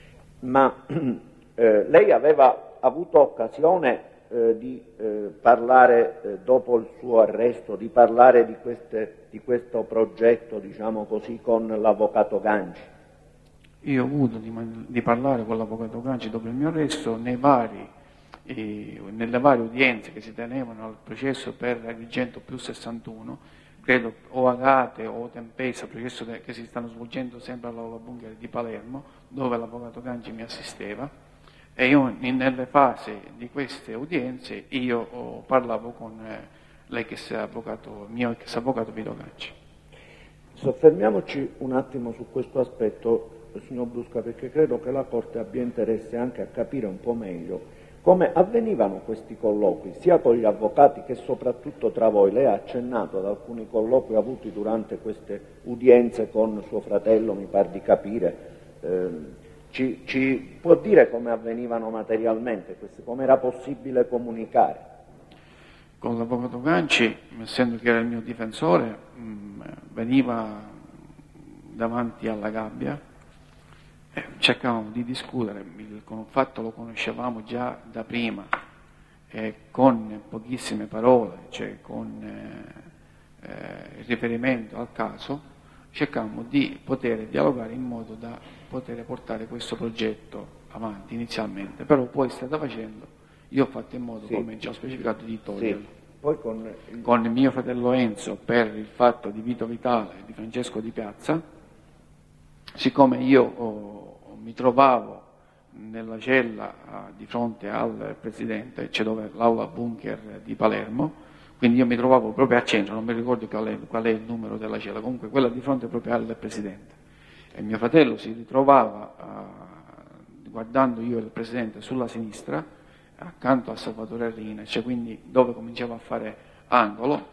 Ma eh, lei aveva avuto occasione eh, di eh, parlare, eh, dopo il suo arresto, di parlare di, queste, di questo progetto, diciamo così, con l'avvocato Ganci? Io ho avuto di, di parlare con l'avvocato Ganci dopo il mio arresto nei vari, eh, nelle varie udienze che si tenevano al processo per Agrigento più sessantuno, credo o Agate o Tempesta, processo che si stanno svolgendo sempre all'Aula Bunker di Palermo, dove l'avvocato Ganci mi assisteva, e io nelle fasi di queste udienze io oh, parlavo con eh, l'ex avvocato, mio ex avvocato Vito Ganci. Soffermiamoci un attimo su questo aspetto, signor Brusca, perché credo che la Corte abbia interesse anche a capire un po' meglio come avvenivano questi colloqui, sia con gli avvocati che soprattutto tra voi. Lei ha accennato ad alcuni colloqui avuti durante queste udienze con suo fratello, mi par di capire. Eh, ci, ci può dire come avvenivano materialmente questi, come era possibile comunicare? Con l'avvocato Ganci, essendo che era il mio difensore, mh, veniva davanti alla gabbia, eh, cercavamo di discutere, il fatto lo conoscevamo già da prima, eh, con pochissime parole, cioè con eh, eh, riferimento al caso, cercavamo di poter dialogare in modo da poter portare questo progetto avanti inizialmente, però poi strada facendo io ho fatto in modo, sì, come già ho specificato, di toglierlo. Sì. Poi con il... con il mio fratello Enzo per il fatto di Vito Vitale e di Francesco Di Piazza, siccome io oh, mi trovavo nella cella ah, di fronte al Presidente, cioè dove l'aula bunker di Palermo, quindi io mi trovavo proprio al centro, non mi ricordo qual è, qual è il numero della cella, comunque quella di fronte proprio al Presidente. E mio fratello si ritrovava, ah, guardando io e il Presidente sulla sinistra, accanto a Salvatore Rina, cioè quindi dove cominciava a fare angolo,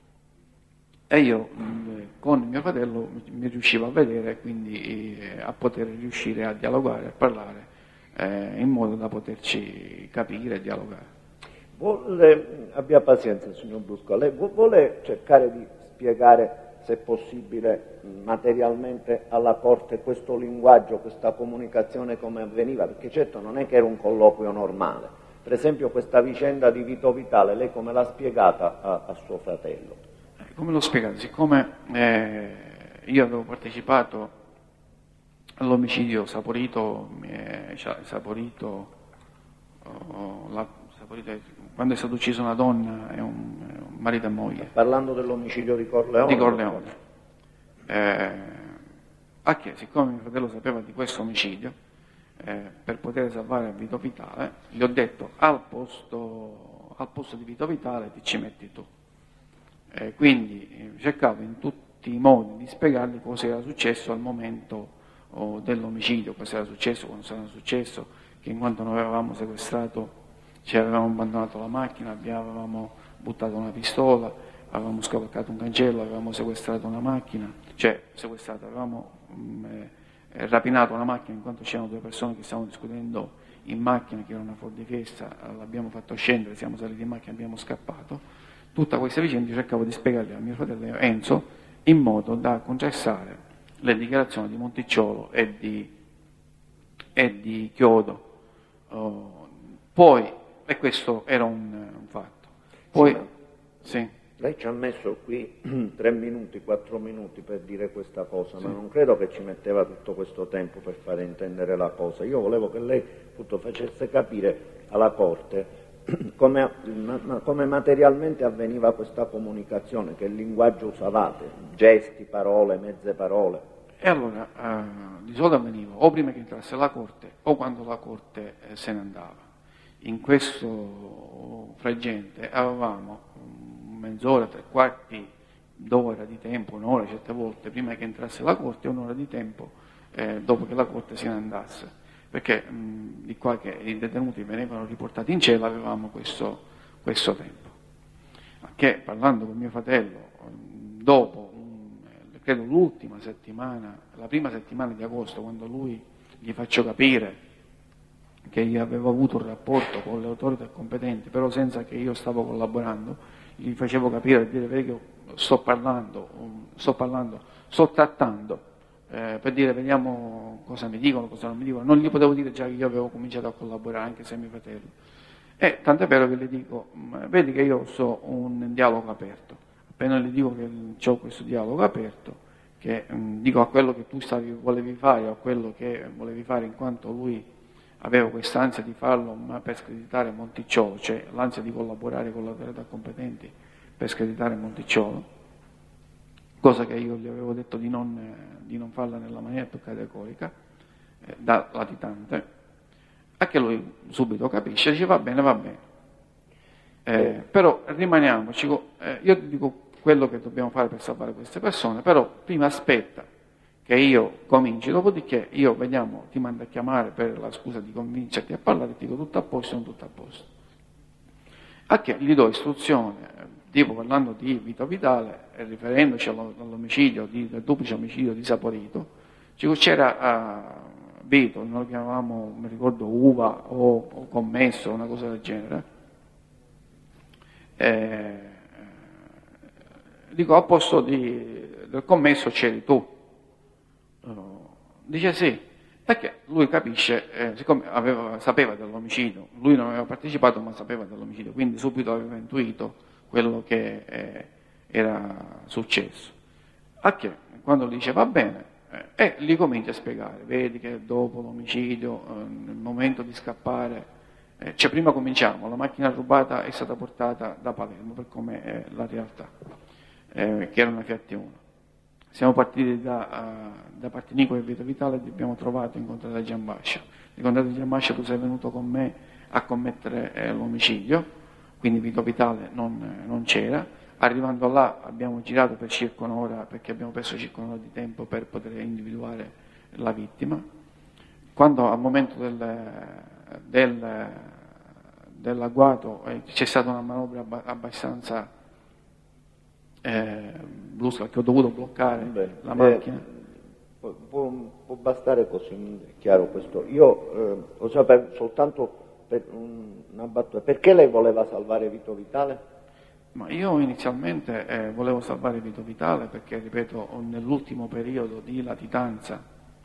e io mh, con mio fratello mi riuscivo a vedere, quindi eh, a poter riuscire a dialogare, a parlare, eh, in modo da poterci capire e dialogare. Vuole, abbia pazienza signor Brusca, lei vuole cercare di spiegare, se possibile, materialmente alla Corte questo linguaggio, questa comunicazione come avveniva? Perché certo non è che era un colloquio normale. Per esempio questa vicenda di Vito Vitale, lei come l'ha spiegata a, a suo fratello? Come l'ho spiegato? Siccome eh, io avevo partecipato l'omicidio Saporito, eh, Saporito, oh, la, Saporito è, quando è stata uccisa una donna è un, è un marito e moglie. Parlando dell'omicidio di Corleone? Di Corleone. Eh, a che, siccome mio fratello sapeva di questo omicidio, eh, per poter salvare Vito Vitale, gli ho detto al posto, al posto di Vito Vitale ti ci metti tu. Eh, quindi eh, cercavo in tutti i modi di spiegargli cosa era successo al momento oh, dell'omicidio, cosa era successo, quando era successo, che in quanto noi avevamo sequestrato, ci avevamo abbandonato la macchina, avevamo buttato una pistola, avevamo scavalcato un cancello, avevamo sequestrato una macchina, cioè sequestrato, avevamo mh, eh, rapinato una macchina in quanto c'erano due persone che stavano discutendo in macchina, che era una Ford Fiesta, l'abbiamo fatto scendere, siamo saliti in macchina e abbiamo scappato. Tutta questa vicenda cercavo di spiegarle a mio fratello Enzo in modo da contrastare le dichiarazioni di Monticciolo e di, e di Chiodo. Oh, poi, e questo era un, un fatto. Poi, sì, sì. Lei ci ha messo qui tre minuti, quattro minuti per dire questa cosa, sì, ma non credo che ci metteva tutto questo tempo per fare intendere la cosa. Io volevo che lei appunto facesse capire alla Corte come, come materialmente avveniva questa comunicazione, che linguaggio usavate, gesti, parole, mezze parole. E allora, eh, di solito avveniva o prima che entrasse la Corte o quando la Corte eh, se ne andava. In questo frangente avevamo mezz'ora, tre quarti d'ora di tempo, un'ora certe volte, prima che entrasse la Corte e un'ora di tempo eh, dopo che la Corte se ne andasse. Perché mh, di qua che i detenuti venivano riportati in cella avevamo questo, questo tempo. Che parlando con mio fratello, dopo, mh, credo l'ultima settimana, la prima settimana di agosto, quando lui gli faccio capire che io avevo avuto un rapporto con le autorità competenti, però senza che io stavo collaborando, gli facevo capire, per dire, vedi che sto parlando, sto parlando, sto trattando, eh, per dire vediamo cosa mi dicono, cosa non mi dicono. Non gli potevo dire già che io avevo cominciato a collaborare, anche se mio fratello. E tant'è vero che gli dico, vedi che io so un dialogo aperto. Appena gli dico che ho questo dialogo aperto, che mh, dico a quello che tu stavi, volevi fare o a quello che volevi fare, in quanto lui avevo quest'ansia di farlo ma per screditare Monticciolo, cioè l'ansia di collaborare con le autorità competenti per screditare Monticciolo, cosa che io gli avevo detto di non, eh, di non farla nella maniera più categorica, eh, da latitante, a che lui subito capisce, dice va bene, va bene, eh, però rimaniamoci, eh, io ti dico quello che dobbiamo fare per salvare queste persone, però prima aspetta che io cominci, dopodiché io vediamo, ti mando a chiamare per la scusa di convincerti a parlare, ti dico tutto a posto, non tutto a posto. A che gli do istruzione, tipo parlando di Vito Vitale, e riferendoci all'omicidio, di, del duplice omicidio di Saporito, c'era uh, Vito, noi lo chiamavamo, mi ricordo, uva o, o commesso, una cosa del genere, eh, dico a posto di, del commesso c'eri tu. Dice sì, perché lui capisce, eh, siccome aveva, sapeva dell'omicidio, lui non aveva partecipato ma sapeva dell'omicidio, quindi subito aveva intuito quello che eh, era successo. A che quando gli dice va bene, eh, e gli comincia a spiegare, vedi che dopo l'omicidio, eh, nel momento di scappare, eh, cioè prima cominciamo, la macchina rubata è stata portata da Palermo, per come è la realtà, eh, che era una Fiat uno. Siamo partiti da, uh, da Partinico e Vito Vitale e ti abbiamo trovato, incontrato a Giambascia. Incontrato a Giambascia tu sei venuto con me a commettere eh, l'omicidio, quindi Vito Vitale non, eh, non c'era. Arrivando là abbiamo girato per circa un'ora, perché abbiamo perso circa un'ora di tempo per poter individuare la vittima. Quando al momento del, del, dell'agguato eh, c'è stata una manovra abbastanza Eh, brusca, che ho dovuto bloccare Beh, la macchina. Eh, può, può bastare così, è chiaro questo. Io eh, lo sapevo soltanto per una battuta. Perché lei voleva salvare Vito Vitale? Ma io inizialmente eh, volevo salvare Vito Vitale perché, ripeto, nell'ultimo periodo di latitanza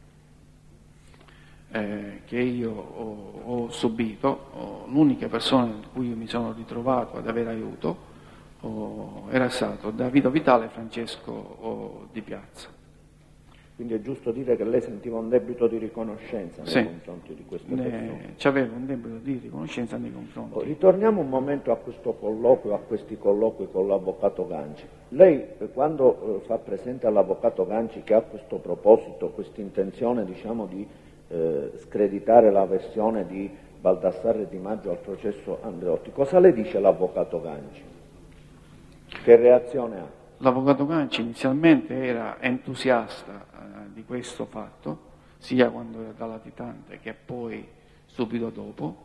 eh, che io ho, ho subito, ho, l'unica persona in cui mi sono ritrovato ad avere aiuto Oh, era stato da Vito Vitale e Francesco oh, Di Piazza. Quindi è giusto dire che lei sentiva un debito di riconoscenza nei sì. confronti di queste persone. C'avevo un debito di riconoscenza nei confronti. Ritorniamo un momento a questo colloquio, a questi colloqui con l'avvocato Ganci. Lei quando eh, fa presente all'avvocato Ganci che ha questo proposito, questa intenzione diciamo, di eh, screditare la versione di Baldassarre Di Maggio al processo Andreotti, cosa le dice l'avvocato Ganci? Che reazione ha? L'avvocato Ganci inizialmente era entusiasta eh, di questo fatto, sia quando era da latitante che poi subito dopo,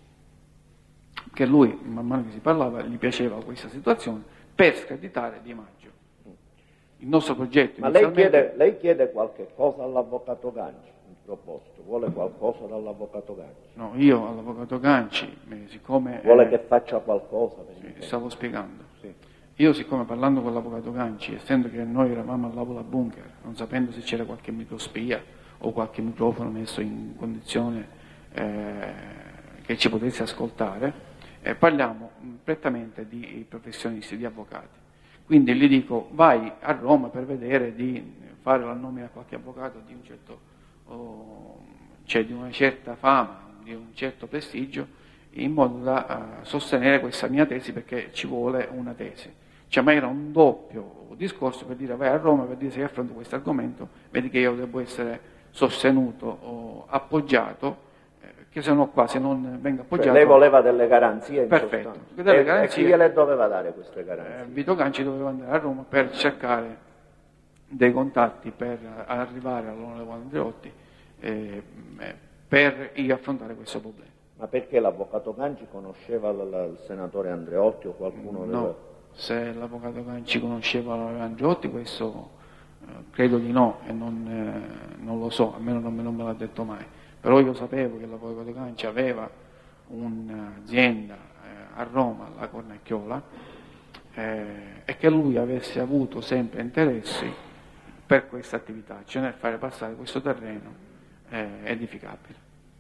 che lui, man mano che si parlava, gli piaceva questa situazione per screditare Di Maggio. Il nostro progetto Ma lei chiede, lei chiede qualche cosa all'avvocato Ganci in proposito? Vuole qualcosa dall'avvocato Ganci? No, io all'avvocato Ganci, siccome... Vuole eh, che faccia qualcosa? Per sì, stavo spiegando. Sì. Io siccome parlando con l'avvocato Ganci, essendo che noi eravamo all'aula bunker, non sapendo se c'era qualche microspia o qualche microfono messo in condizione eh, che ci potesse ascoltare, eh, parliamo prettamente di professionisti, di avvocati. Quindi gli dico vai a Roma per vedere di fare la nomina a qualche avvocato di un certo, oh, cioè di una certa fama, di un certo prestigio, in modo da uh, sostenere questa mia tesi perché ci vuole una tesi. Cioè, ma era un doppio discorso per dire vai a Roma per dire se io affronto questo argomento, vedi che io devo essere sostenuto o appoggiato, eh, che se no qua se non vengo appoggiato... Beh, lei voleva delle garanzie in perfetto, sostanza. delle e, garanzie, e chi gliele doveva dare queste garanzie? Eh, Vito Ganci doveva andare a Roma per cercare dei contatti per arrivare all'onorevole Andreotti eh, per affrontare questo problema. Ma perché l'avvocato Ganci conosceva l- l- il senatore Andreotti o qualcuno? No, della... se l'avvocato Ganci conosceva l'onorevole Andreotti questo eh, credo di no e non, eh, non lo so, almeno non me, non me l'ha detto mai, però io sapevo che l'avvocato Ganci aveva un'azienda eh, a Roma, alla Cornacchiola, eh, e che lui avesse avuto sempre interessi per questa attività, cioè nel fare passare questo terreno eh, edificabile.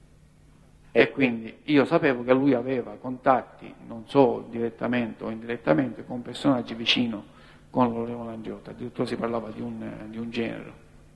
E quindi io sapevo che lui aveva contatti, non so direttamente o indirettamente, con personaggi vicino con l'onorevole Andreotti, addirittura si parlava di un, di un genero.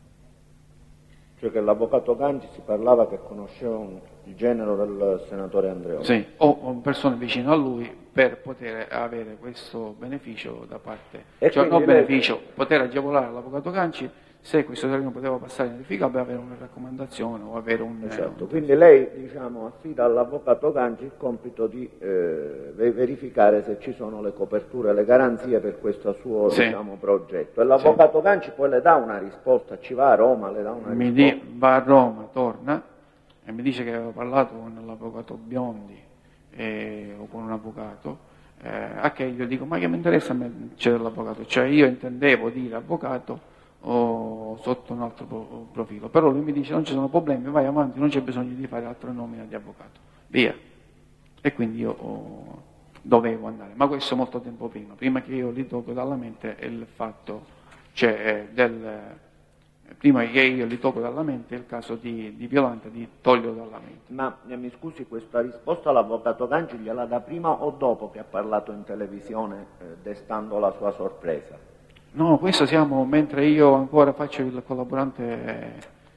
Cioè che l'avvocato Ganci si parlava che conosceva un, il genero del senatore Andreotti? Sì, o, o persone vicine a lui per poter avere questo beneficio da parte, e cioè non lei... beneficio, poter agevolare l'avvocato Ganci se questo terreno poteva passare in edificabile, avere una raccomandazione o avere un... Esatto, un... quindi lei diciamo, affida all'avvocato Ganci il compito di eh, verificare se ci sono le coperture, le garanzie per questo suo sì. diciamo, progetto. E l'avvocato sì. Ganci poi le dà una risposta, ci va a Roma, le dà una mi risposta? Di, va a Roma, torna e mi dice che aveva parlato con l'avvocato Biondi eh, o con un avvocato, eh, a che io dico ma che mi interessa a me c'è l'avvocato, cioè io intendevo dire avvocato o sotto un altro profilo, però lui mi dice non ci sono problemi, vai avanti, non c'è bisogno di fare altre nomine di avvocato, via. E quindi io oh, dovevo andare, ma questo molto tempo prima, prima che io li tolgo dalla mente il fatto, cioè eh, del, prima che io li tolgo dalla mente il caso di, di Violante, di toglierlo dalla mente. Ma eh, mi scusi, questa risposta l'avvocato Ganci gliela dà prima o dopo che ha parlato in televisione eh, destando la sua sorpresa? No, questo siamo, mentre io ancora faccio il collaborante,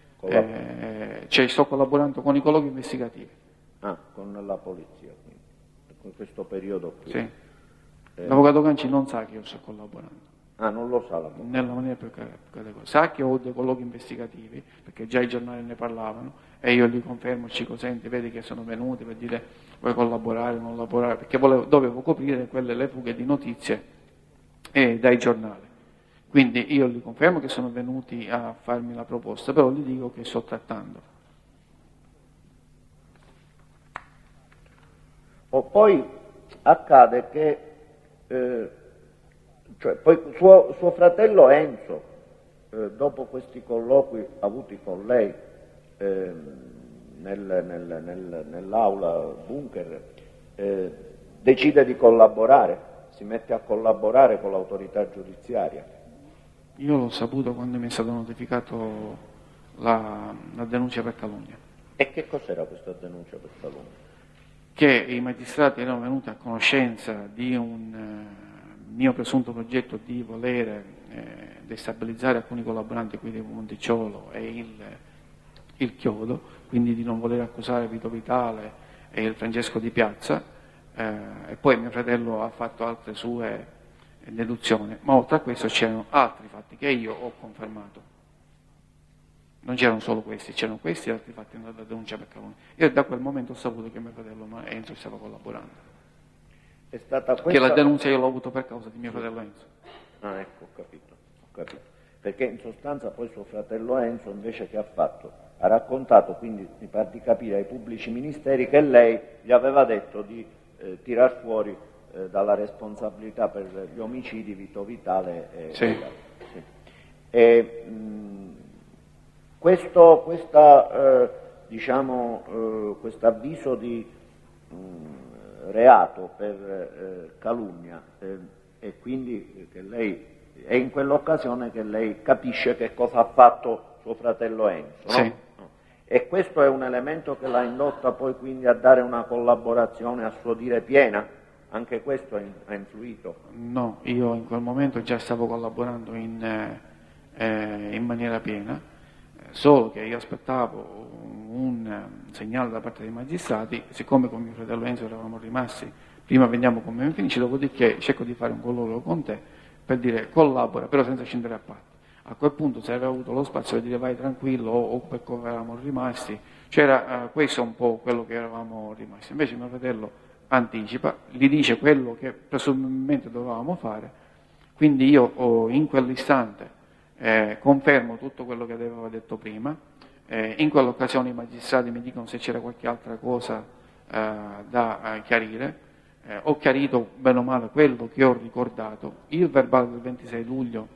eh, cioè sto collaborando con i colloqui investigativi. Ah, con la polizia, quindi, in questo periodo qui. Sì. Eh. L'avvocato Ganci non sa che io sto collaborando. Ah, non lo sa l'avvocato? Nella maniera più categorica. Sa che ho dei colloqui investigativi, perché già i giornali ne parlavano, e io gli confermo, ci consente, vedi che sono venuti per dire vuoi collaborare, non collaborare, perché volevo, dovevo coprire quelle le fughe di notizie eh, dai giornali. Quindi io gli confermo che sono venuti a farmi la proposta, però gli dico che sto trattando. O poi accade che eh, cioè, poi suo, suo fratello Enzo, eh, dopo questi colloqui avuti con lei eh, nel, nel, nel, nell'aula bunker, eh, decide di collaborare, si mette a collaborare con l'autorità giudiziaria. Io l'ho saputo quando mi è stato notificato la, la denuncia per calunnia. E che cos'era questa denuncia per calunnia? Che i magistrati erano venuti a conoscenza di un uh, mio presunto progetto di volere eh, destabilizzare alcuni collaboranti qui di Monticciolo e il, il Chiodo, quindi di non voler accusare Vito Vitale e il Francesco Di Piazza, eh, e poi mio fratello ha fatto altre sue deduzioni, ma oltre a questo c'erano altri fatti che io ho confermato. Non c'erano solo questi, c'erano questi e altri fatti nella denuncia per calunnia. Io da quel momento ho saputo che mio fratello Enzo stava collaborando. È stata questa... Che la denuncia io l'ho avuto per causa di mio fratello Enzo. Ah, ecco, ho capito, ho capito. Perché in sostanza poi suo fratello Enzo invece che ha fatto? Ha raccontato, quindi mi pare di capire, ai pubblici ministeri che lei gli aveva detto di eh, tirar fuori eh, dalla responsabilità per gli omicidi Vito Vitale e... Sì. Sì. E, mh, questo questa, eh, diciamo, eh, questo avviso di mh, reato per eh, calunnia eh, e quindi che lei è in quell'occasione che lei capisce che cosa ha fatto suo fratello Enzo, no? Sì. E questo è un elemento che l'ha indotta poi quindi a dare una collaborazione a suo dire piena? Anche questo ha influito? No, io in quel momento già stavo collaborando in, eh, in maniera piena, solo che io aspettavo un segnale da parte dei magistrati, siccome con mio fratello Enzo eravamo rimasti, prima veniamo come finisci, dopodiché cerco di fare un colloquio con te per dire collabora, però senza scendere a parte. A quel punto se aveva avuto lo spazio per dire vai tranquillo o, o per come eravamo rimasti, c'era uh, questo un po' quello che eravamo rimasti. Invece mio fratello anticipa, gli dice quello che presumibilmente dovevamo fare, quindi io oh, in quell'istante eh, confermo tutto quello che aveva detto prima, eh, in quell'occasione i magistrati mi dicono se c'era qualche altra cosa eh, da eh, chiarire, eh, ho chiarito bene o male quello che ho ricordato, il verbale del ventisei luglio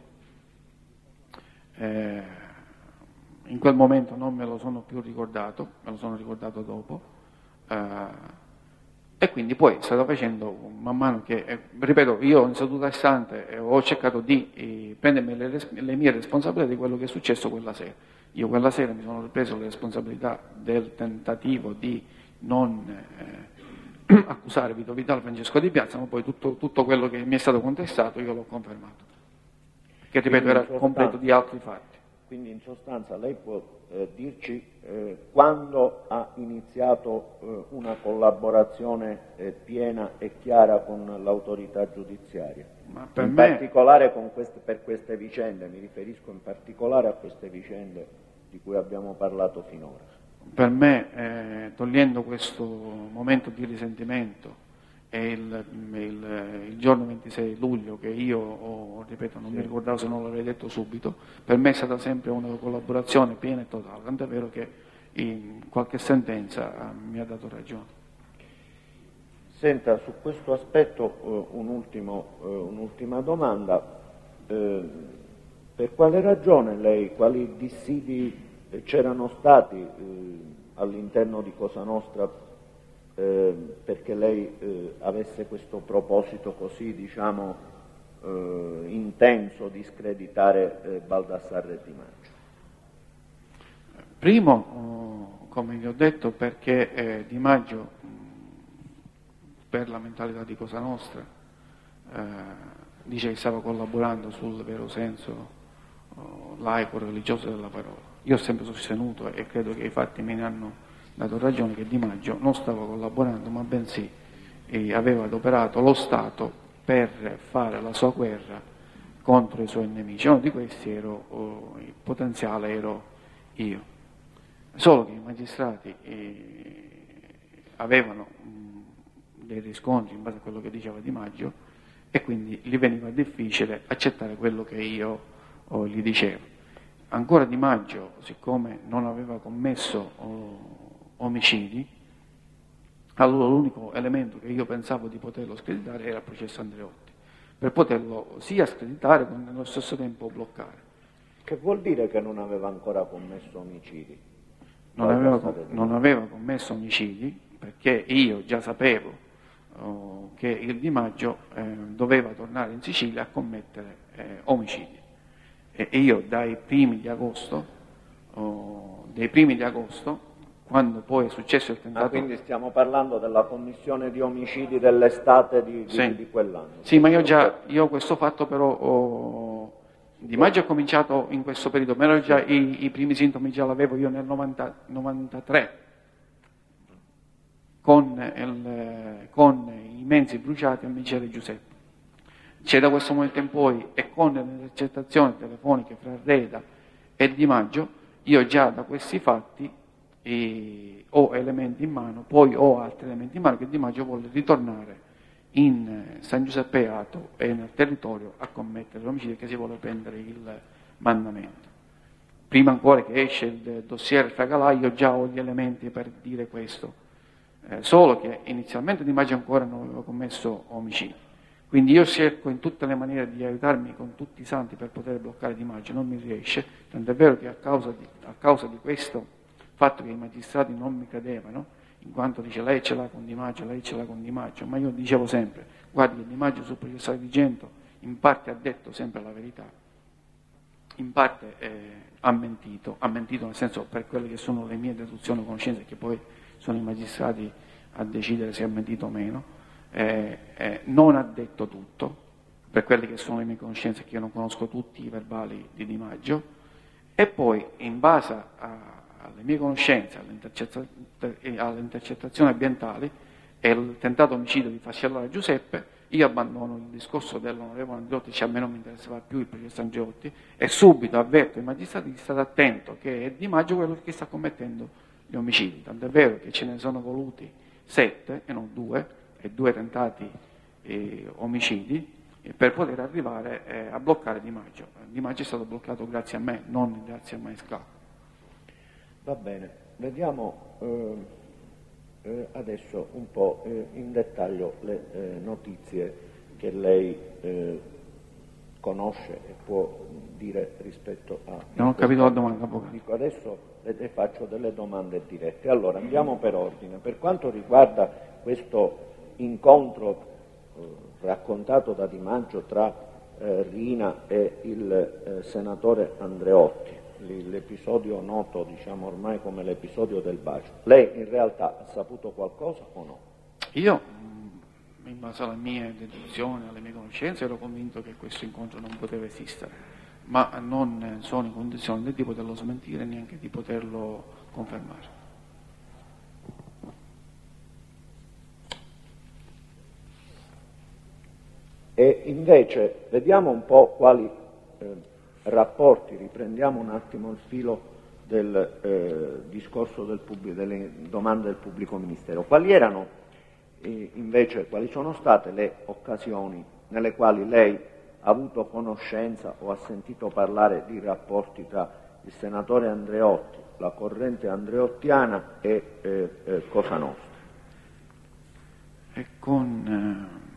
Eh, in quel momento non me lo sono più ricordato, me lo sono ricordato dopo, eh, e quindi poi stavo facendo man mano che, eh, ripeto, io in seduta stante eh, ho cercato di eh, prendermi le, le mie responsabilità di quello che è successo quella sera. Io quella sera mi sono preso le responsabilità del tentativo di non eh, accusare Vito Vitale, Francesco Di Piazza, ma poi tutto, tutto quello che mi è stato contestato io l'ho confermato. Che ripeto era completo di altri fatti. Quindi in sostanza lei può eh, dirci eh, quando ha iniziato eh, una collaborazione eh, piena e chiara con l'autorità giudiziaria? Ma per in me... particolare con queste, per queste vicende, mi riferisco in particolare a queste vicende di cui abbiamo parlato finora. Per me, eh, togliendo questo momento di risentimento, è il, il, il giorno ventisei luglio che io, ho, ripeto, non sì. mi ricordavo se non l'avrei detto subito, per me è stata sempre una collaborazione piena e totale, tant'è vero che in qualche sentenza eh, mi ha dato ragione. Senta, su questo aspetto uh, un ultimo, uh, un'ultima domanda. Uh, per quale ragione lei, quali dissidi c'erano stati uh, all'interno di Cosa Nostra Eh, perché lei eh, avesse questo proposito così, diciamo, eh, intenso di screditare eh, Baldassarre Di Maggio? Primo, oh, come vi ho detto, perché eh, Di Maggio, mh, per la mentalità di Cosa Nostra, eh, dice che stava collaborando sul vero senso oh, laico religioso della parola. Io ho sempre sostenuto e credo che i fatti me ne hanno dato ragione che Di Maggio non stava collaborando, ma bensì eh, aveva adoperato lo Stato per fare la sua guerra contro i suoi nemici. Uno di questi ero, oh, il potenziale ero io. Solo che i magistrati eh, avevano mh, dei riscontri in base a quello che diceva Di Maggio e quindi gli veniva difficile accettare quello che io oh, gli dicevo. Ancora Di Maggio, siccome non aveva commesso oh, omicidi, allora l'unico elemento che io pensavo di poterlo screditare era il processo Andreotti, per poterlo sia screditare ma nello stesso tempo bloccare. Che vuol dire che non aveva ancora commesso omicidi? Non aveva, non aveva commesso omicidi perché io già sapevo oh, che il Di Maggio eh, doveva tornare in Sicilia a commettere eh, omicidi e, e io dai primi di agosto, oh, dei primi di agosto quando poi è successo il tentato... Ah, quindi stiamo parlando della commissione di omicidi dell'estate di, di, sì. di quell'anno. Sì, ma io già, io questo fatto però, ho, Di Maggio ho cominciato in questo periodo, ma già, i, i primi sintomi già l'avevo io nel novanta, novantatré, con, il, con i mezzi bruciati al micere Giuseppe. C'è da questo momento in poi, e con le intercettazioni telefoniche fra Reda e Di Maggio, io già da questi fatti eh, ho elementi in mano, poi ho altri elementi in mano che Di Maggio vuole ritornare in San Giuseppe Ato e nel territorio a commettere l'omicidio, che si vuole prendere il mandamento. Prima ancora che esce il dossier Fragalà, io già ho gli elementi per dire questo, eh, solo che inizialmente Di Maggio ancora non aveva commesso omicidio. Quindi io cerco in tutte le maniere di aiutarmi con tutti i santi per poter bloccare Di Maggio, non mi riesce, tant'è vero che a causa di, a causa di questo fatto che i magistrati non mi credevano, in quanto dice lei ce l'ha con Di Maggio, lei ce l'ha con Di Maggio, ma io dicevo sempre, guardi che Di Maggio sul processo Agrigento in parte ha detto sempre la verità, in parte eh, ha mentito, ha mentito nel senso per quelle che sono le mie deduzioni o conoscenze, che poi sono i magistrati a decidere se ha mentito o meno. Eh, eh, non ha detto tutto, per quelle che sono le mie conoscenze, che io non conosco tutti i verbali di Di Maggio, e poi in base a, alle mie conoscenze, alle, intercetta- alle intercettazioni ambientali e il tentato omicidio di Fascellare Giuseppe, io abbandono il discorso dell'onorevole Andreotti, cioè a me non mi interessava più il processo Andreotti, e subito avverto i magistrati di stare attento che è Di Maggio quello che sta commettendo gli omicidi, tant'è vero che ce ne sono voluti sette e non due, e due tentati eh, omicidi eh, per poter arrivare eh, a bloccare Di Maggio. Di Maggio è stato bloccato grazie a me, non grazie a Maesca. Va bene, vediamo eh, eh, adesso un po' eh, in dettaglio le eh, notizie che lei eh, conosce e può dire rispetto a... Non ho capito la domanda, avvocato. Dico, adesso le, le faccio delle domande dirette. Allora, andiamo per ordine. Per quanto riguarda questo incontro eh, raccontato da Di Maggio tra eh, Rina e il eh, senatore Andreotti, l'episodio noto diciamo ormai come l'episodio del bacio, lei in realtà ha saputo qualcosa o no? Io, in base alle mie deduzioni, alle mie conoscenze, ero convinto che questo incontro non poteva esistere, ma non sono in condizione né di poterlo smentire neanche di poterlo confermare. E invece vediamo un po' quali eh, rapporti, riprendiamo un attimo il filo del eh, discorso del pubblico, delle domande del pubblico ministero. Quali erano eh, invece, quali sono state le occasioni nelle quali lei ha avuto conoscenza o ha sentito parlare di rapporti tra il senatore Andreotti, la corrente andreottiana e eh, eh, Cosa Nostra? E con... Eh...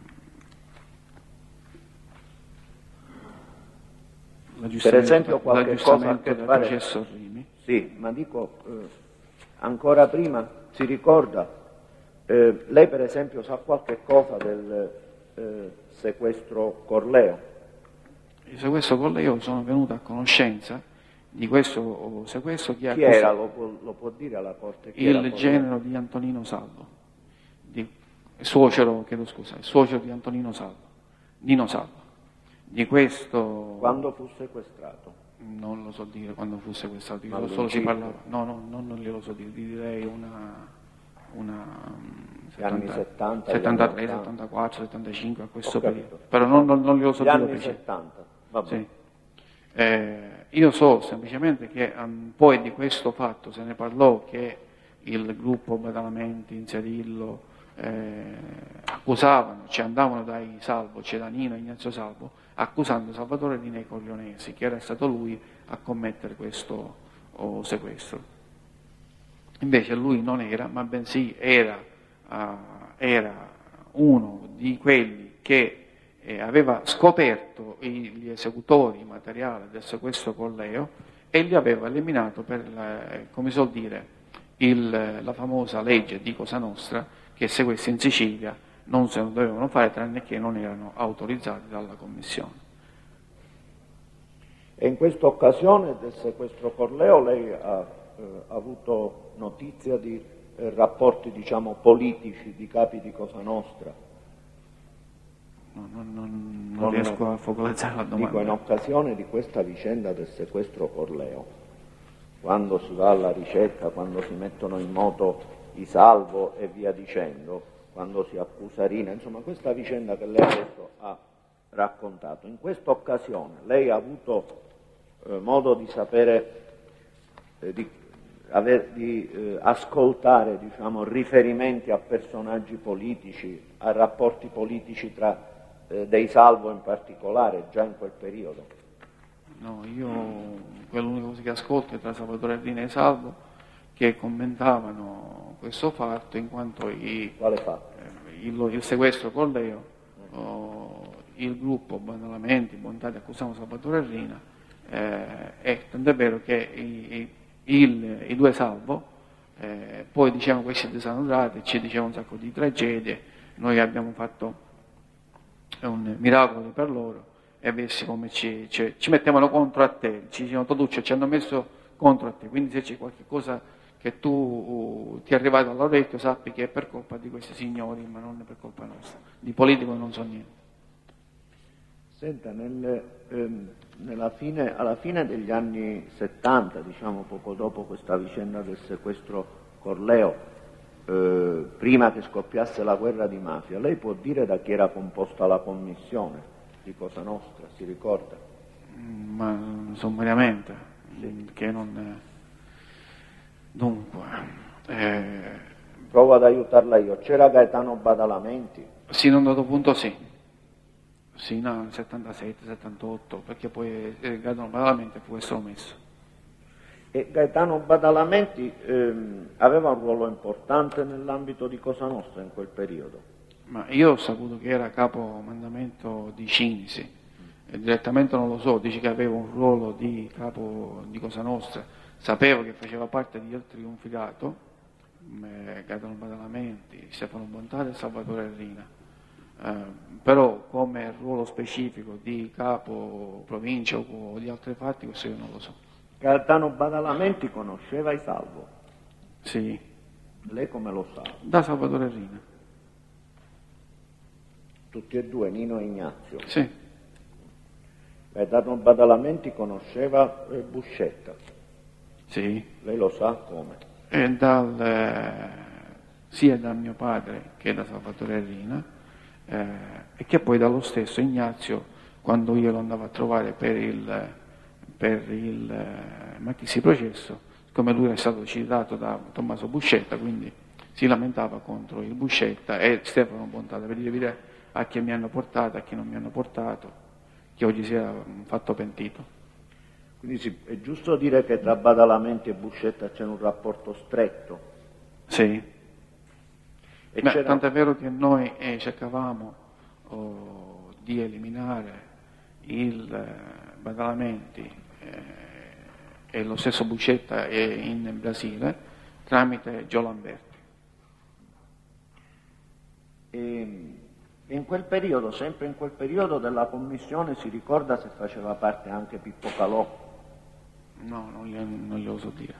Per esempio qualche cosa a che fare, processo Rimi. Sì, ma dico eh, ancora prima si ricorda, eh, lei per esempio sa qualche cosa del eh, sequestro Corleo? Il sequestro Corleo, sono venuto a conoscenza di questo sequestro. Chi, chi era? Lo può, lo può dire alla Corte? Chi il genero di Antonino Salvo, di, suocero, chiedo scusa, il suocero di Antonino Salvo, Nino Salvo. Di questo... Quando fu sequestrato? Non lo so dire quando fu sequestrato, io solo si parlava... No, no, no, non glielo so dire, direi una... una anni settanta, settantatré, settantaquattro, settantacinque, a questo periodo. Però non, non, non glielo so Gli dire. anni perché... settanta, va bene. Sì. Eh, io so semplicemente che um, poi di questo fatto se ne parlò, che il gruppo Badalamenti, Inserillo, eh, accusavano, ci andavano dai Salvo, c'è Danino, Ignazio Salvo, accusando Salvatore Rina e Corleonesi, che era stato lui a commettere questo oh, sequestro. Invece lui non era, ma bensì era, uh, era uno di quelli che eh, aveva scoperto i, gli esecutori materiali del sequestro Corleo e li aveva eliminato per, la, eh, come si suol dire, il, la famosa legge di Cosa Nostra, che sequestri in Sicilia non se lo dovevano fare tranne che non erano autorizzati dalla Commissione. E in questa occasione del sequestro Corleo lei ha eh, avuto notizia di eh, rapporti, diciamo, politici di capi di Cosa Nostra? No, non, non, non riesco a focalizzare la domanda. Dico, in occasione di questa vicenda del sequestro Corleo, quando si va alla ricerca, quando si mettono in moto i Salvo e via dicendo, quando si accusa Rina, insomma questa vicenda che lei adesso ha raccontato, in questa occasione lei ha avuto eh, modo di sapere, eh, di, aver, di eh, ascoltare, diciamo, riferimenti a personaggi politici, a rapporti politici tra eh, dei Salvo in particolare, già in quel periodo? No, io quell'unica cosa che ascolto è tra Salvatore Rina e Salvo, che commentavano questo fatto, in quanto i, Quale fatto? Eh, il, il sequestro con Leo, oh, il gruppo Badalamenti, Bontati accusavano Salvatore Rina, eh, e tant'è vero che i, il, i due Salvo eh, poi dicevano questi disanurati, ci dicevano un sacco di tragedie, noi abbiamo fatto un miracolo per loro e vedi come ci, ci, ci mettevano contro a te, ci dicevano Toduccio, ci hanno messo contro a te, quindi se c'è qualche cosa che tu uh, ti è arrivato all'orecchio sappi che è per colpa di questi signori, ma non è per colpa nostra. Di politico non so niente. Senta, nel, ehm, nella fine, alla fine degli anni settanta, diciamo poco dopo questa vicenda del sequestro Corleo, eh, prima che scoppiasse la guerra di mafia, lei può dire da chi era composta la commissione di Cosa Nostra, si ricorda? Mm, ma sommariamente, sì. Che non... Dunque, eh... provo ad aiutarla io. C'era Gaetano Badalamenti? Sì, in un dato punto sì. Sì, no, nel settantasette, settantotto, perché poi eh, Gaetano Badalamenti fu estromesso. E Gaetano Badalamenti ehm, aveva un ruolo importante nell'ambito di Cosa Nostra in quel periodo? Ma io ho saputo che era capo mandamento di Cinisi, e direttamente non lo so, dice che aveva un ruolo di capo di Cosa Nostra. Sapevo che faceva parte di altri triunvirato, eh, Gaetano Badalamenti, Stefano Bontade e Salvatore Rina, eh, però come ruolo specifico di capo provincia o di altri fatti, questo io non lo so. Gaetano Badalamenti conosceva i Salvo? Sì. Lei come lo sa? Da Salvatore Rina. Tutti e due, Nino e Ignazio? Sì. Gaetano Badalamenti conosceva eh, Buscetta? Sì. Lei lo sa come? E dal, eh, sia da mio padre che da Salvatore Rina, eh, e che poi dallo stesso Ignazio, quando io lo andavo a trovare per il, per il eh, maxi processo, come lui era stato citato da Tommaso Buscetta, quindi si lamentava contro il Buscetta e Stefano Bontata per dire a chi mi hanno portato, a chi non mi hanno portato, che oggi si era fatto pentito. Quindi sì, è giusto dire che tra Badalamenti e Buscetta c'è un rapporto stretto? Sì. E Beh, tanto è vero che noi eh, cercavamo oh, di eliminare il eh, Badalamenti eh, e lo stesso Buscetta eh, in Brasile tramite Gio Lamberti. E in quel periodo, sempre in quel periodo della commissione, si ricorda se faceva parte anche Pippo Calò? No, non glielo, non glielo so dire.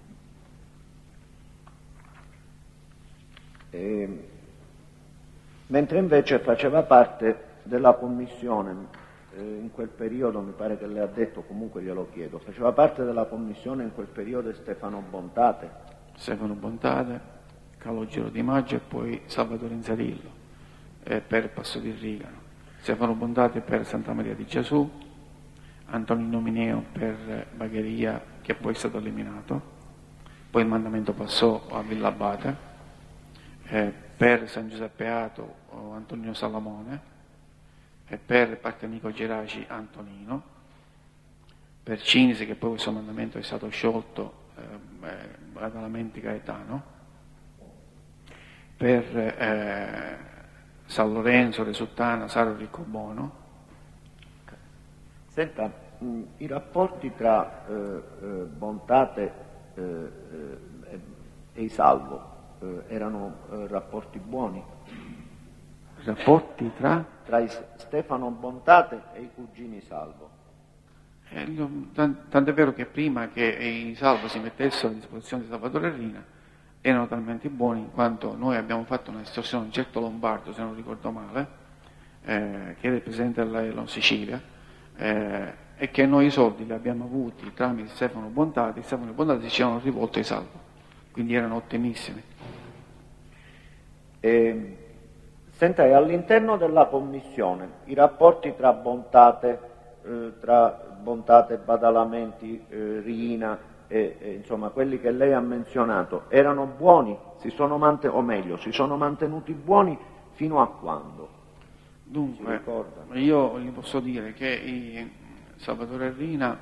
E, mentre invece faceva parte della commissione, eh, in quel periodo, mi pare che lei ha detto, comunque glielo chiedo, faceva parte della commissione in quel periodo Stefano Bontate? Stefano Bontate, Calogero Di Maggio e poi Salvatore Inzarillo eh, per Passo di Rigano, Stefano Bontate per Santa Maria di Gesù, Antonino Mineo per Bagheria, che poi è stato eliminato, poi il mandamento passò a Villa Abate, eh, per San Giuseppe Ato Antonino Salamone, e per Parco Amico Geraci Antonino, per Cinisi, che poi questo mandamento è stato sciolto, eh, Badalamenti Gaetano, per eh, San Lorenzo, Resuttana, Saro Riccobono. Senta, mh, i rapporti tra eh, eh, Bontate eh, eh, e i Salvo eh, erano eh, rapporti buoni? Rapporti tra? Tra i, Stefano Bontate e i cugini Salvo. Eh, tant'è vero che prima che i Salvo si mettessero a disposizione di Salvatore Rina erano talmente buoni in quanto noi abbiamo fatto una estorsione a un certo Lombardo, se non ricordo male, eh, che era il presidente dell'Aelon Sicilia, eh, e che noi i soldi li abbiamo avuti tramite Stefano Bontati, Stefano Bontati ci hanno rivolto ai Salvo, quindi erano ottimissimi. Eh, senta, e all'interno della commissione i rapporti tra Bontate, eh, tra Bontate, Badalamenti, eh, Rina, e, e, insomma quelli che lei ha menzionato, erano buoni? Si sono mant- o meglio, si sono mantenuti buoni fino a quando? Dunque, io gli posso dire che i Salvatore Rina,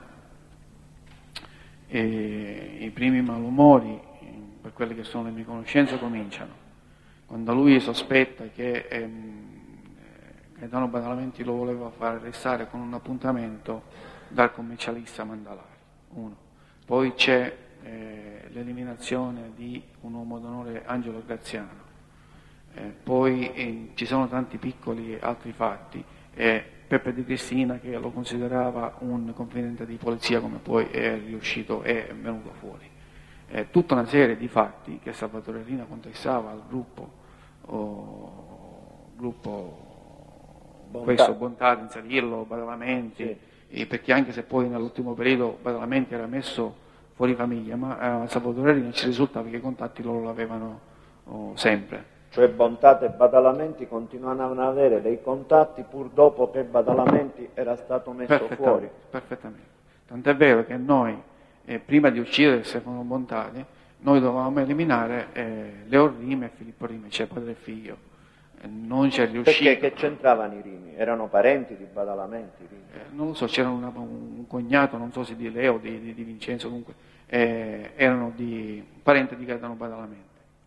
e i primi malumori, per quelle che sono le mie conoscenze, cominciano quando lui sospetta che ehm, Gaetano Badalamenti lo voleva far arrestare con un appuntamento dal commercialista Mandalari, uno. Poi c'è eh, l'eliminazione di un uomo d'onore, Angelo Graziano, eh, poi eh, ci sono tanti piccoli altri fatti, eh, Peppe Di Cristina che lo considerava un confidente di polizia, come poi è riuscito, è venuto fuori. Eh, tutta una serie di fatti che Salvatore Rina contestava al gruppo, oh, gruppo Bontà. Questo Bontà, Insarillo, Badalamenti, sì. E perché anche se poi nell'ultimo periodo Badalamenti era messo fuori famiglia, ma eh, Salvatore Rina ci risulta che i contatti loro l'avevano oh, sempre. Cioè Bontate e Badalamenti continuavano ad avere dei contatti pur dopo che Badalamenti era stato messo perfettamente, fuori? Perfettamente. Tant'è vero che noi, eh, prima di uccidere Stefano Bontati, noi dovevamo eliminare eh, Leo Rima e Filippo Rima, cioè padre e figlio. Non c'è riuscito. Perché che c'entravano i Rimi? Erano parenti di Badalamenti? Eh, non lo so, c'era una, un cognato, non so se di Leo, di, di, di Vincenzo, comunque, eh, erano di, parenti di Gaetano Badalamenti.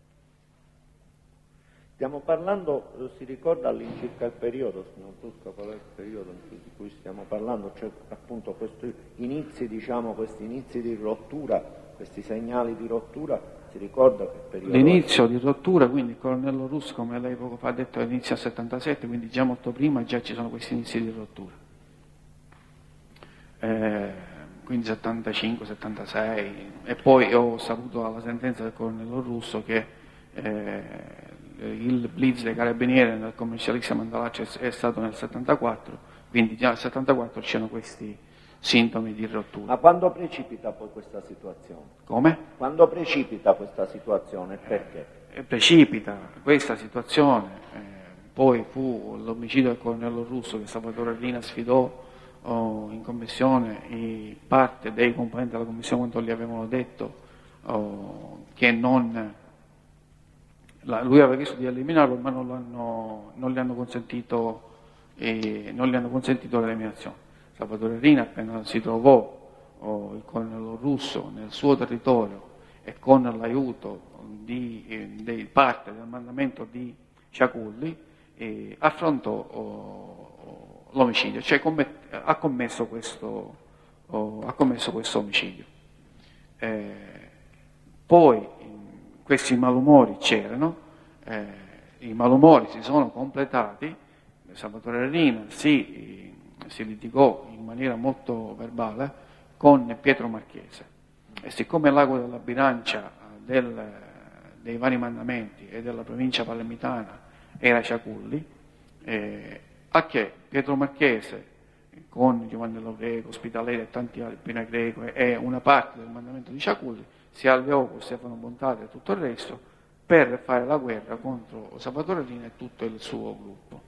Stiamo parlando, si ricorda all'incirca il periodo, signor Tusca, qual è il periodo di cui stiamo parlando? Cioè appunto questi inizi, diciamo, questi inizi di rottura, questi segnali di rottura. Si ricorda che periodo? L'inizio è? Di rottura, quindi il colonnello Russo, come lei poco fa ha detto, inizia a settantasette, quindi già molto prima già ci sono questi inizi di rottura. Eh, quindi settantacinque settantasei, e poi ho saputo alla sentenza del colonnello Russo che eh, il blitz dei carabinieri nel commercialista Mandalaccio è stato nel settantaquattro, quindi già nel settantaquattro c'erano questi sintomi di rottura. Ma quando precipita poi questa situazione? Come? Quando precipita questa situazione, perché? Eh, precipita questa situazione, eh, poi fu l'omicidio del colonnello Russo che Salvatore Rina sfidò oh, in commissione, e parte dei componenti della commissione quando gli avevano detto oh, che non, la, lui aveva chiesto di eliminarlo, ma non, l'hanno, non gli hanno consentito, eh, non gli hanno consentito l'eliminazione. Salvatore Rina, appena si trovò oh, il colonnello Russo nel suo territorio e con l'aiuto di, eh, di parte del mandamento di Ciaculli, eh, affrontò oh, l'omicidio, cioè commett- ha, commesso questo, oh, ha commesso questo omicidio. Eh, poi questi malumori c'erano, eh, i malumori si sono completati, Salvatore Rina si si litigò in maniera molto verbale con Pietro Marchese, e siccome l'ago della bilancia del, dei vari mandamenti e della provincia palermitana era Ciaculli, eh, a che Pietro Marchese con Giovanni Logrego, Spitaleri e tanti altri, Pina Greco e una parte del mandamento di Ciaculli si alleò con Stefano Bontati e tutto il resto per fare la guerra contro Salvatore Rina e tutto il suo gruppo.